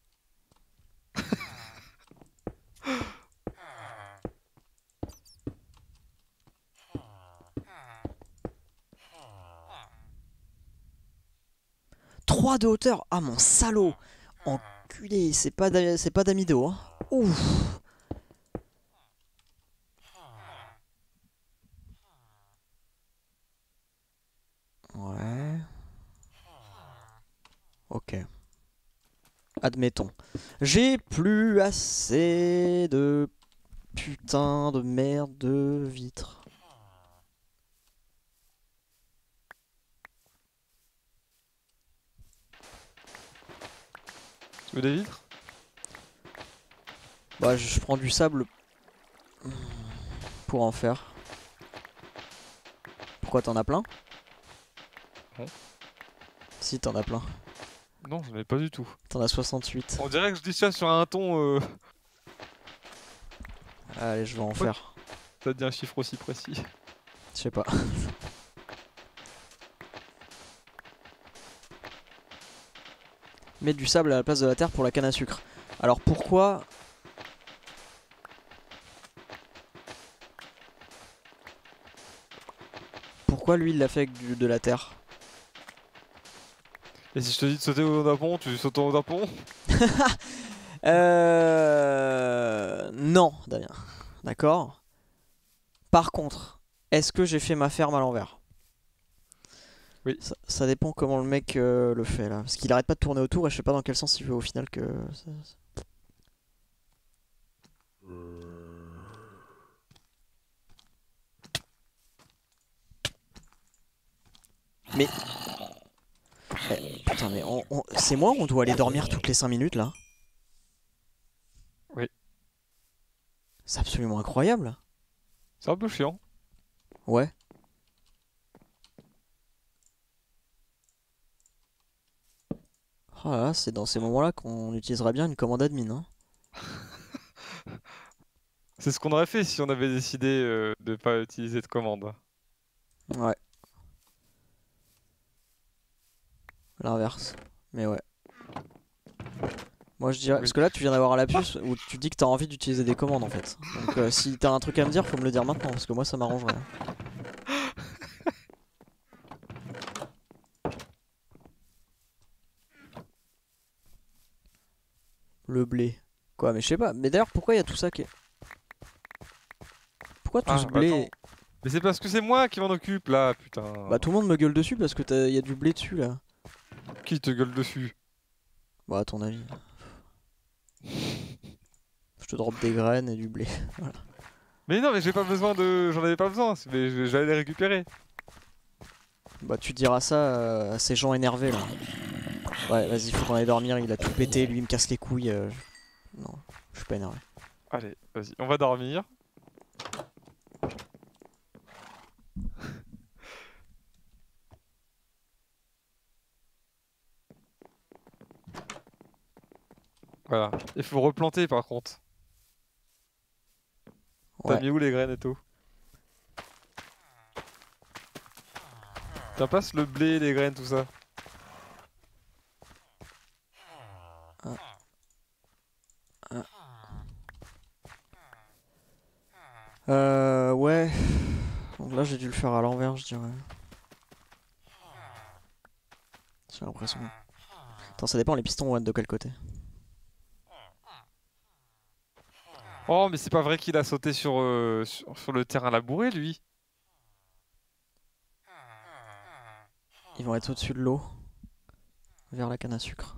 Trois de hauteur. Ah mon salaud. Enculé, c'est pas d'amido, hein. Ouf. Ouais. Ok. Admettons. J'ai plus assez de putain de merde de vitres. Tu veux des vitres? Bah, je prends du sable pour en faire. Pourquoi t'en as plein? Non. Si, t'en as plein. Non, je n'en ai pas du tout. T'en as 68. On dirait que je dis ça sur un ton... Allez, je vais en faire. Ça dit un chiffre aussi précis. Je sais pas. Mettre du sable à la place de la terre pour la canne à sucre. Alors pourquoi... Pourquoi lui il l'a fait avec de la terre? Et si je te dis de sauter au haut d'un pont, tu sautes au haut d'un pont? Non, Damien. D'accord. Par contre, est-ce que j'ai fait ma ferme à l'envers? Oui. Ça dépend comment le mec le fait là. Parce qu'il arrête pas de tourner autour et je sais pas dans quel sens il veut au final que... Mais... putain mais c'est moi ou on doit aller dormir toutes les 5 minutes là? Oui. C'est absolument incroyable. C'est un peu chiant. Ouais. Oh là là, c'est dans ces moments-là qu'on utilisera bien une commande admin, hein. C'est ce qu'on aurait fait si on avait décidé de pas utiliser de commande. Ouais. L'inverse. Mais ouais. Moi je dirais. Oui. Parce que là tu viens d'avoir un lapsus où tu dis que t'as envie d'utiliser des commandes en fait. Donc si t'as un truc à me dire, faut me le dire maintenant parce que moi ça m'arrangerait. Le blé. Quoi, mais je sais pas. Mais d'ailleurs, pourquoi il y a tout ça qui est. Pourquoi tout ce Bah blé. attends. Mais c'est parce que c'est moi qui m'en occupe là, putain. Bah tout le monde me gueule dessus parce que il y a du blé dessus là. Qui te gueule dessus? Bah à ton avis. Je te drop des graines et du blé. Voilà. Mais non, mais j'ai pas besoin de. J'en avais pas besoin, mais j'allais les récupérer. Bah tu diras ça à ces gens énervés là. Ouais, vas-y, faut qu'on aille dormir, il a tout pété, lui il me casse les couilles. Non, je suis pas énervé. Allez, vas-y, on va dormir. Voilà. Il faut replanter par contre. T'as Ouais. mis où les graines et tout? Tiens, passe le blé, les graines, tout ça. Ouais. Donc là j'ai dû le faire à l'envers, je dirais. J'ai l'impression. Attends, ça dépend, les pistons vont être de quel côté? Oh, mais c'est pas vrai qu'il a sauté sur le terrain labouré, lui. Ils vont être au-dessus de l'eau. Vers la canne à sucre.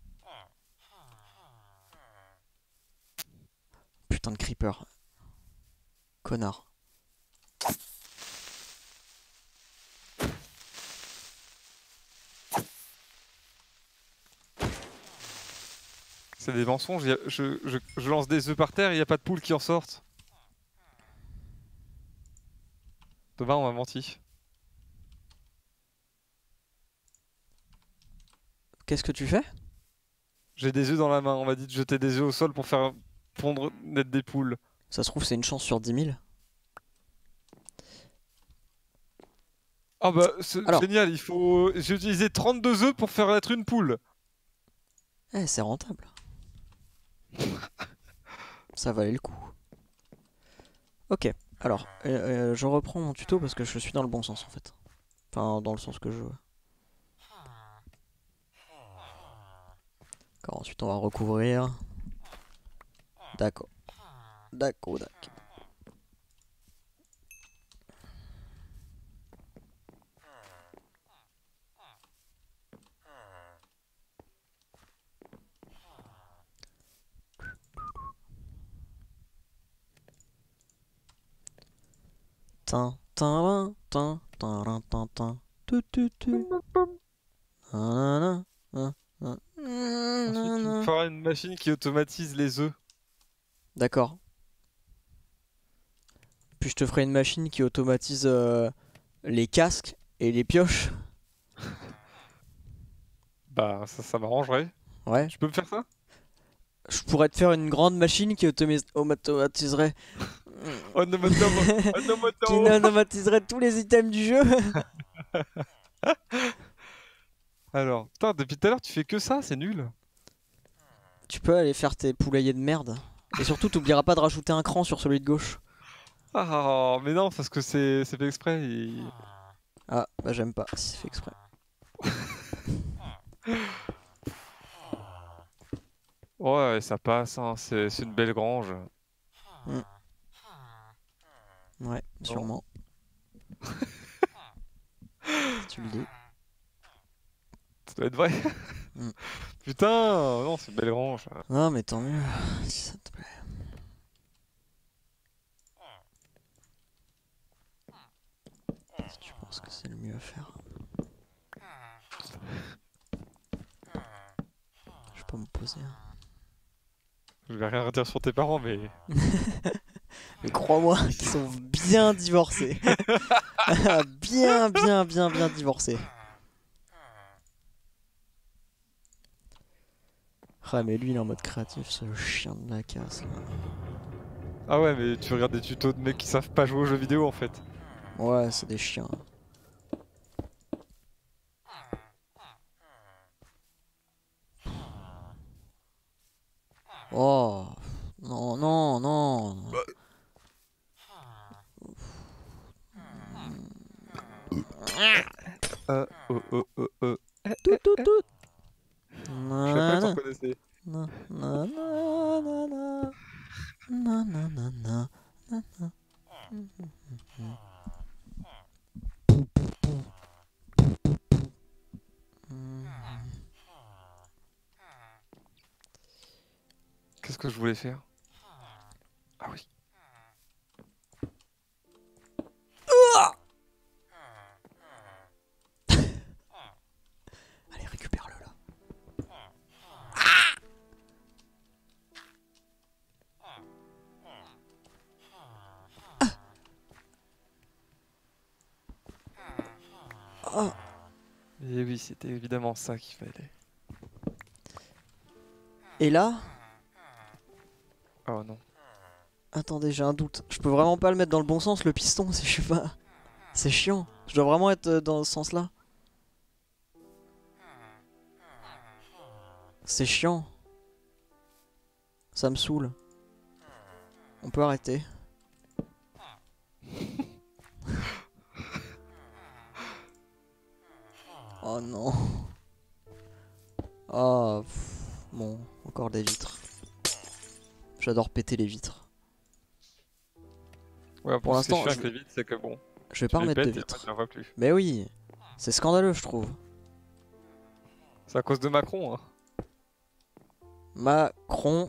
Putain de creeper. Connard. C'est des mensonges. Je lance des œufs par terre et y a pas de poules qui en sortent. Demain, on m'a menti. Qu'est-ce que tu fais? J'ai des œufs dans la main. On m'a dit de jeter des œufs au sol pour faire pondre naître des poules. Ça se trouve c'est une chance sur 10 000. Ah bah, c'est Alors. génial. J'ai utilisé 32 œufs pour faire naître une poule. Eh, c'est rentable. Ça valait le coup. Ok, alors, je reprends mon tuto parce que je suis dans le bon sens en fait. Enfin, dans le sens que je veux. D'accord, ensuite on va recouvrir. D'accord. D'accord, d'accord. Tin, tin, tin, tin, tin, tin, tin, tu, tu, tu. Nanana, nan, nan, Ensuite, tu me nanana. feras une machine qui automatise les œufs. D'accord. Puis je te ferai une machine qui automatise les casques et les pioches. Bah, ça m'arrangerait. Ouais. Tu peux me faire ça? Je pourrais te faire une grande machine qui automatiserait. Qui automatiserait tous les items du jeu. Alors, putain, depuis tout à l'heure, tu fais que ça, c'est nul. Tu peux aller faire tes poulaillers de merde. Et surtout, t'oublieras pas de rajouter un cran sur celui de gauche. Ah, mais non, parce que c'est fait exprès. Ah, bah j'aime pas si c'est fait exprès. Ouais, ça passe, hein, c'est une belle grange. Ouais, sûrement. Si tu le dis. Ça doit être vrai. Mm. Putain, non, c'est une belle grange. Non, mais tant mieux, si ça te plaît. Si tu penses que c'est le mieux à faire. Je vais pas me poser. Je vais rien redire sur tes parents, mais... Mais crois-moi, qu'ils sont bien divorcés. Bien divorcés. Ah mais lui il est en mode créatif, ce chien de la casse là. Ah ouais, mais tu regardes des tutos de mecs qui savent pas jouer aux jeux vidéo en fait. Ouais, c'est des chiens. Oh, non, non, non. Oh, oh, oh, oh. Tout, tout, tout. Je savais pas que t'en connaissais. Na, na, na, na, na. Na, na, na, na, na, na. Qu'est-ce que je voulais faire? Ah oui. Allez, récupère-le là. Oh. Et oui, c'était évidemment ça qu'il fallait. Et là, Oh non. attendez, j'ai un doute. Je peux vraiment pas le mettre dans le bon sens, le piston, si je sais pas. C'est chiant. Je dois vraiment être dans ce sens-là. C'est chiant. Ça me saoule. On peut arrêter. Oh non. Oh, bon, encore des vitres. J'adore péter les vitres. Ouais, Pour ce qui est l'instant, chiant avec les vitres, c'est que bon, Je vais tu pas les remettre de pètes et après, vitres. tu n'en vois plus. Mais oui, c'est scandaleux, je trouve. C'est à cause de Macron, hein. Macron.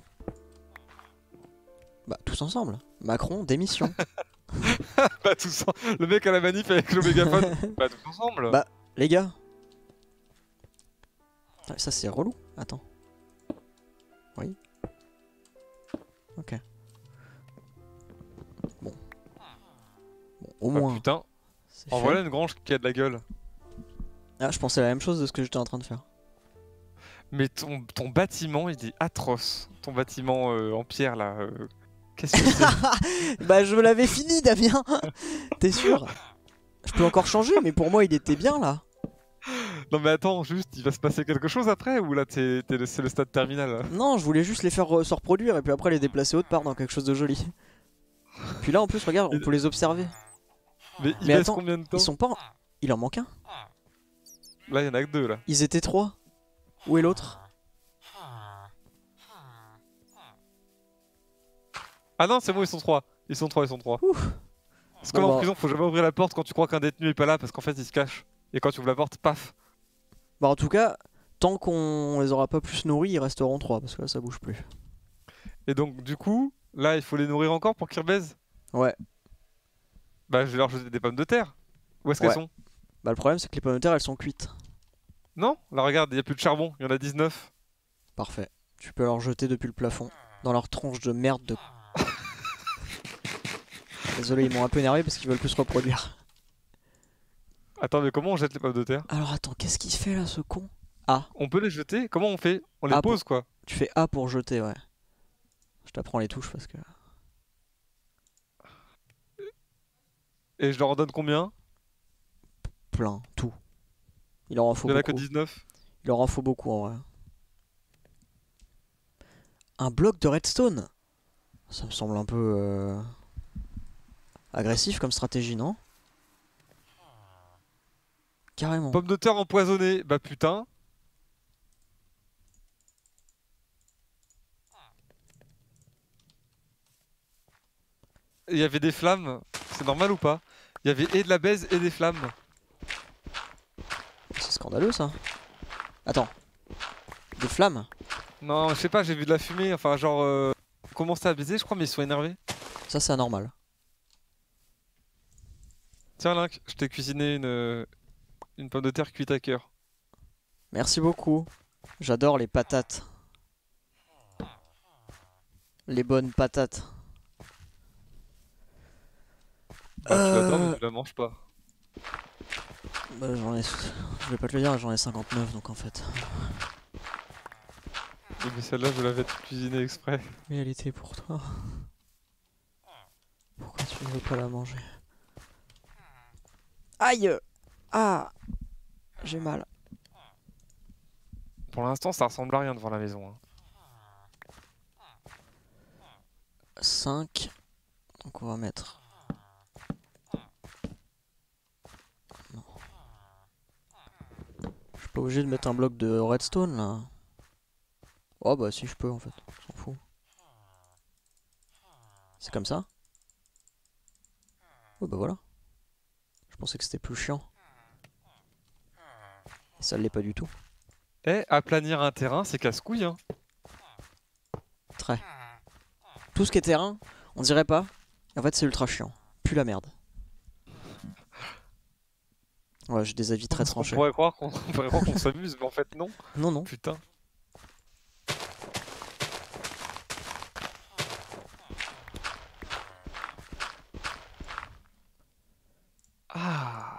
Bah, tous ensemble. Macron, démission. Bah tous le mec à la manif avec le mégaphone. Bah tous ensemble. Bah, les gars. Ah, ça, c'est relou. Attends. Oui. Ok. Bon. Bon, au Ah, moins. putain, c'est en fait. voilà une grange qui a de la gueule. Ah, je pensais la même chose de ce que j'étais en train de faire. Mais ton bâtiment, il est atroce. Ton bâtiment en pierre là. Qu'est-ce que c'est? Bah, je l'avais fini, Damien. T'es sûr? Je peux encore changer, mais pour moi, il était bien là. Non mais attends, juste, il va se passer quelque chose après ou là c'est le stade terminal là. Non, je voulais juste les faire se reproduire et puis après les déplacer autre part dans quelque chose de joli. Puis là, en plus, regarde, on peut les observer. Mais il Mais reste attends, combien de temps? Ils sont pas. Il en manque un. Là il y en a que deux là. Ils étaient trois. Où est l'autre? Ah non, c'est bon, ils sont trois. Ils sont trois. Ouf. C'est comme Bon, en bah. prison, faut jamais ouvrir la porte quand tu crois qu'un détenu est pas là parce qu'en fait il se cache. Et quand tu ouvres la porte, paf. Bah, en tout cas, tant qu'on les aura pas plus nourris, ils resteront trois parce que là, ça bouge plus. Et donc du coup, là il faut les nourrir encore pour qu'ils rebaisent. Ouais. Bah je vais leur jeter des pommes de terre. Où est-ce qu'elles Ouais. sont? Bah, le problème, c'est que les pommes de terre, elles sont cuites. Non? Là regarde, il y a plus de charbon, il y en a 19. Parfait. Tu peux leur jeter depuis le plafond. Dans leur tronche de merde de. Désolé, ils m'ont un peu énervé parce qu'ils veulent plus se reproduire. Attends, mais comment on jette les pommes de terre? Alors attends, qu'est-ce qu'il fait là, ce con? On peut les jeter? Comment on fait? On les Ah, pose quoi? Tu fais A pour jeter, ouais. Je t'apprends les touches parce que. Et je leur donne combien? Plein, tout. Il leur en faut Il y en a que beaucoup. 19. Il leur en faut beaucoup en vrai. Un bloc de redstone? Ça me semble un peu agressif comme stratégie, non? Carrément. Pommes de terre empoisonnées, bah putain. Il y avait des flammes, c'est normal ou pas? Il y avait et de la baise et des flammes. C'est scandaleux ça. Attends. Des flammes? Non, je sais pas, j'ai vu de la fumée, enfin genre... on commençait à baiser je crois, mais ils sont énervés. Ça c'est anormal. Tiens Link, je t'ai cuisiné une pomme de terre cuite à cœur. Merci beaucoup. J'adore les patates. Les bonnes patates. Bah tu l'adores mais tu la manges pas. Bah, j'en ai... Je vais pas te le dire, j'en ai 59 donc en fait. Mais celle-là je l'avais cuisinée exprès. Mais elle était pour toi. Il veut pas la manger. Aïe! Ah! J'ai mal. Pour l'instant, ça ressemble à rien devant la maison. Hein. 5. Donc on va mettre... Non. Je suis pas obligé de mettre un bloc de redstone là. Oh bah si je peux en fait, on s'en fout. C'est comme ça? Oh bah voilà. Je pensais que c'était plus chiant. Et ça l'est pas du tout. Eh, aplanir un terrain, c'est casse-couille. Hein. Très. Tout ce qui est terrain, on dirait pas. En fait c'est ultra chiant. Plus la merde. Ouais, j'ai des avis très On tranchés. pourrait croire qu'on s'amuse, mais en fait non. Non, non. Putain. Ah.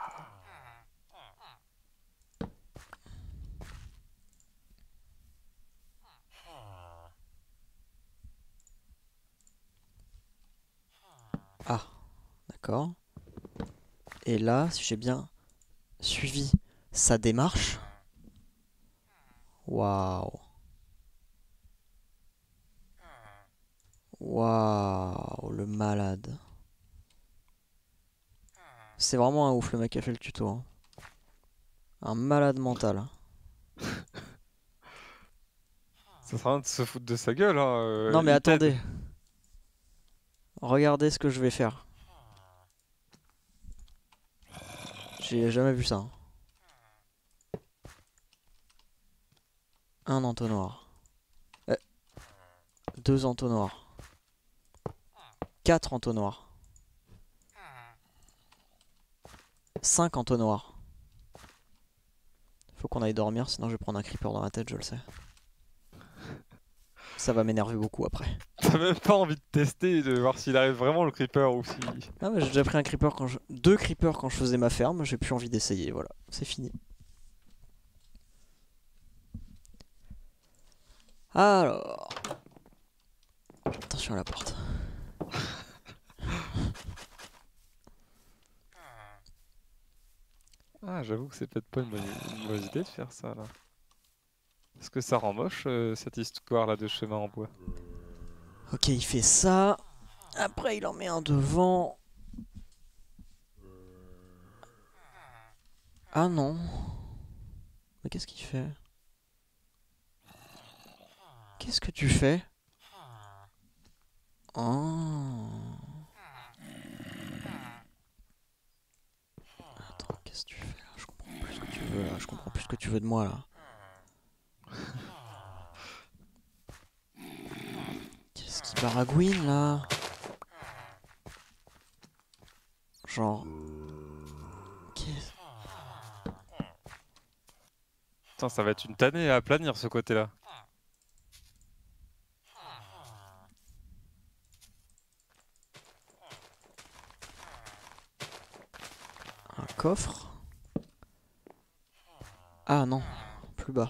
Ah, d'accord. Et là, si j'ai bien suivi sa démarche. Waouh. Waouh, le malade. C'est vraiment un ouf le mec qui a fait le tuto. Hein. Un malade mental. Ça sert à rien de se foutre de sa gueule. Hein. Non mais il t'aide. attendez. Regardez ce que je vais faire. J'ai jamais vu ça. Hein. Un entonnoir. 2 entonnoirs. 4 entonnoirs. 5 entonnoirs. Faut qu'on aille dormir, sinon je vais prendre un creeper dans la tête, je le sais. Ça va m'énerver beaucoup après. T'as même pas envie de tester, de voir s'il arrive vraiment le creeper ou si... Ah mais j'ai déjà pris un creeper quand je... 2 creepers quand je faisais ma ferme, j'ai plus envie d'essayer, voilà, c'est fini. Alors... Attention à la porte. Ah, j'avoue que c'est peut-être pas une mauvaise idée de faire ça, là. Est-ce que ça rend moche, cette histoire-là de chemin en bois? Ok, il fait ça. Après, il en met un devant. Ah non. Mais qu'est-ce qu'il fait? Qu'est-ce que tu fais? Oh. Attends, qu'est-ce que tu fais là? Je comprends plus ce que tu veux là. Je comprends plus ce que tu veux de moi là. Qu'est-ce qui baragouine là? Genre... Qu'est-ce... Putain, ça va être une tannée à planir ce côté-là. Un coffre? Ah non, plus bas.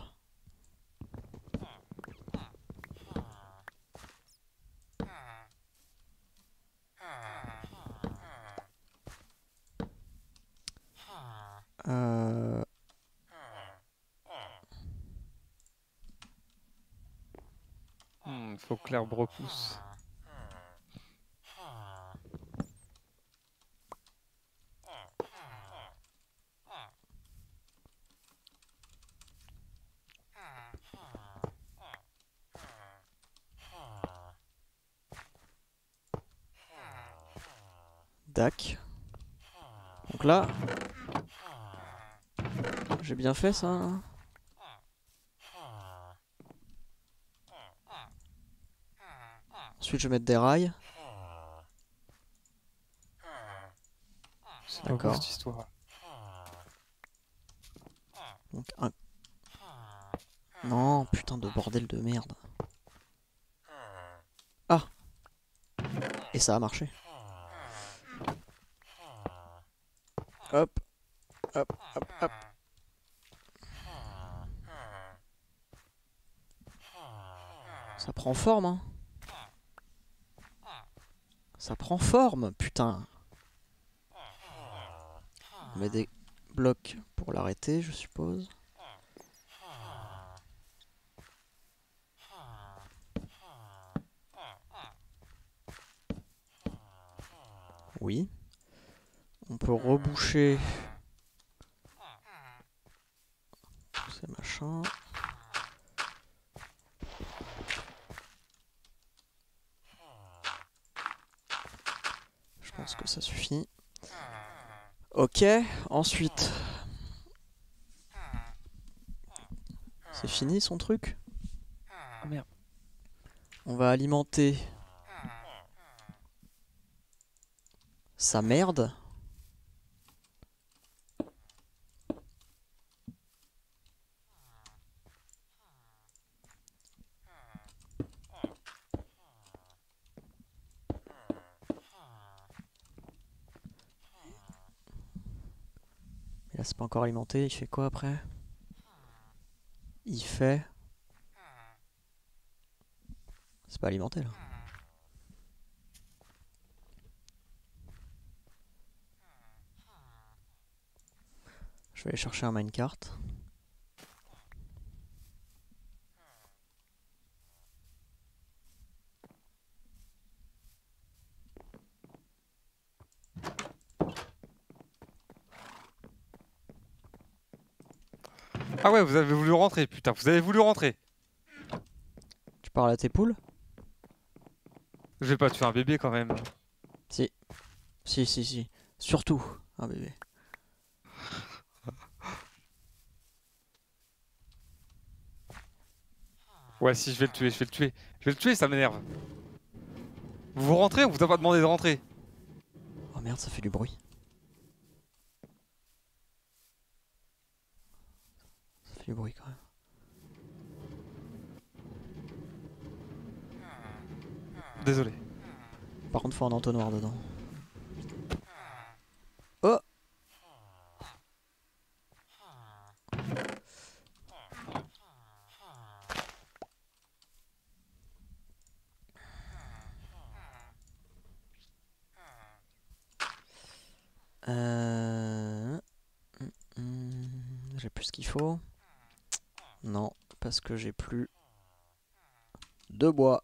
Faut que l'herbe repousse. Dac. Donc là... J'ai bien fait ça hein. Ensuite je vais mettre des rails. C'est pas beau D'accord. cette histoire. Donc un... Non, putain de bordel de merde. Ah! Et ça a marché. Hop. Hop, hop, hop. Ça prend forme, hein. Ça prend forme, putain. putain. On met des blocs pour l'arrêter, je suppose. Oui. On peut reboucher ces machins. Je pense que ça suffit. Ok, ensuite. C'est fini son truc? Ah merde. On va alimenter sa merde. Et là c'est pas encore alimenté, il fait quoi après? Il fait... C'est pas alimenté là. Je vais aller chercher un minecart. Ah ouais, vous avez voulu rentrer, putain, vous avez voulu rentrer. Tu parles à tes poules? Je vais pas tuer un bébé quand même. Si. Si. Surtout un bébé. Ouais, si, je vais le tuer, je vais le tuer. Je vais le tuer, ça m'énerve. Vous rentrez, on vous a pas demandé de rentrer. Oh merde, ça fait du bruit. Ça fait du bruit quand même. Désolé. Par contre, faut un entonnoir dedans. Oh! J'ai plus ce qu'il faut. Non, parce que j'ai plus de bois.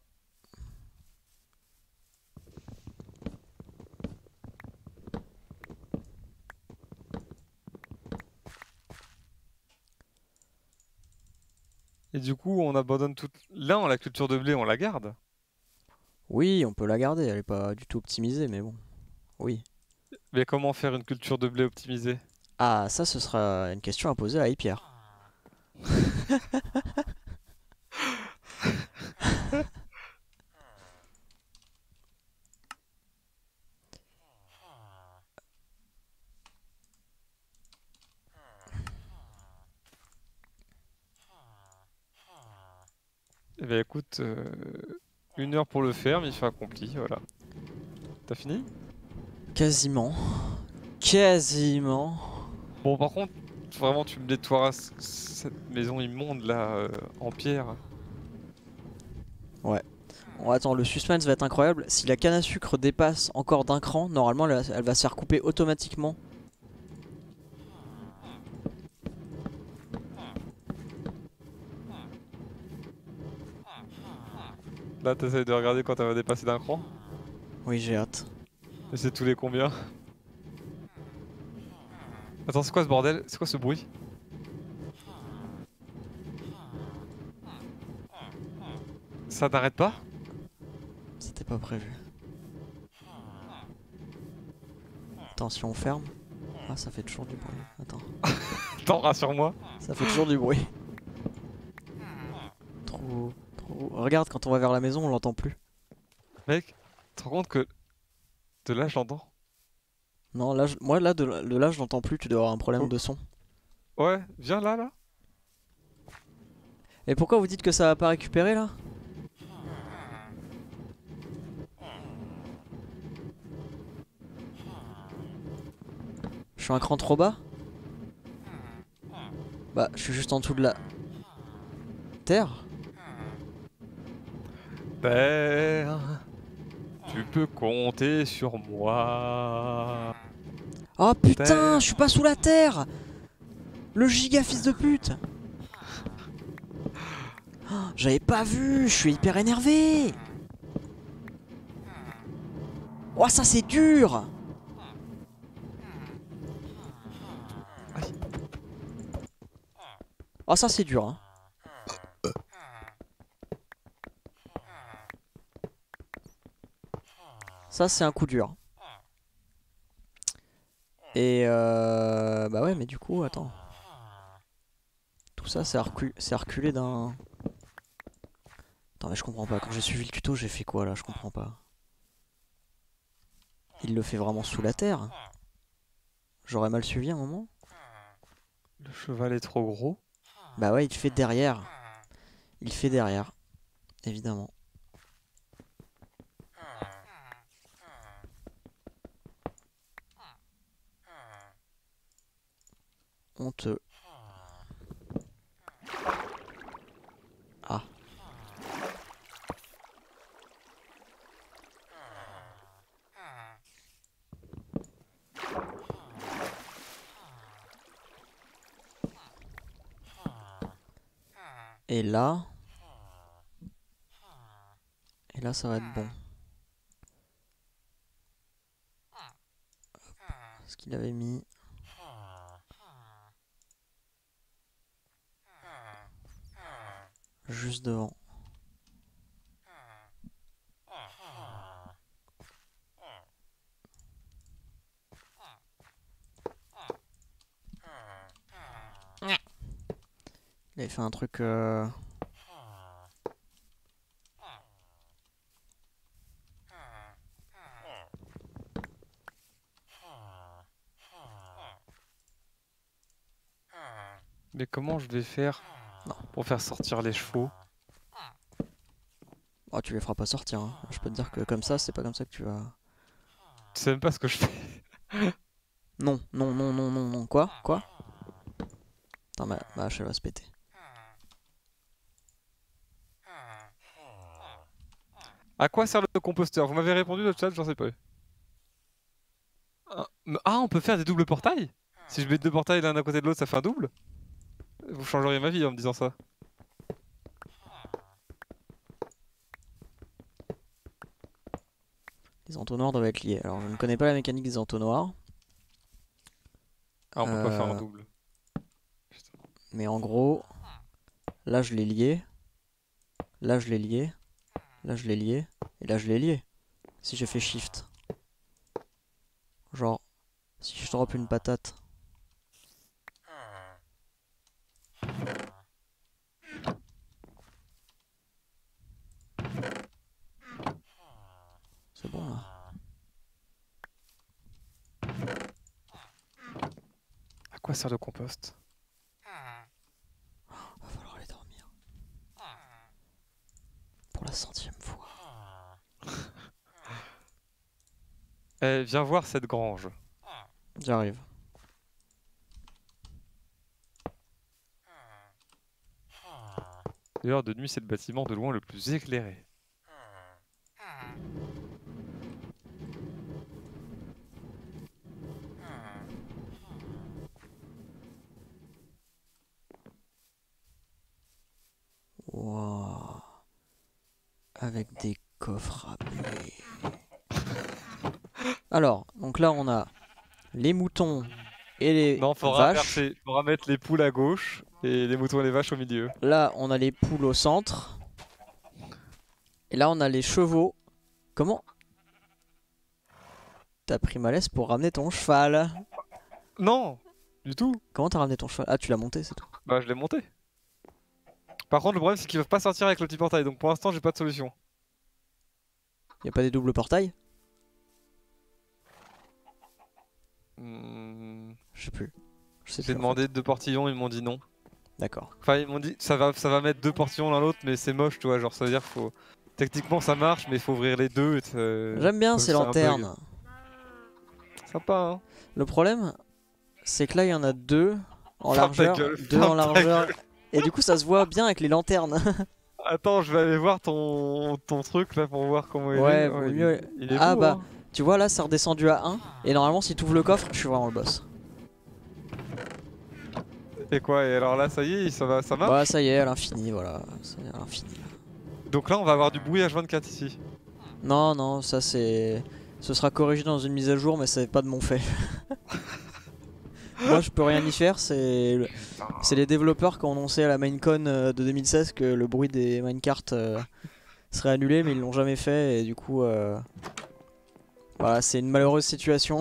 Et du coup, on abandonne tout. Là, la culture de blé, on la garde. Oui, on peut la garder, elle est pas du tout optimisée, mais bon. Oui. Mais comment faire une culture de blé optimisée? Ah, ça, ce sera une question à poser à Hypierre. Eh ben écoute, 1 heure pour le faire, mission accomplie, voilà. T'as fini? Quasiment. Quasiment. Bon, par contre, vraiment, tu me nettoieras cette maison immonde là, en pierre. Ouais. Bon, attends, le suspense va être incroyable. Si la canne à sucre dépasse encore d'un cran, normalement, elle va se faire couper automatiquement. Là, t'essayes de regarder quand elle va dépasser d'un cran. Oui, j'ai hâte. Et c'est tous les combien? Attends, c'est quoi ce bordel? C'est quoi ce bruit? Ça n'arrête pas? C'était pas prévu. Attends, si on ferme... Ah, ça fait toujours du bruit. Attends. Attends, rassure-moi. Ça fait toujours du bruit. Trop... Regarde, quand on va vers la maison, on l'entend plus. Mec, tu te rends compte que de là, je l'entends? Non, là, moi, là, de là, je l'entends plus. Tu dois avoir un problème Oh. de son. Ouais, viens là, là. Et pourquoi vous dites que ça va pas récupérer, là? Je suis un cran trop bas? Bah, je suis juste en dessous de la... terre. Terre, tu peux Comptez sur moi. Oh putain, Terre. je suis pas sous la terre. Le giga fils de pute. Oh, j'avais pas vu, je suis hyper énervé. Oh ça c'est dur. Oh ça c'est dur hein. Ça c'est un coup dur. Et bah ouais mais du coup attends. Tout ça c'est reculé d'un... Attends mais je comprends pas, quand j'ai suivi le tuto j'ai fait quoi là, je comprends pas. Il le fait vraiment sous la terre. J'aurais mal suivi un moment. Le cheval est trop gros. Bah ouais il fait derrière. Il fait derrière. Évidemment. Honteux. Ah. Et là... Et là ça va être bon. Ce qu'il avait mis... Juste devant. Il avait fait un truc... Mais comment je vais faire Non. pour faire sortir les chevaux? Oh tu les feras pas sortir hein. Je peux te dire que comme ça c'est pas comme ça que tu vas... Tu sais même pas ce que je fais. Non, non, non, non, non, non. Quoi? Quoi? Attends ma hache elle va se péter. À quoi sert le composteur? Vous m'avez répondu dans le chat, j'en sais pas. Ah, on peut faire des doubles portails? Si je mets deux portails l'un à côté de l'autre, ça fait un double? Vous changeriez ma vie en me disant ça. Les entonnoirs doivent être liés. Alors je ne connais pas la mécanique des entonnoirs. Ah, on peut pas faire un double. Mais en gros, là je l'ai lié. Là je l'ai lié. Là je l'ai lié. Et là je l'ai lié. Si j'ai fait shift. Genre, si je drop une patate. C'est bon là. À quoi sert le compost? Va falloir aller dormir. Pour la 100e fois. Eh, viens voir cette grange. J'arrive. D'ailleurs, de nuit, c'est le bâtiment de loin le plus éclairé. Wow. Avec des coffres à blé. Alors, donc là on a les moutons et les Non, vaches. faudra mettre les poules à gauche et les moutons et les vaches au milieu. Là on a les poules au centre. Et là on a les chevaux. Comment? T'as pris ma laisse pour ramener ton cheval. Non, du tout. Comment t'as ramené ton cheval? Ah tu l'as monté c'est tout. Bah, je l'ai monté. Par contre, le problème, c'est qu'ils peuvent pas sortir avec le petit portail, donc pour l'instant, j'ai pas de solution. Y'a pas des doubles portails? Je sais plus. Je sais J'ai plus, en demandé deux portillons, ils m'ont dit non. fait. D'accord. Enfin, ils m'ont dit ça va mettre deux portillons l'un l'autre, mais c'est moche, tu vois. Genre, ça veut dire qu'il faut. Techniquement, ça marche, mais il faut ouvrir les deux. J'aime bien ces c'est un bug. lanternes. Sympa, hein. Le problème, c'est que là il y en a deux en Ferme ta largeur, gueule, deux ferme en ta largeur, gueule. et du coup ça se voit bien avec les lanternes. Attends, je vais aller voir ton truc là pour voir comment il Ouais, est. vaut Il mieux. est, il est Ah beau, bah, hein. tu vois là, c'est redescendu à 1. Et normalement, si tu ouvres le coffre, je suis vraiment le boss. Et quoi? Et alors là, ça y est, ça Bah, marche? ça y est, à l'infini, voilà. C'est à l'infini. Donc là, on va avoir du bruit H24 ici. Non, non, ça c'est. Ce sera corrigé dans une mise à jour, mais c'est pas de mon fait. Moi, je peux rien y faire, c'est les développeurs qui ont annoncé à la Minecon de 2016 que le bruit des minecarts serait annulé, mais ils l'ont jamais fait, et du coup, voilà, c'est une malheureuse situation.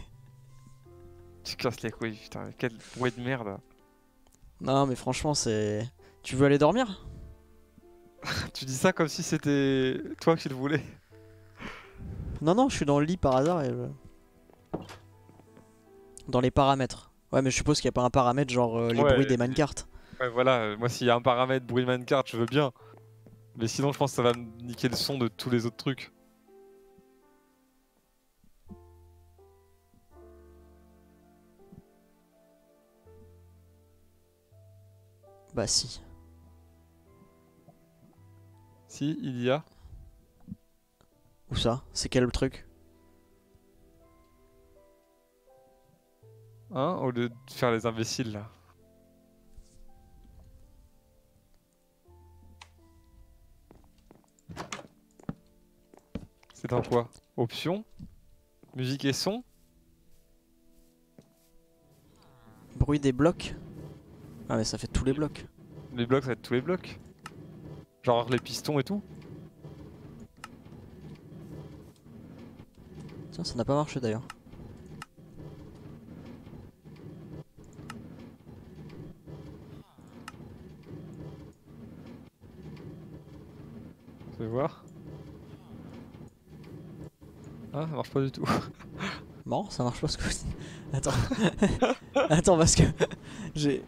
Tu casses les couilles, putain, quel bruit de merde. Non, mais franchement, c'est. Tu veux aller dormir? Tu dis ça comme si c'était toi qui le voulais. Non, non, je suis dans le lit par hasard et dans les paramètres. Ouais, mais je suppose qu'il n'y a pas un paramètre genre les bruits Ouais, des minecarts. ouais, voilà, moi s'il y a un paramètre bruit minecart, je veux bien. Mais sinon, je pense que ça va me niquer le son de tous les autres trucs. Bah, si. Si, il y a. Où ça? C'est quel truc? Hein, au lieu de faire les imbéciles là. C'est dans quoi? Options? Musique et son? Bruit des blocs? Ah, mais ça fait tous les blocs. Les blocs, ça va être tous les blocs. Genre les pistons et tout. Tiens, ça n'a pas marché d'ailleurs. Je vais voir. Ah, ça marche pas du tout. Bon, ça marche pas ce que. Attends. Attends, parce que j'ai.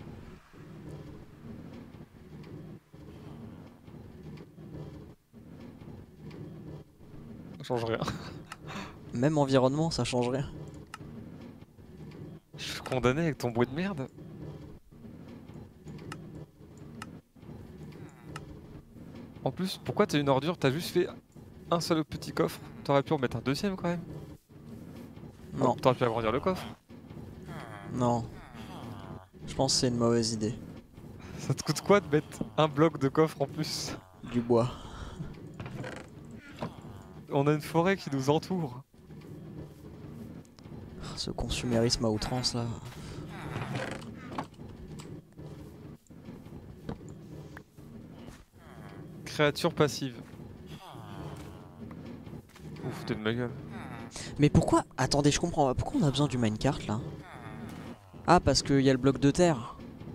Ça change rien. Même environnement, ça change rien. Je suis condamné avec ton bruit de merde. En plus, pourquoi t'es une ordure? T'as juste fait un seul petit coffre. T'aurais pu en mettre un deuxième quand même. Non, T'aurais pu agrandir le coffre. non. Je pense que c'est une mauvaise idée. Ça te coûte quoi de mettre un bloc de coffre en plus? Du bois. On a une forêt qui nous entoure. Ce consumérisme à outrance là. Créature passive. Ouf, t'es de ma gueule. Mais pourquoi? Attendez, je comprends pas. Pourquoi on a besoin du minecart là? Ah, parce qu'il y a le bloc de terre.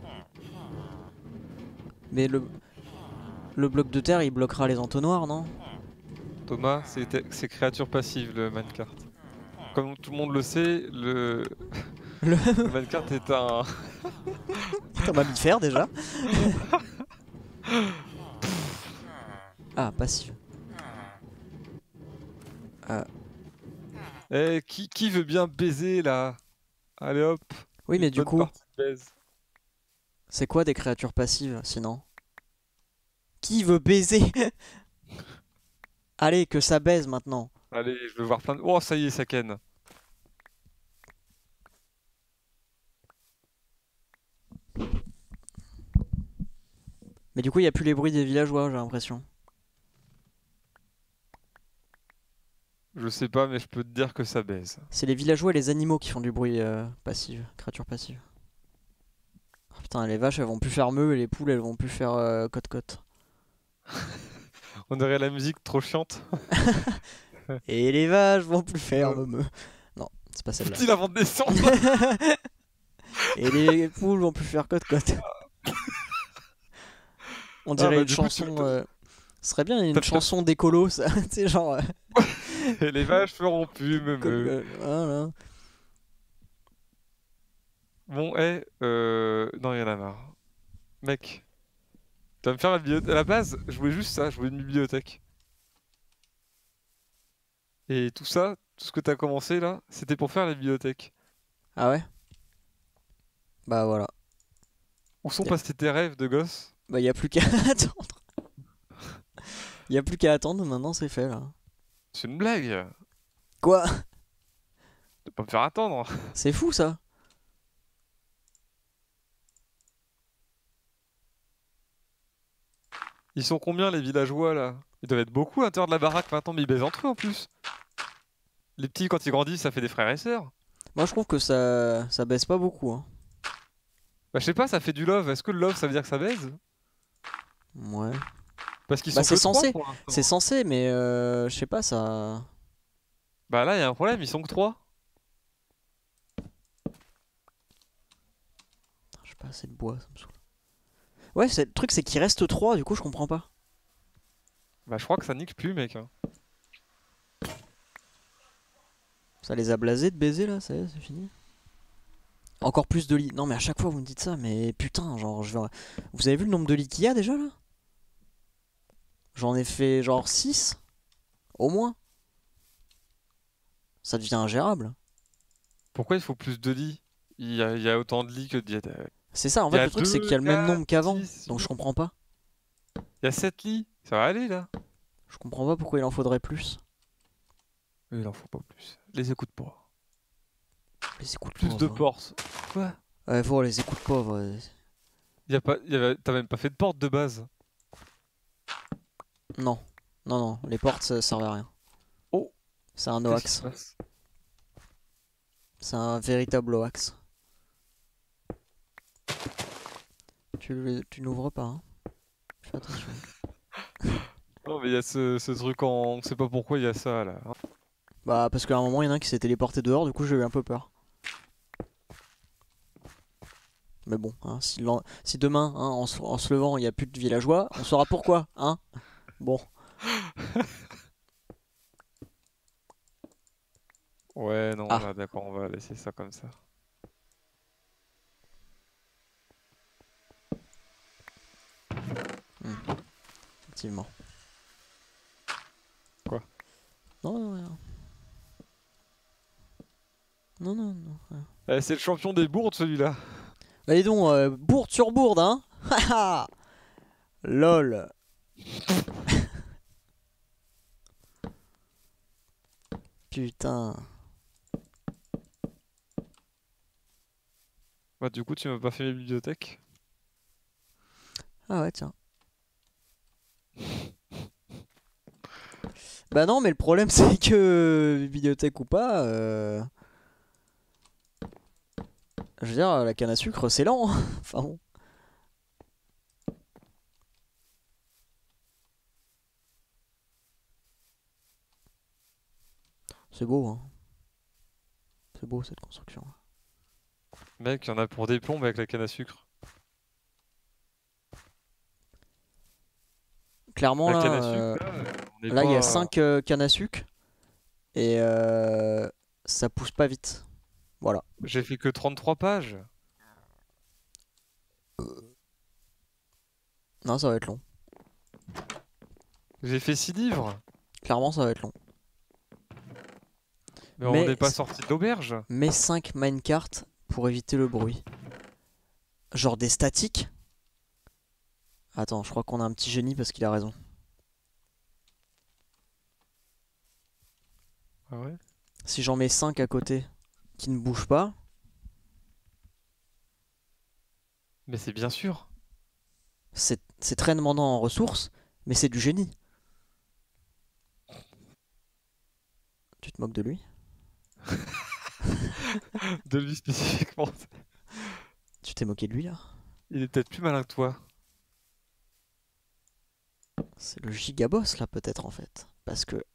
Mais le bloc de terre il bloquera les entonnoirs, non? Thomas, c'est créature passive le minecart. Comme tout le monde le sait, Le le minecart est un. C'est un mammifère déjà. Ah, passif. Eh, qui veut bien baiser là? Allez hop, Oui, mais une du bonne coup, partie de baise. c'est quoi des créatures passives sinon? Qui veut baiser? Allez, que ça baise maintenant. Allez, je veux voir plein de. Oh, ça y est, ça ken. Mais du coup, il y a plus les bruits des villageois, j'ai l'impression. Je sais pas, mais je peux te dire que ça baise. C'est les villageois et les animaux qui font du bruit passif, créatures passives. Oh, putain, les vaches elles vont plus faire meu et les poules elles vont plus faire cote-cote. On dirait la musique trop chiante. Et les vaches vont plus faire meu. Non, c'est pas celle-là. Petit avant de descendre. Et les poules vont plus faire cote-cote. On dirait bah, une du coup, chanson. Ce serait bien une T'as- chanson d'écolo, ça. Tu sais, genre. Et les vaches feront plus Voilà. Bon, non, il y en a marre. Mec, tu vas me faire la bibliothèque. À la base, je voulais juste ça, je voulais une bibliothèque. Et tout ça, tout ce que t'as commencé là, c'était pour faire la bibliothèque. Ah ouais? Bah voilà. Où sont Y a- passés tes rêves de gosse? Bah y a plus qu'à attendre. Y a plus qu'à attendre, maintenant c'est fait là. C'est une blague. Quoi? De pas me faire attendre. C'est fou ça. Ils sont combien les villageois là? Ils doivent être beaucoup à l'intérieur de la baraque maintenant, mais ils baisent entre eux en plus. Les petits, quand ils grandissent, ça fait des frères et sœurs. Moi je trouve que ça baisse pas beaucoup. Hein. Bah, je sais pas, ça fait du love. Est-ce que le love ça veut dire que ça baise? Ouais. Parce qu'ils Bah sont c'est que trois censé. pour l'instant. C'est censé, mais je sais pas ça. Bah là, il y a un problème, ils sont que 3. J'ai pas assez de bois, ça me saoule. Ouais, le truc c'est qu'il reste 3, du coup je comprends pas. Bah, je crois que ça nique plus, mec. Hein. Ça les a blasés de baiser là, ça y est, c'est fini. Encore plus de lits. Non mais à chaque fois vous me dites ça, mais putain, genre vous avez vu le nombre de lits qu'il y a déjà là? J'en ai fait genre 6 au moins. Ça devient ingérable. Pourquoi il faut plus de lits? Il y a autant de lits que C'est ça, en il y fait a le truc c'est qu'il y 2, a le même 4, nombre qu'avant, 6, donc je 8. comprends pas. Il y a 7 lits. Ça va aller là? Je comprends pas pourquoi il en faudrait plus. Il en faut pas plus. Les écoute pas. Les écoutes Plus de pauvres. portes. Quoi? Ouais, faut les écoutes pauvres. Y a pas, t'as même pas fait de porte de base. Non, non, non, les portes ça servent à rien. Oh, C'est un qu'est-ce qui se hoax. passe? C'est un véritable hoax. Tu n'ouvres pas, hein. Fais attention. Non, mais il y a ce truc on sait pas pourquoi il y a ça là. Bah, parce qu'à un moment, il y en a un qui s'est téléporté dehors, du coup, j'ai eu un peu peur. Mais bon, hein, si demain, hein, en se levant, il n'y a plus de villageois, on saura pourquoi, hein. Bon, Ouais, non, ah, là, d'accord, on va laisser ça comme ça. effectivement. Quoi? Non, non, rien. Non, non, non. Rien. C'est le champion des bourdes celui-là. Allez donc, bourde sur bourde, hein. Haha. Lol. Putain. Bah, du coup, tu m'as pas fait mes bibliothèques. Ah ouais, tiens. Bah non, mais le problème, c'est que, bibliothèque ou pas, je veux dire, la canne à sucre, c'est lent, hein. Enfin bon. C'est beau, hein. C'est beau, cette construction. Mec, il y en a pour des plombes avec la canne à sucre. Clairement, La canne à là, sucre, là, on est là, il y a pas. 5 cannes à sucre, et ça pousse pas vite. Voilà. J'ai fait que 33 pages. Non, ça va être long. J'ai fait 6 livres. Clairement, ça va être long. Mais on n'est pas sorti de l'auberge. Mais 5 minecarts pour éviter le bruit. Genre des statiques. Attends, je crois qu'on a un petit génie parce qu'il a raison. Ah ouais? Si j'en mets 5 à côté qui ne bougent pas, Mais c'est bien sûr. c'est très demandant en ressources, mais c'est du génie. Tu te moques de lui? De lui spécifiquement. Tu t'es moqué de lui là? Il est peut-être plus malin que toi. C'est le gigaboss là peut-être en fait. Parce que...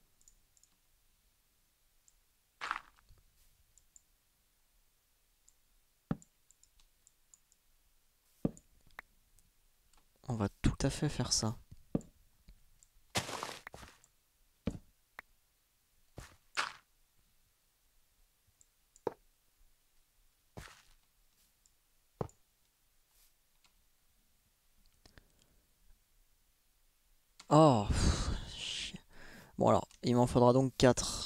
On va tout à fait faire ça. Oh, chier. Bon alors, il m'en faudra donc 4.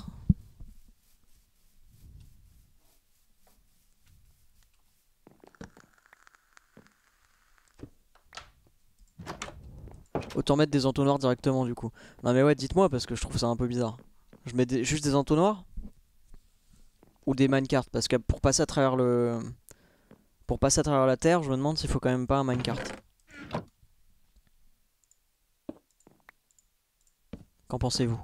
Autant mettre des entonnoirs directement du coup. Non mais ouais, dites-moi parce que je trouve ça un peu bizarre. Je mets juste des entonnoirs ou des minecarts parce que pour passer à travers le... Pour passer à travers la terre, je me demande s'il faut quand même pas un minecart. Qu'en pensez-vous?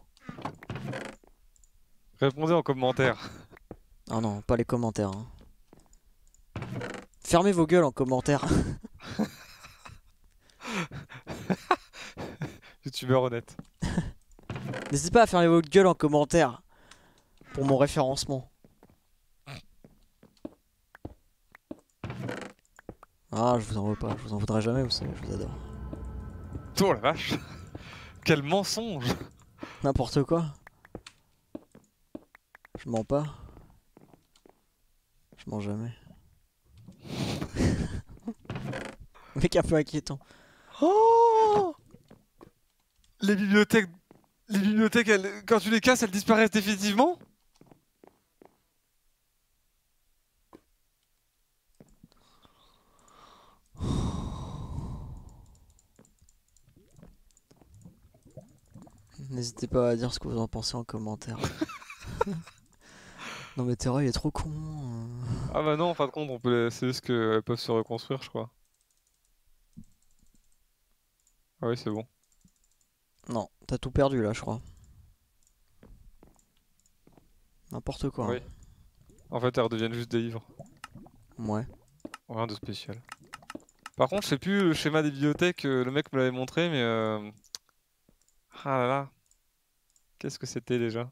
Répondez en commentaire. Ah non, pas les commentaires. Hein. Fermez vos gueules en commentaire. Youtubeur honnête. N'hésitez pas à fermer vos gueules en commentaire pour mon référencement. Ah, je vous en veux pas, je vous en voudrais jamais, vous savez, je vous adore. Oh la vache. Quel mensonge. N'importe quoi. Je mens pas. Je mens jamais. Mec un peu inquiétant. Oh, les bibliothèques, quand tu les casses, elles disparaissent définitivement? N'hésitez pas à dire ce que vous en pensez en commentaire. Non mais Terra il est trop con. Ah bah non, en fin de compte, c'est juste qu'elles peuvent se reconstruire, je crois. Ah oui, c'est bon. Non, t'as tout perdu là je crois. N'importe quoi. Oui. En fait, elles redeviennent juste des livres. Hein. Ouais. Rien de spécial. Par contre, je sais plus le schéma des bibliothèques, le mec me l'avait montré, mais ah là là. Qu'est-ce que c'était déjà?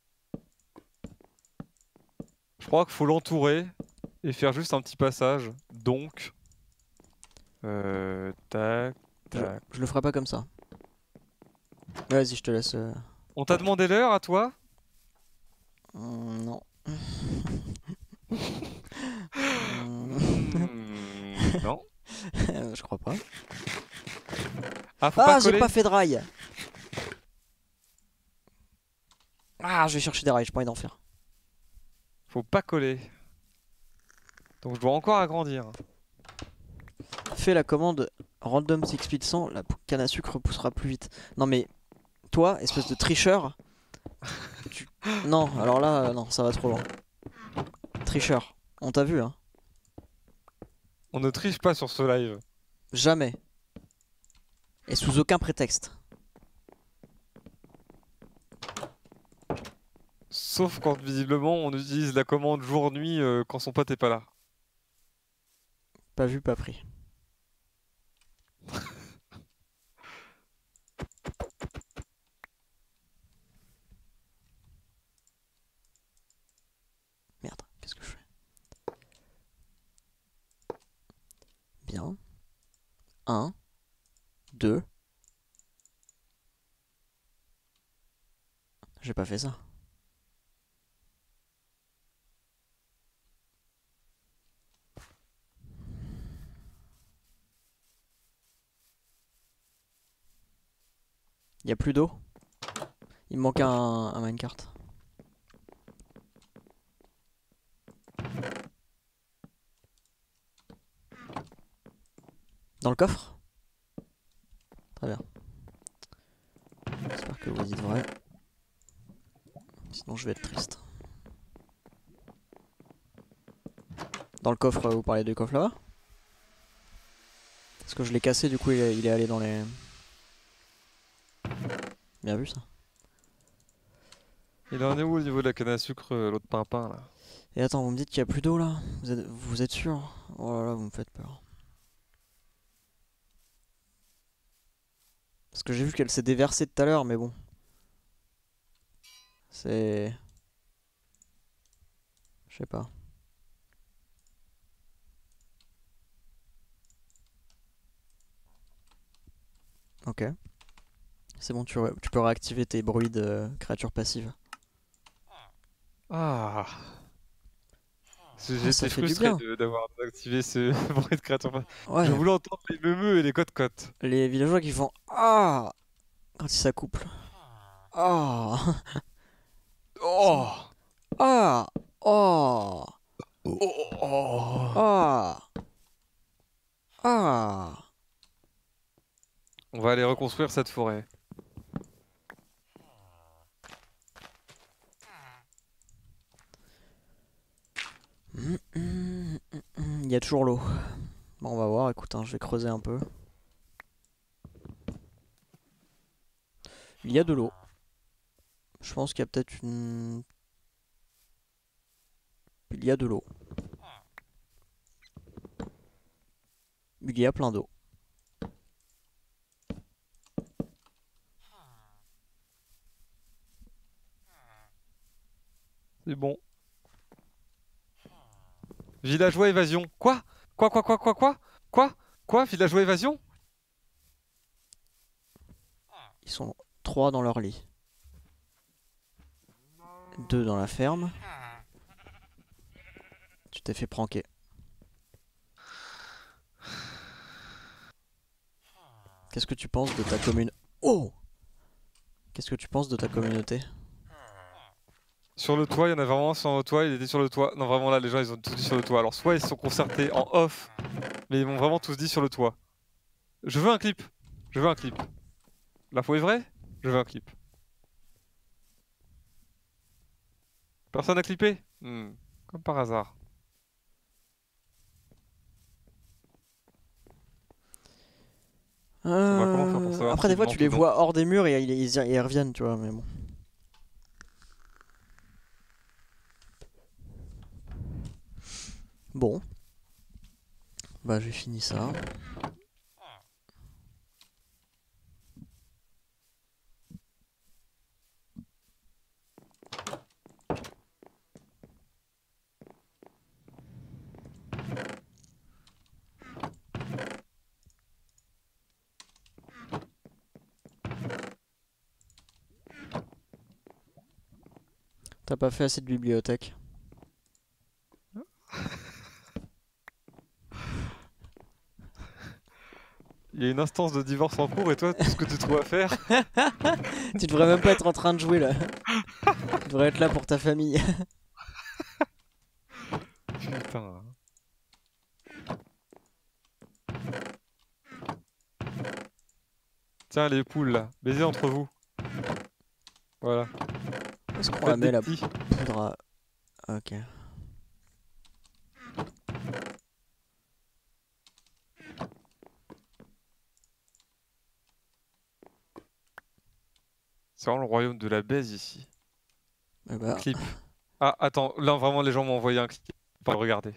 Je crois qu'il faut l'entourer et faire juste un petit passage. Donc, tac, tac. Je le ferai pas comme ça. Vas-y, je te laisse. On t'a demandé l'heure à toi? Non. Non. Je crois pas. Ah, faut Ah, pas j'ai coller. pas fait de rail. Ah, je vais chercher des rails, j'ai pas envie d'en faire. Faut pas coller. Donc je dois encore agrandir. Fais la commande random 6 speed 100, la canne à sucre poussera plus vite. Non mais, toi, espèce de tricheur. Non, alors là, non, ça va trop loin. Tricheur, on t'a vu, hein. On ne triche pas sur ce live. Jamais. Et sous aucun prétexte. Sauf quand visiblement on utilise la commande jour-nuit quand son pote est pas là. Pas vu, pas pris. Merde, qu'est-ce que je fais? Bien. 1, 2. J'ai pas fait ça. Y a plus d'eau. Il me manque un minecart. Dans le coffre? Très bien. J'espère que vous dites vrai. Sinon je vais être triste. Dans le coffre, vous parlez du coffre là-bas? Parce que je l'ai cassé, du coup il est allé dans les... Bien vu ça. Il en est où au niveau de la canne à sucre, l'autre pimpin là? Et attends, vous me dites qu'il y a plus d'eau là? Vous êtes sûr? Oh là là, vous me faites peur. Parce que j'ai vu qu'elle s'est déversée tout à l'heure, mais bon. C'est... Je sais pas. Ok. C'est bon, tu peux réactiver tes bruits de créatures passives. Ah. Ça J'étais fait du frustré bien. d'avoir activé ce bruit de créature. Ouais, Je voulais entendre les meumeux et les cote-cotes. les villageois qui font ah quand ils s'accouplent. Ah Oh. ah oh Oh. ah ah. On va aller reconstruire cette forêt. Il y a toujours l'eau. Bon, on va voir, écoute, hein, je vais creuser un peu. Il y a de l'eau. Je pense qu'il y a peut-être une... Il y a de l'eau. Il y a plein d'eau. C'est bon. Villageois évasion. Quoi? Quoi? Villageois évasion? Ils sont 3 dans leur lit. 2 dans la ferme. Tu t'es fait pranker. Qu'est-ce que tu penses de ta commune... Oh! Qu'est-ce que tu penses de ta communauté? Sur le toit, il y en a vraiment un sur le toit, il était sur le toit. Non, vraiment là, les gens ils ont tous dit sur le toit. Alors, soit ils se sont concertés en off, mais ils m'ont vraiment tous dit sur le toit. Je veux un clip. Je veux un clip. L'info est vraie? Je veux un clip. Personne n'a clippé? Comme par hasard. va comment faire pour savoir Après, des s'ils fois, tu mentent les ou non. vois hors des murs et ils reviennent, tu vois, mais bon. Bon. Bah, j'ai fini ça. T'as pas fait assez de bibliothèque. Il y a une instance de divorce en cours et toi, tout ce que tu trouves à faire. Tu devrais même pas être en train de jouer là. Tu devrais être là pour ta famille. Putain. Tiens, les poules là, baisez entre vous. Voilà. Est-ce qu'on la Faites met des la petits. poudre à... Ok. C'est vraiment le royaume de la baise ici. Eh bah, Clip. Ah, attends, là vraiment les gens m'ont envoyé un clip. Pas le regarder.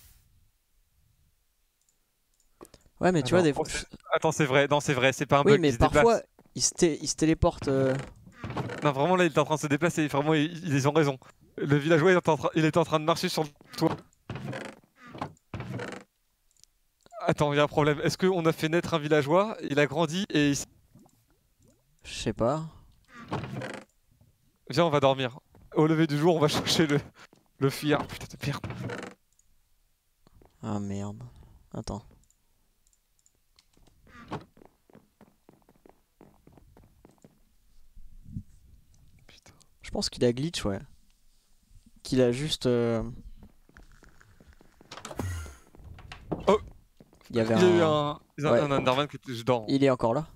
ouais, mais tu vois, Attends, des fois. attends, c'est vrai, non, c'est vrai, c'est pas un Oui, bug mais qui se déplace. parfois, ils se téléportent. Non, vraiment là, il est en train de se déplacer. Vraiment, ils ont raison. Le villageois, il est en train de marcher sur le toit. Attends, il y a un problème. Est-ce qu'on a fait naître un villageois? Il a grandi et il... Je sais pas. Viens, on va dormir. Au lever du jour, on va chercher le fuir. Putain de merde. Ah merde. Attends. Putain. Je pense qu'il a glitch, ouais. Qu'il a juste. Oh! Il y avait Il y a eu un. un Ouais. Enderman qui était... Je dors. Il est encore là.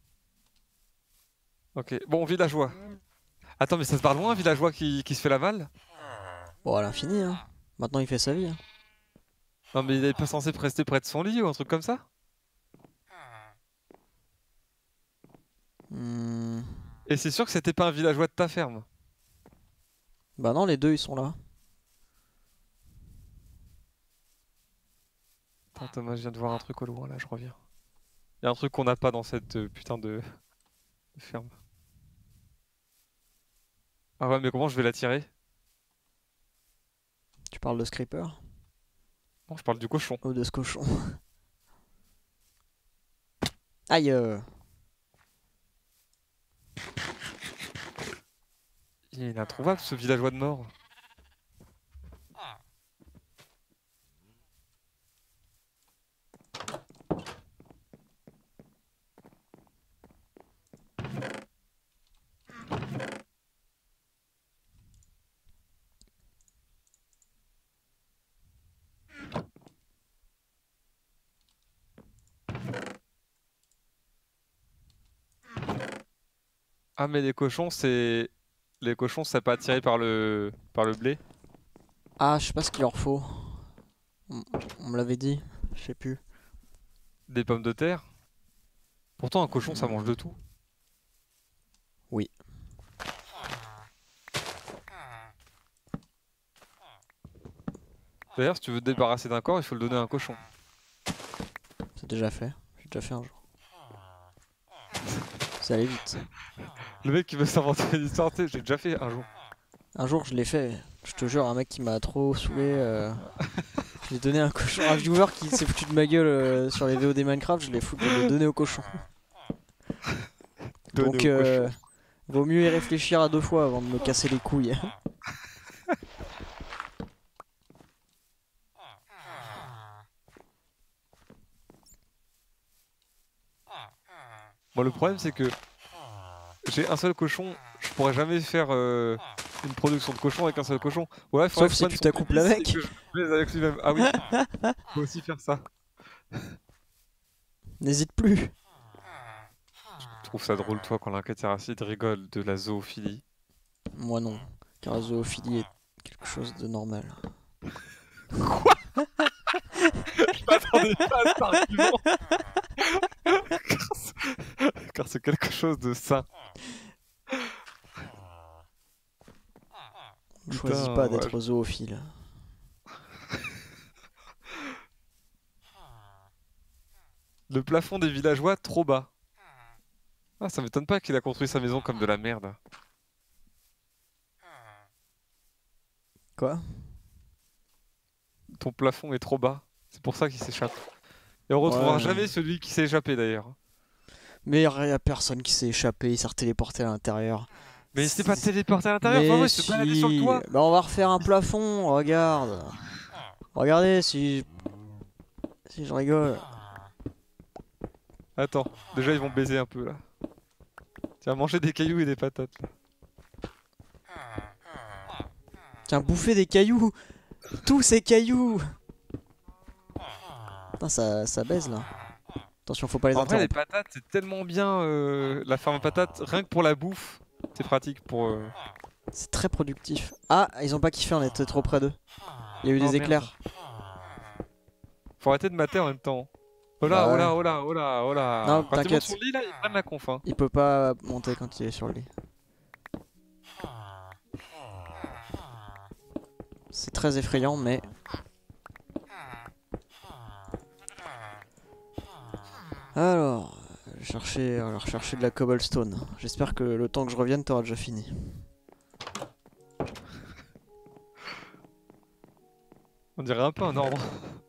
Ok, bon, villageois. Attends, mais ça se barre loin, un villageois qui se fait la malle? Bon, à l'infini, hein. Maintenant, il fait sa vie. Hein. Non, mais il est pas censé rester près de son lit ou un truc comme ça? Hmm. Et c'est sûr que c'était pas un villageois de ta ferme? Bah non, les deux, ils sont là. Attends, Thomas, je viens de voir un truc au loin, là, je reviens. Il y a un truc qu'on n'a pas dans cette putain de ferme. Ah ouais, mais comment je vais la tirer? Tu parles de ce creeper Bon, je parle du cochon. ou de ce cochon? Aïe. Il est introuvable, ce villageois de mort. Ah mais les cochons c'est... Les cochons c'est pas attiré par le blé. Ah, je sais pas ce qu'il leur faut. On, on me l'avait dit, je sais plus. Des pommes de terre. Pourtant un cochon ça mange de tout. Oui. D'ailleurs si tu veux te débarrasser d'un corps il faut le donner à un cochon. C'est déjà fait. J'ai déjà fait un jour. Ça allait vite. Le mec qui veut s'inventer une histoire, tu sais, j'ai déjà fait un jour. Un jour, je l'ai fait. Je te jure, un mec qui m'a trop saoulé. Je lui ai donné un cochon. Un viewer qui s'est foutu de ma gueule sur les VOD Minecraft, je l'ai donné au cochon. Donner Donc, au cochon. vaut mieux y réfléchir à deux fois avant de me casser les couilles. Bon le problème c'est que j'ai un seul cochon, je pourrais jamais faire une production de cochon avec un seul cochon. Ouais, Sauf si tu t'accouples avec. Que je plaise avec lui-même. Ah oui, faut aussi faire ça. N'hésite plus. Je trouve ça drôle toi quand l'Incateracide rigole de la zoophilie. Moi non, car la zoophilie est quelque chose de normal. Je m'attendais pas à cet argument. Car c'est quelque chose de sain. On choisit Putain, pas ouais, d'être zoophile. Le plafond des villageois trop bas. Ah, ça m'étonne pas qu'il a construit sa maison comme de la merde. Quoi? Ton plafond est trop bas. C'est pour ça qu'il s'échappe. Et on retrouvera Ouais. jamais celui qui s'est échappé d'ailleurs. Mais y a personne qui s'est échappé, il s'est téléporté à l'intérieur. Mais il s'est pas téléporté à l'intérieur, Mais enfin, ouais, il se baladait sur le toit. Bah on va refaire un plafond, regarde. Regardez si je rigole. Attends, déjà ils vont baiser un peu là. Tiens, manger des cailloux et des patates. Là. Tiens, bouffer des cailloux. Tous ces cailloux. Putain, ça baise là. Attention, faut pas les En vrai, les interrompre. patates, c'est tellement bien la ferme à patates, rien que pour la bouffe. C'est pratique pour. C'est très productif. Ah, ils ont pas kiffé, on était trop près d'eux. Il y a eu Oh, des merde. éclairs. Faut arrêter de mater en même temps. Oh là, Bah oh ouais. là, oh là, oh là, oh là. Non, Quand ils montent t'inquiète. sur le lit là, ils prennent la conf. Hein. Il peut pas monter quand il est sur le lit. C'est très effrayant, mais... Alors, on va rechercher de la cobblestone. J'espère que le temps que je revienne, t'auras déjà fini. On dirait un peu un ordre.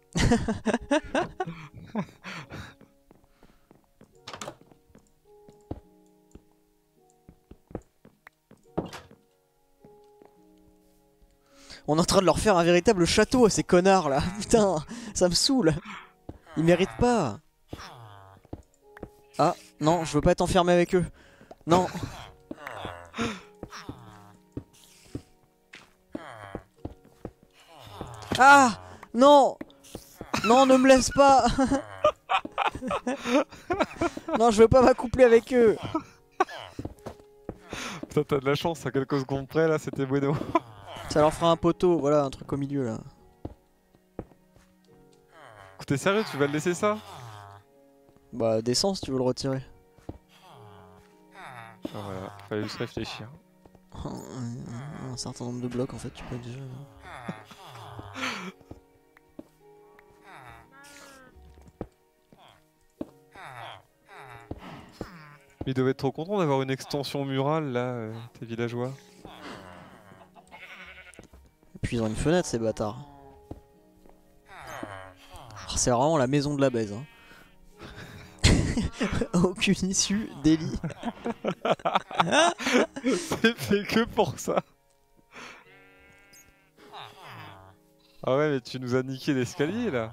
On est en train de leur faire un véritable château à ces connards là. Putain, ça me saoule. Ils méritent pas. Ah, non, je veux pas être enfermé avec eux. Non. Ah, non. Non, ne me laisse pas. Non, je veux pas m'accoupler avec eux. Putain, t'as de la chance, à quelques secondes près là, c'était bueno. Ça leur fera un poteau, voilà, un truc au milieu là. T'es sérieux, tu vas le laisser ça? Bah, descends si tu veux le retirer. Ah, voilà, fallait juste réfléchir. Un certain nombre de blocs en fait, tu peux déjà. Ils devaient être trop contents d'avoir une extension murale là, tes villageois. Et puis ils ont une fenêtre ces bâtards. Oh, c'est vraiment la maison de la baise. Hein. Aucune issue, délit. C'est fait que pour ça. Ah ouais, mais tu nous as niqué l'escalier là.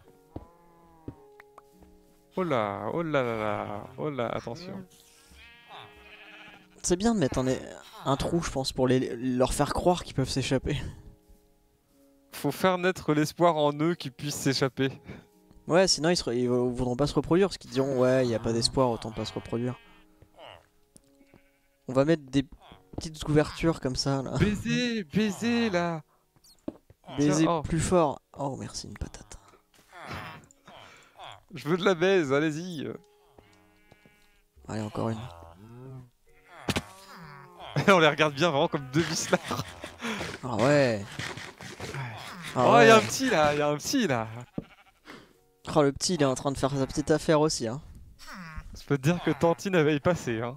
Oh là, oh là là là, oh là, attention. C'est bien de mettre un trou, je pense, pour leur faire croire qu'ils peuvent s'échapper. Faut faire naître l'espoir en eux qu'ils puissent s'échapper. Ouais, sinon ils voudront pas se reproduire parce qu'ils diront ouais, y a pas d'espoir, autant pas se reproduire. On va mettre des petites ouvertures comme ça là. Baiser, baiser là. Baiser Tiens, oh. plus fort. Oh merci une patate. Je veux de la baise, allez-y. Allez encore une. On les regarde bien vraiment comme deux vislards. Ah ouais. Ah Oh, il y a un ouais. petit là, il y a un petit là. Oh le petit il est en train de faire sa petite affaire aussi hein. Je peux te dire que Tantine avait y passé. Hein.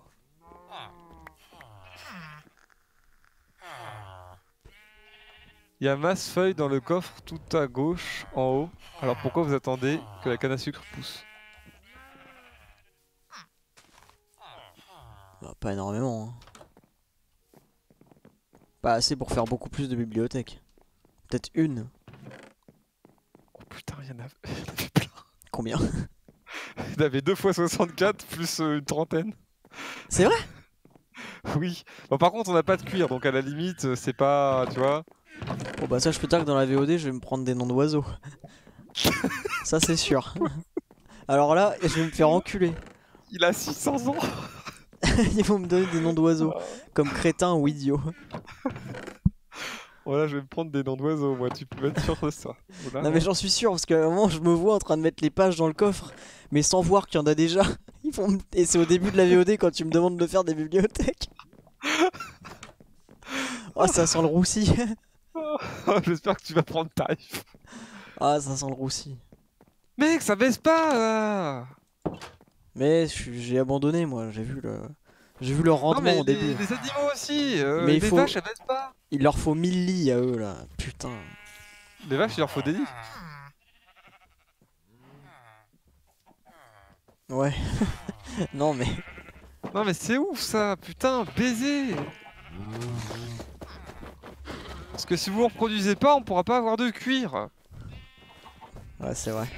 Il y a masse feuilles dans le coffre tout à gauche, en haut. Alors pourquoi vous attendez que la canne à sucre pousse? Bah, pas énormément. Hein. Pas assez pour faire beaucoup plus de bibliothèques. Peut-être une. Oh putain, il y en avait plein. Combien? Il y en avait 2 fois 64 plus une trentaine. C'est vrai? Oui. Bon, par contre, on n'a pas de cuir, donc à la limite, c'est pas. Tu vois. Bon bah ça je peux dire que dans la VOD je vais me prendre des noms d'oiseaux. Ça c'est sûr. Alors là je vais me faire enculer. Il a 600 ans. Ils vont me donner des noms d'oiseaux. Comme crétin ou idiot. Voilà, je vais me prendre des noms d'oiseaux, moi, tu peux être sûr de ça. Voilà. Non mais j'en suis sûr parce qu'à un moment je me vois en train de mettre les pages dans le coffre. Mais sans voir qu'il y en a déjà. Et c'est au début de la VOD quand tu me demandes de faire des bibliothèques. Oh ça sent le roussi. J'espère que tu vas prendre tarif. Ah ça sent le roussi. Mec, ça baisse pas là. Mais j'ai abandonné moi, j'ai vu le rendement Non, mais au début. les animaux aussi. Mais il les faut- vaches, elles baissent pas. Il leur faut 1000 lits à eux là, putain. Les vaches, il leur faut des lits. Ouais. Non mais... Non, mais c'est ouf ça, putain, baiser. Parce que si vous en reproduisez pas, on pourra pas avoir de cuir. Ouais c'est vrai.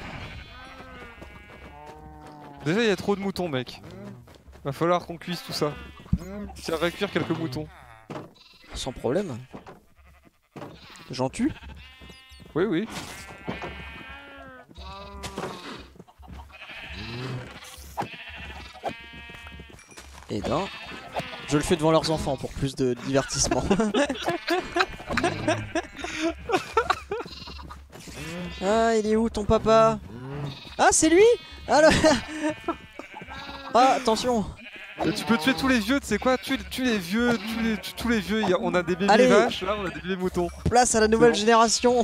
Déjà, il y a trop de moutons, mec. Va falloir qu'on cuise tout ça. Tiens, cuire quelques moutons. Sans problème. J'en tue? Oui, oui. Et ben... Je le fais devant leurs enfants pour plus de divertissement. Ah il est où ton papa? Ah c'est lui? Ah là... Ah attention. Tu peux tuer tous les vieux, tu sais quoi? Tue les vieux, tous les vieux. On a des bébés Allez. vaches, là on a des bébés moutons. Place à la nouvelle bon. génération.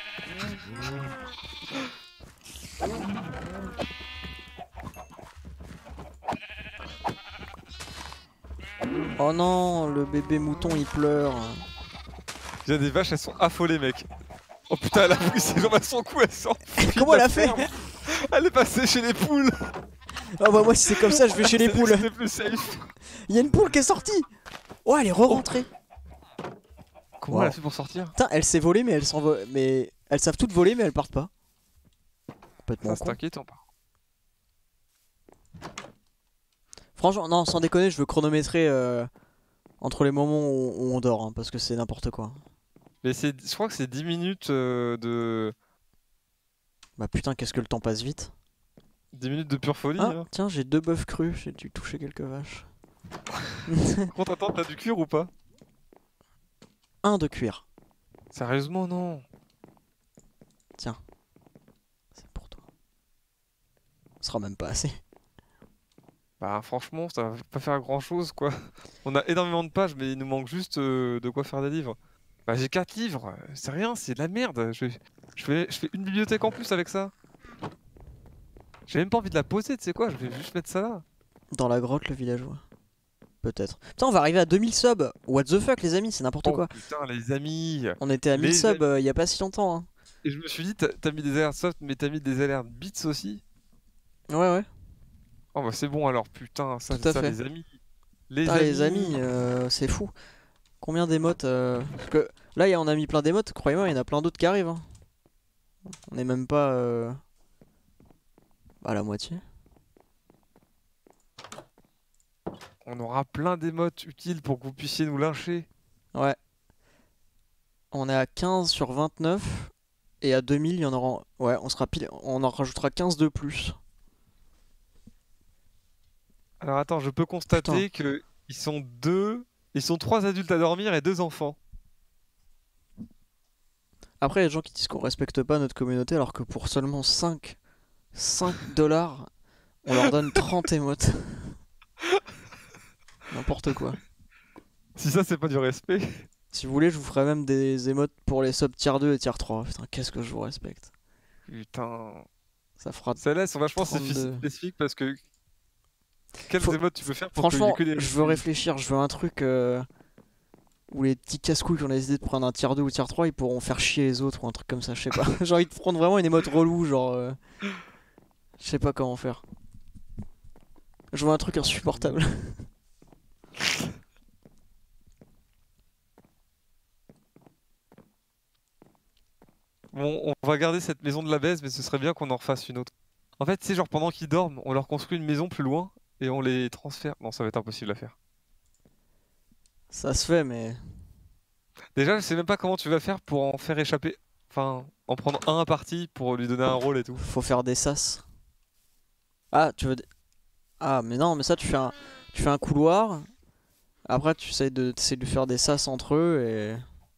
Oh non, le bébé mouton il pleure. Il y a des vaches, elles sont affolées, mec. Oh putain, elle a pris ses jambes à son cou, elle sort. Comment elle a fait? Elle est passée chez les poules. Oh bah moi si c'est comme ça je vais chez les poules. C'était plus safe. Il y a une poule qui est sortie. Oh elle est re-rentrée. Comment elle a fait pour sortir? Putain elle s'est volée mais elles s'envolent. Mais elles savent toutes voler mais elles partent pas. Complètement Ça, c'est con. inquiétant. Franchement non sans déconner je veux chronométrer entre les moments où on dort hein, parce que c'est n'importe quoi. Mais je crois que c'est 10 minutes de. Bah putain qu'est-ce que le temps passe vite. 10 minutes de pure folie. Ah Hein. tiens j'ai 2 bœufs crus, j'ai dû toucher quelques vaches. Contre attends, t'as du cuir ou pas? Un de cuir. Sérieusement, non. Tiens. C'est pour toi. Ce sera même pas assez. Bah franchement, ça va pas faire grand chose quoi. On a énormément de pages, mais il nous manque juste de quoi faire des livres. Bah j'ai 4 livres, c'est rien, c'est de la merde. Je fais une bibliothèque en plus avec ça. J'ai même pas envie de la poser, tu sais quoi, je vais juste mettre ça là. Dans la grotte le villageois. Peut-être. Putain on va arriver à 2000 subs. What the fuck les amis c'est n'importe quoi. Putain les amis. On était à 1000 Les subs il y a pas si longtemps hein. Et je me suis dit, t'as mis des alertes soft, mais t'as mis des alertes bits aussi. Ouais ouais. Oh bah c'est bon alors, putain, ça, Tout à ça fait. les amis. Les Putain, amis. les amis c'est fou. Combien d'émotes Parce que là on a mis plein d'émotes, croyez-moi il y en a plein d'autres qui arrivent hein. On est même pas à la moitié. On aura plein d'émotes utiles pour que vous puissiez nous lyncher. Ouais. On est à 15 sur 29. Et à 2000 il y en aura... Ouais on sera pile... On en rajoutera 15 de plus. Alors attends, je peux constater que Ils sont deux. Ils sont 3 adultes à dormir et 2 enfants. Après, il y a des gens qui disent qu'on respecte pas notre communauté alors que pour seulement 5 dollars, on leur donne 30 émotes. N'importe quoi. Si ça, c'est pas du respect. Si vous voulez, je vous ferai même des émotes pour les subs tier 2 et tier 3. Putain, qu'est-ce que je vous respecte. Putain. Ça fera Celles-là, elles sont vachement 32. spécifiques parce que. Quelles Faut- émotes tu peux faire pour qu'il y ait Franchement, que des. je veux réfléchir. Je veux un truc où les petits casse-couilles qui ont décidé de prendre un tier 2 ou tier 3, ils pourront faire chier les autres ou un truc comme ça, je sais pas. J'ai envie de prendre vraiment une émote relou, genre. Je sais pas comment faire. Je veux un truc insupportable. Bon, on va garder cette maison de la baise, mais ce serait bien qu'on en refasse une autre. En fait, c'est genre pendant qu'ils dorment, on leur construit une maison plus loin et on les transfère. Non, ça va être impossible à faire. Ça se fait, mais. Déjà, je sais même pas comment tu vas faire pour en faire échapper. Enfin, en prendre un à partie pour lui donner un rôle et tout. Faut faire des sas. Ah, tu veux. Ah, mais non, mais ça, tu fais un couloir. Après, t'essayes de faire des sas entre eux et.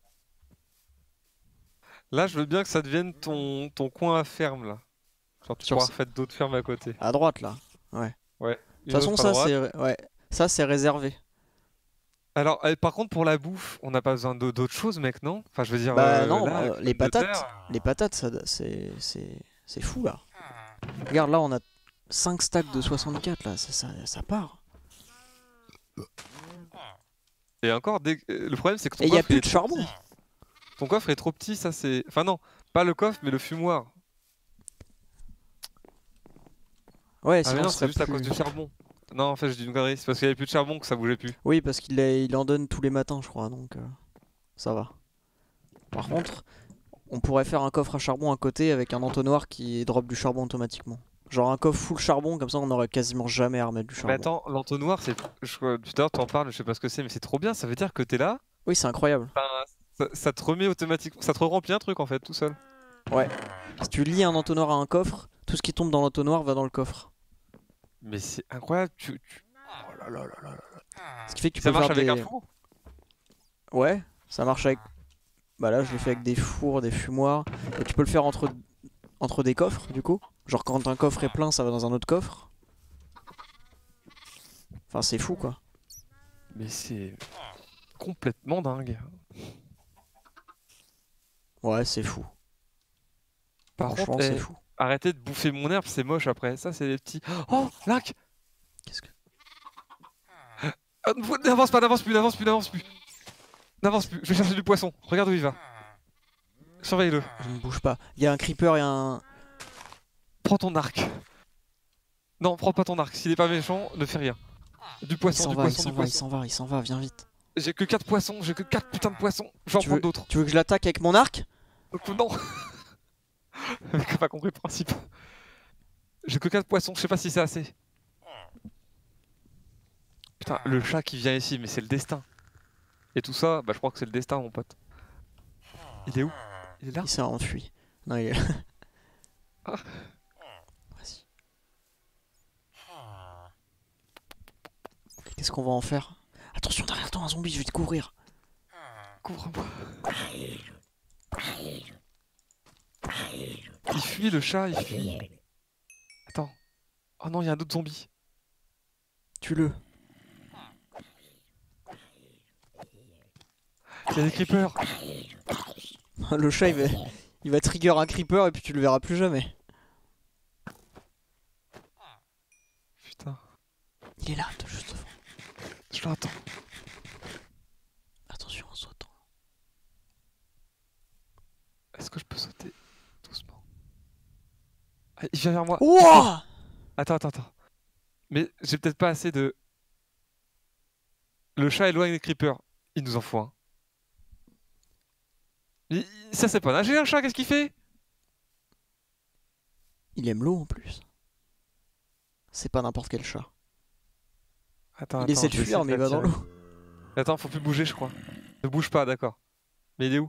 Là, je veux bien que ça devienne ton coin à ferme, là. Genre, tu Sur pourras ce- faire d'autres fermes à côté. À droite, là. Ouais. Ouais. De toute Une façon, autre à ça, droite. c'est. Ouais. Ça, c'est réservé. Alors, par contre, pour la bouffe, on n'a pas besoin d'autre chose, mec, non? Enfin, je veux dire, Bah, non, là, les pomme de terre. patates. Les patates, c'est fou, là. Regarde, là, on a 5 stacks de 64, là. Ça part. Et encore, le problème, c'est que ton Et il y a coffre, il plus est de trop charbon. petit. Ton coffre est trop petit, ça c'est. Enfin, non, pas le coffre, mais le fumoir. Ouais, Ah, mais sinon, non, ce c'est serait juste à cause plus. du charbon. Non, en fait, je dis une connerie, c'est parce qu'il y avait plus de charbon que ça bougeait plus. Oui, parce il en donne tous les matins, je crois, donc ça va. Par contre, on pourrait faire un coffre à charbon à côté avec un entonnoir qui drop du charbon automatiquement. Genre un coffre full charbon, comme ça on aurait quasiment jamais à remettre du Mais charbon. attends, l'entonnoir, c'est. Tout à l'heure, t'en parles, je sais pas ce que c'est, mais c'est trop bien, ça veut dire que t'es là, Oui, c'est incroyable. ben, ça te remet automatiquement. Ça te remplit un truc en fait, tout seul. Ouais. Si tu lies un entonnoir à un coffre, tout ce qui tombe dans l'entonnoir va dans le coffre. Mais c'est incroyable, Oh là là là là là. Ce qui fait que tu Ça peux marche faire avec un des. four? Ouais, ça marche avec. Bah là, je l'ai fait avec des fours, des fumoirs. Et tu peux le faire entre des coffres, du coup. Genre quand un coffre est plein, ça va dans un autre coffre. Enfin, c'est fou quoi. Mais c'est complètement dingue. Ouais, c'est fou. Par Franchement, contre, c'est fou. arrêtez de bouffer mon herbe, c'est moche après. Ça, c'est des petits. Oh, Link! Qu'est-ce que. N'avance pas, n'avance plus, n'avance plus, n'avance plus. N'avance plus, je vais chercher du poisson. Regarde où il va. Surveille-le. Je ne bouge pas. Il y a un creeper et un. Prends ton arc. Non, prends pas ton arc. S'il est pas méchant, ne fais rien. Du Il poisson, s'en du va, il poisson, s'en du va, il poisson. s'en va, il s'en va, viens vite. J'ai que 4 poissons, j'ai que 4 putains de poissons. Je vais en prendre d'autres. Tu veux que je l'attaque avec mon arc? Donc, non. Le mec a pas compris le principe. J'ai que 4 poissons, je sais pas si c'est assez. Putain, le chat qui vient ici, mais c'est le destin. Et tout ça, bah je crois que c'est le destin, mon pote. Il est où? Il est là? Il s'est enfui. Non, il est là. Ah. Vas-y. Qu'est-ce qu'on va en faire? Attention, derrière toi, un zombie, je vais te couvrir. Couvre-moi. Il fuit le chat, il fuit. Attends. Oh non, il y a un autre zombie. Tue-le. Il y a des creepers. Le chat, il va trigger un creeper et puis tu le verras plus jamais. Putain, Il est là, juste devant. je l'attends. Attention en sautant. Est-ce que je peux sauter doucement? Ah, il vient vers moi. Wouah! Attends. Mais j'ai peut-être pas assez de... Le chat éloigne les creepers. Il nous en faut un. Ça c'est pas nager un chat, qu'est-ce qu'il fait? Il aime l'eau en plus. C'est pas n'importe quel chat. Attends, Il essaie de je vais fuir, mais il va dans l'attirer. l'eau. Attends, faut plus bouger, je crois. Ne bouge pas, d'accord. Mais il est où?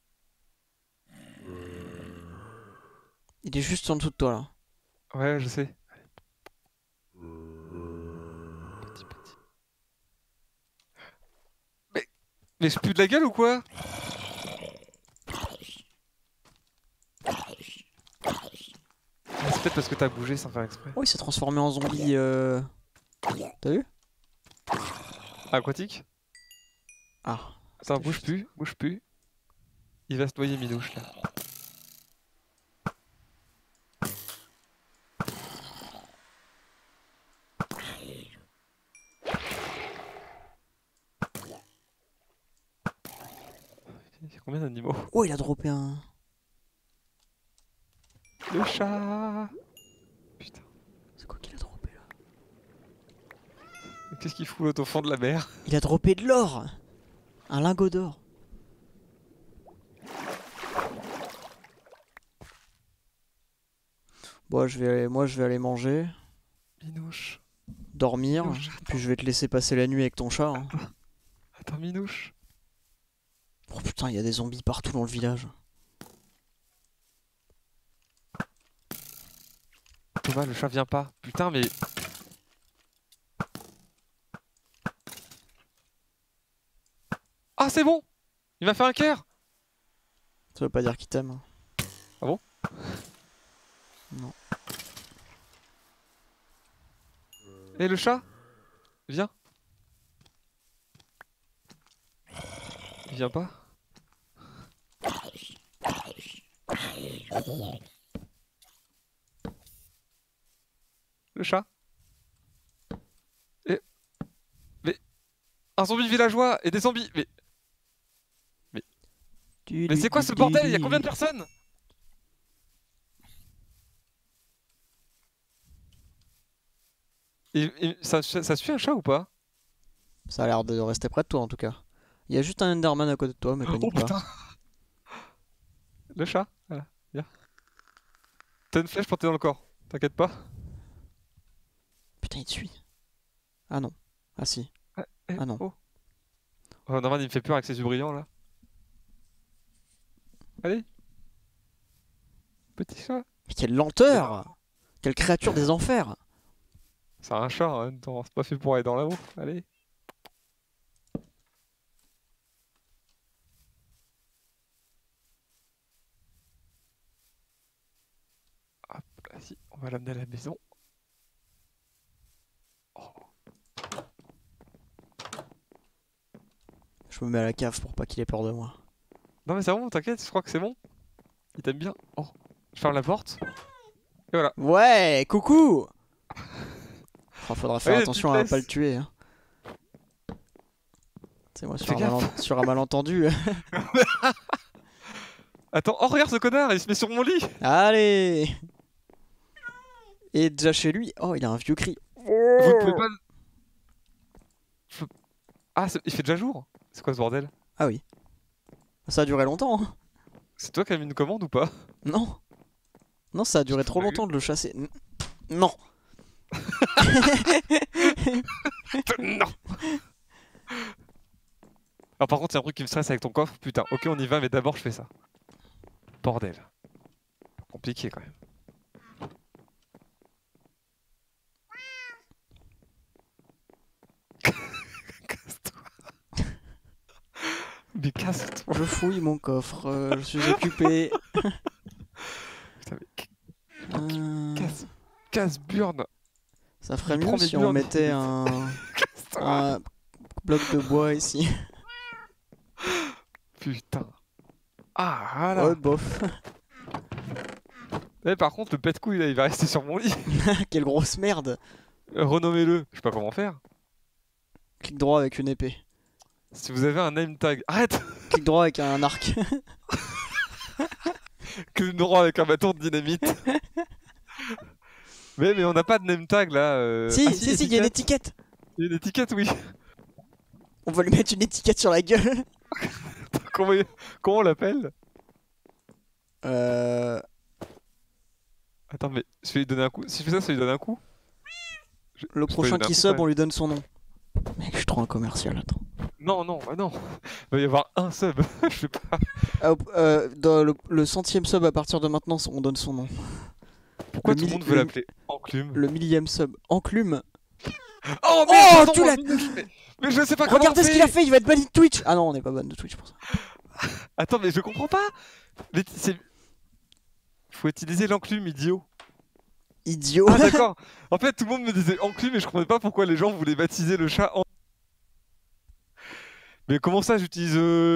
Il est juste en dessous de toi là. Ouais, je sais. Petit. Mais je pue de la gueule ou quoi? C'est peut-être parce que t'as bougé sans faire exprès. Oh, il s'est transformé en zombie. T'as vu? Aquatique? Ah. Attends, bouge plus, bouge plus. Il va se noyer Minouche là. Il y a combien d'animaux? Oh, il a droppé un. Le chat! Putain. C'est quoi qu'il a droppé là? Qu'est-ce qu'il fout l'autre au fond de la mer? Il a droppé de l'or! Un lingot d'or. Bon, moi je vais aller manger, Minouche. dormir, Minouche, puis je vais te laisser passer la nuit avec ton chat. Hein. Attends, Minouche. Oh putain, il y a des zombies partout dans le village. Thomas, le chat vient pas. Putain, mais. Ah, c'est bon! Il m'a fait un cœur! Ça veut pas dire qu'il t'aime. Ah bon? Non. Et le chat? Viens. Il vient pas? Le chat? Et... Mais... Un zombie villageois et des zombies! Mais c'est quoi ce bordel? Il y a combien de personnes? Et ça suit un chat ou pas? Ça a l'air de rester près de toi en tout cas. Il y a juste un Enderman à côté de toi, mais Oh panique pas. putain! Le chat, voilà, viens. T'as une flèche portée dans le corps, t'inquiète pas. Putain, il te suit. Ah non. Ah si. Eh, Ah non. Oh, oh Norman il me fait peur avec ses yeux brillants là. Allez. Petit chat. Mais quelle lenteur! Quelle créature des enfers! C'est un chat, hein, attends, c'est pas fait pour aller dans l'eau. Allez. Hop, vas-y, on va l'amener à la maison. Oh. Je me mets à la cave pour pas qu'il ait peur de moi. Non mais c'est bon, t'inquiète, je crois que c'est bon. Il t'aime bien. Oh, je ferme la porte. Et voilà. Ouais, coucou! Oh, faudra faire Allez, attention à pas le tuer. Hein. C'est moi Fais gaffe. sur un malentendu. Attends, oh regarde ce connard, il se met sur mon lit. Allez! Et déjà chez lui, oh il a un vieux cri. Vous pouvez pas... Ah, il fait déjà jour. C'est quoi ce bordel? Ah oui. Ça a duré longtemps. Hein. C'est toi qui as mis une commande ou pas? Non. Non, ça a duré trop longtemps de le chasser. Non. Non. Alors par contre, il y a un truc qui me stresse avec ton coffre. Putain, ok, on y va, mais d'abord je fais ça. Bordel. Compliqué quand même. Casse-toi. Mais casse-toi. Je fouille mon coffre, je suis occupé. Putain, mais casse-burne. Ça ferait Il prend mieux mes si on burnes. mettait un bloc de bois ici. Putain. Ah, voilà. Ouais, bof. Eh, par contre, le pet-couille là, il va rester sur mon lit. Quelle grosse merde. Renommez-le. Je sais pas comment faire. Clic droit avec une épée. Si vous avez un name tag, arrête. Clic droit avec un arc. Que nous droit avec un bâton de dynamite. mais on n'a pas de name tag là. Si, Ah, si, il y a une étiquette. Il y a une étiquette, oui. On va lui mettre une étiquette sur la gueule. comment on l'appelle? Attends, mais je vais lui donner un coup. Si je fais ça, ça lui donne un coup. Le je peux prochain lui donner un qui coup, sub, quand même. on lui donne son nom. Mec, je suis trop un commercial, attends. Non, non, bah non. Il va y avoir un sub. Je sais pas. Dans le centième sub à partir de maintenant, on donne son nom. Pourquoi Le tout le monde veut l'appeler Enclume? Le millième sub. Enclume. Oh, Oh, merde, tu l'as- mais je sais pas comment Regardez on ce qu'il a fait, il va être banni de Twitch. Ah non, on n'est pas ban de Twitch pour ça. Attends, mais je comprends pas. Mais c'est... Faut utiliser l'enclume, idiot. Idiot. Ah d'accord. En fait, tout le monde me disait enclume, mais je comprenais pas pourquoi les gens voulaient baptiser le chat en... Mais comment ça, j'utilise...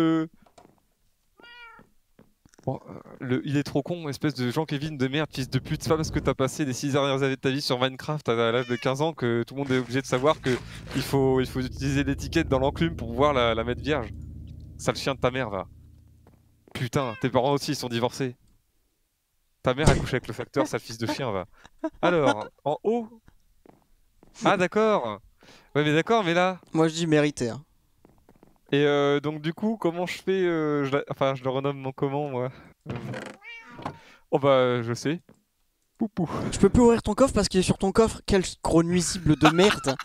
Bon, il est trop con, espèce de Jean-Kévin de merde, fils de pute. C'est pas parce que t'as passé les 6 dernières années de ta vie sur Minecraft à l'âge de 15 ans que tout le monde est obligé de savoir que il faut utiliser l'étiquette dans l'enclume pour pouvoir la mettre vierge. Sale chien de ta mère, va. Putain, tes parents aussi, ils sont divorcés. Ta mère a couché avec le facteur, sale fils de chien, va. Alors, en haut. Ah d'accord. Ouais, mais d'accord, mais là... Moi je dis mérité. Hein. Et donc du coup, comment je fais enfin, je le renomme mon comment, moi Oh bah, je sais. Poupou. Je peux plus ouvrir ton coffre parce qu'il est sur ton coffre. Quel gros nuisible de merde.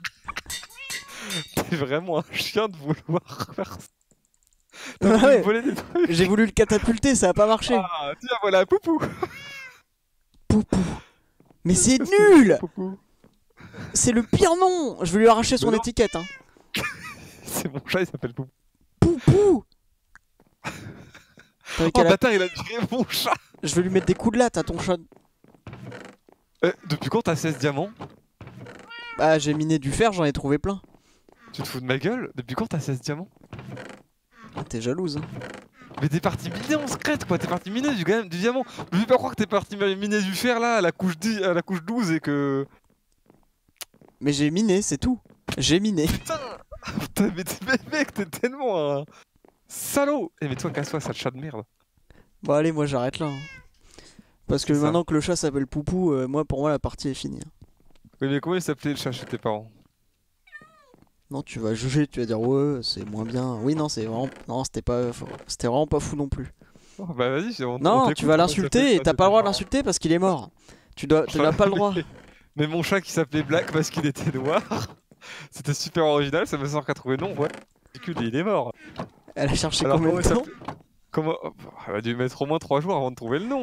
T'es vraiment un chien de vouloir faire ça. Ouais, T'as voulu ouais. me voler des trucs. J'ai voulu le catapulter, ça a pas marché. Ah, tiens, voilà, poupou. Poupou. Mais c'est nul. Poupou. C'est le pire nom. Je vais lui arracher son Mais non. étiquette. Hein. C'est mon chat, il s'appelle Poupou. Poupou. T'avais Oh qu'à la- bâtard, il a tué mon chat. Je vais lui mettre des coups de latte à ton chat. Depuis quand t'as 16 diamants? Bah j'ai miné du fer, j'en ai trouvé plein. Tu te fous de ma gueule? Depuis quand t'as 16 diamants? Ah, t'es jalouse. Hein. Mais t'es parti miner en secrète quoi, t'es parti miner quand même du diamant. Je veux pas croire que t'es parti miner du fer là à la couche 10, à la couche 12 et que... Mais j'ai miné, c'est tout. J'ai miné. Putain, putain, mais mec, t'es tellement un salaud. Eh mais toi, casse-toi, sale chat de merde. Bon allez, moi j'arrête là. Hein. Parce que C'est ça. maintenant que le chat s'appelle Poupou, pour moi la partie est finie. Hein. Oui, mais comment il s'appelait le chat chez tes parents? Non, tu vas juger, tu vas dire ouais, c'est moins bien. Oui, non, c'est vraiment, non, c'était vraiment pas fou non plus. Oh, bah vas-y, on Non, t'écoute, tu vas comment il s'appelait l'insulter le et chat t'as chez pas le tes droit de parents. l'insulter parce qu'il est mort. Tu n'as pas le droit. Mais mon chat qui s'appelait Black parce qu'il était noir, c'était super original, ça me sort qu'à trouver non, ouais. Ridicule, il est mort. Elle a cherché Alors combien comment de il temps? s'appelait? Comment... oh, elle a dû mettre au moins 3 jours avant de trouver le nom.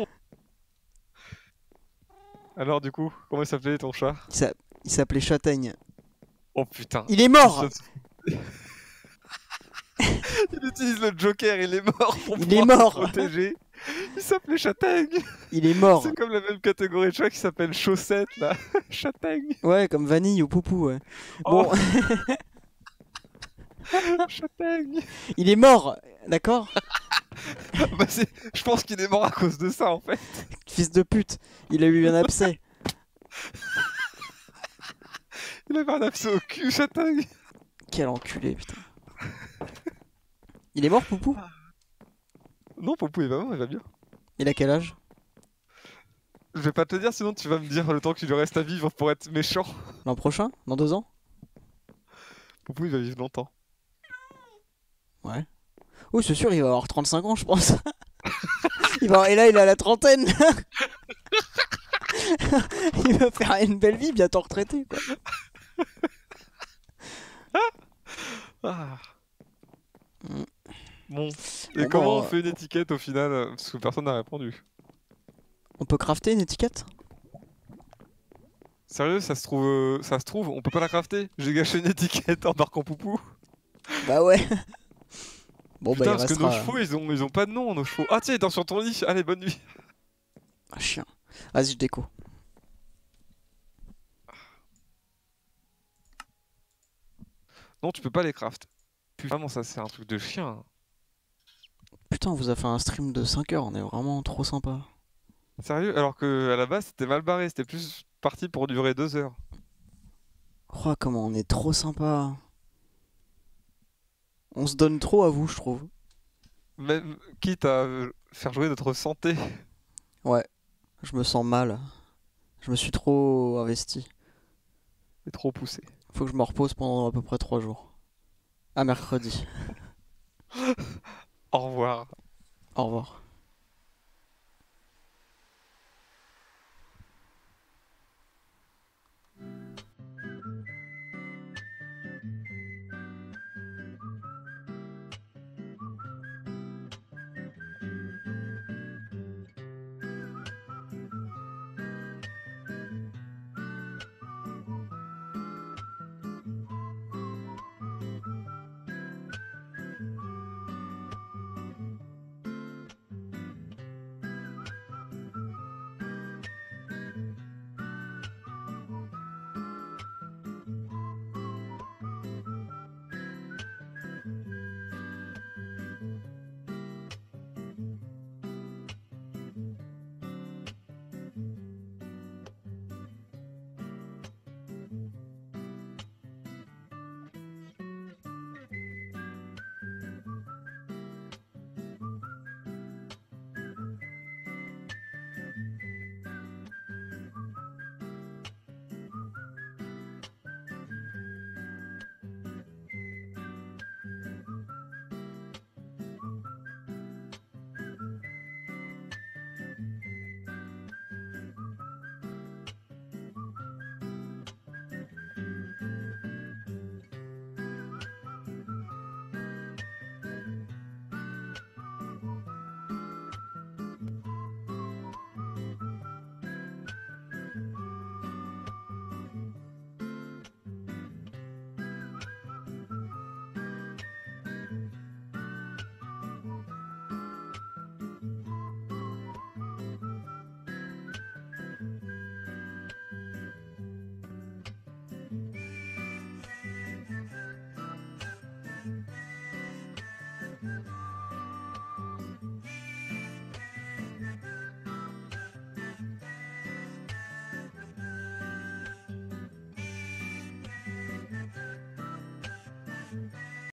Alors du coup, comment il s'appelait ton chat? Il s'appelait Châtaigne. Oh putain. Il est mort. Il utilise le Joker, il est mort pour Il est pouvoir se mort. protéger. Il s'appelait Châtaigne. Il est mort. C'est comme la même catégorie de chat qui s'appelle Chaussette là. Châtaigne. Ouais, comme Vanille ou Poupou. Ouais. Oh. Bon, Châtaigne. il est mort, d'accord? Bah je pense qu'il est mort à cause de ça en fait. Fils de pute. Il a eu un abcès. Il avait un abcès au cul, Châtaigne. Quel enculé, putain. Il est mort, Poupou? Non, Poupou il va mort, il va bien. Il a quel âge? Je vais pas te le dire sinon tu vas me dire le temps qu'il lui reste à vivre pour être méchant. L'an prochain? Dans 2 ans? Poupou il va vivre longtemps. Ouais. Oui, c'est sûr, il va avoir 35 ans, je pense. Et là, il a la trentaine. Il va faire une belle vie, bientôt retraité, quoi. Ah. Mm. Bon. Et Bon, comment bah, on fait une étiquette au final parce que personne n'a répondu. On peut crafter une étiquette? Sérieux, ça se trouve, on peut pas la crafter. J'ai gâché une étiquette en marquant Poupou. Bah ouais. Bon, Putain, bah il parce que nos restera... chevaux, ils ont pas de nom, nos chevaux. Ah tiens, il dort sur ton lit. Allez, bonne nuit. Ah, chien. Vas-y, je déco. Non, tu peux pas les craft. Putain, vraiment, ça, c'est un truc de chien. Putain, on vous a fait un stream de 5 heures, on est vraiment trop sympa. Sérieux, alors que à la base, c'était mal barré. C'était plus parti pour durer 2 heures. Oh, comment on est trop sympa. On se donne trop à vous, je trouve. Même quitte à faire jouer notre santé. Ouais, je me sens mal. Je me suis trop investi. C'est trop poussé. Faut que je me repose pendant à peu près 3 jours. À mercredi. Au revoir. Au revoir.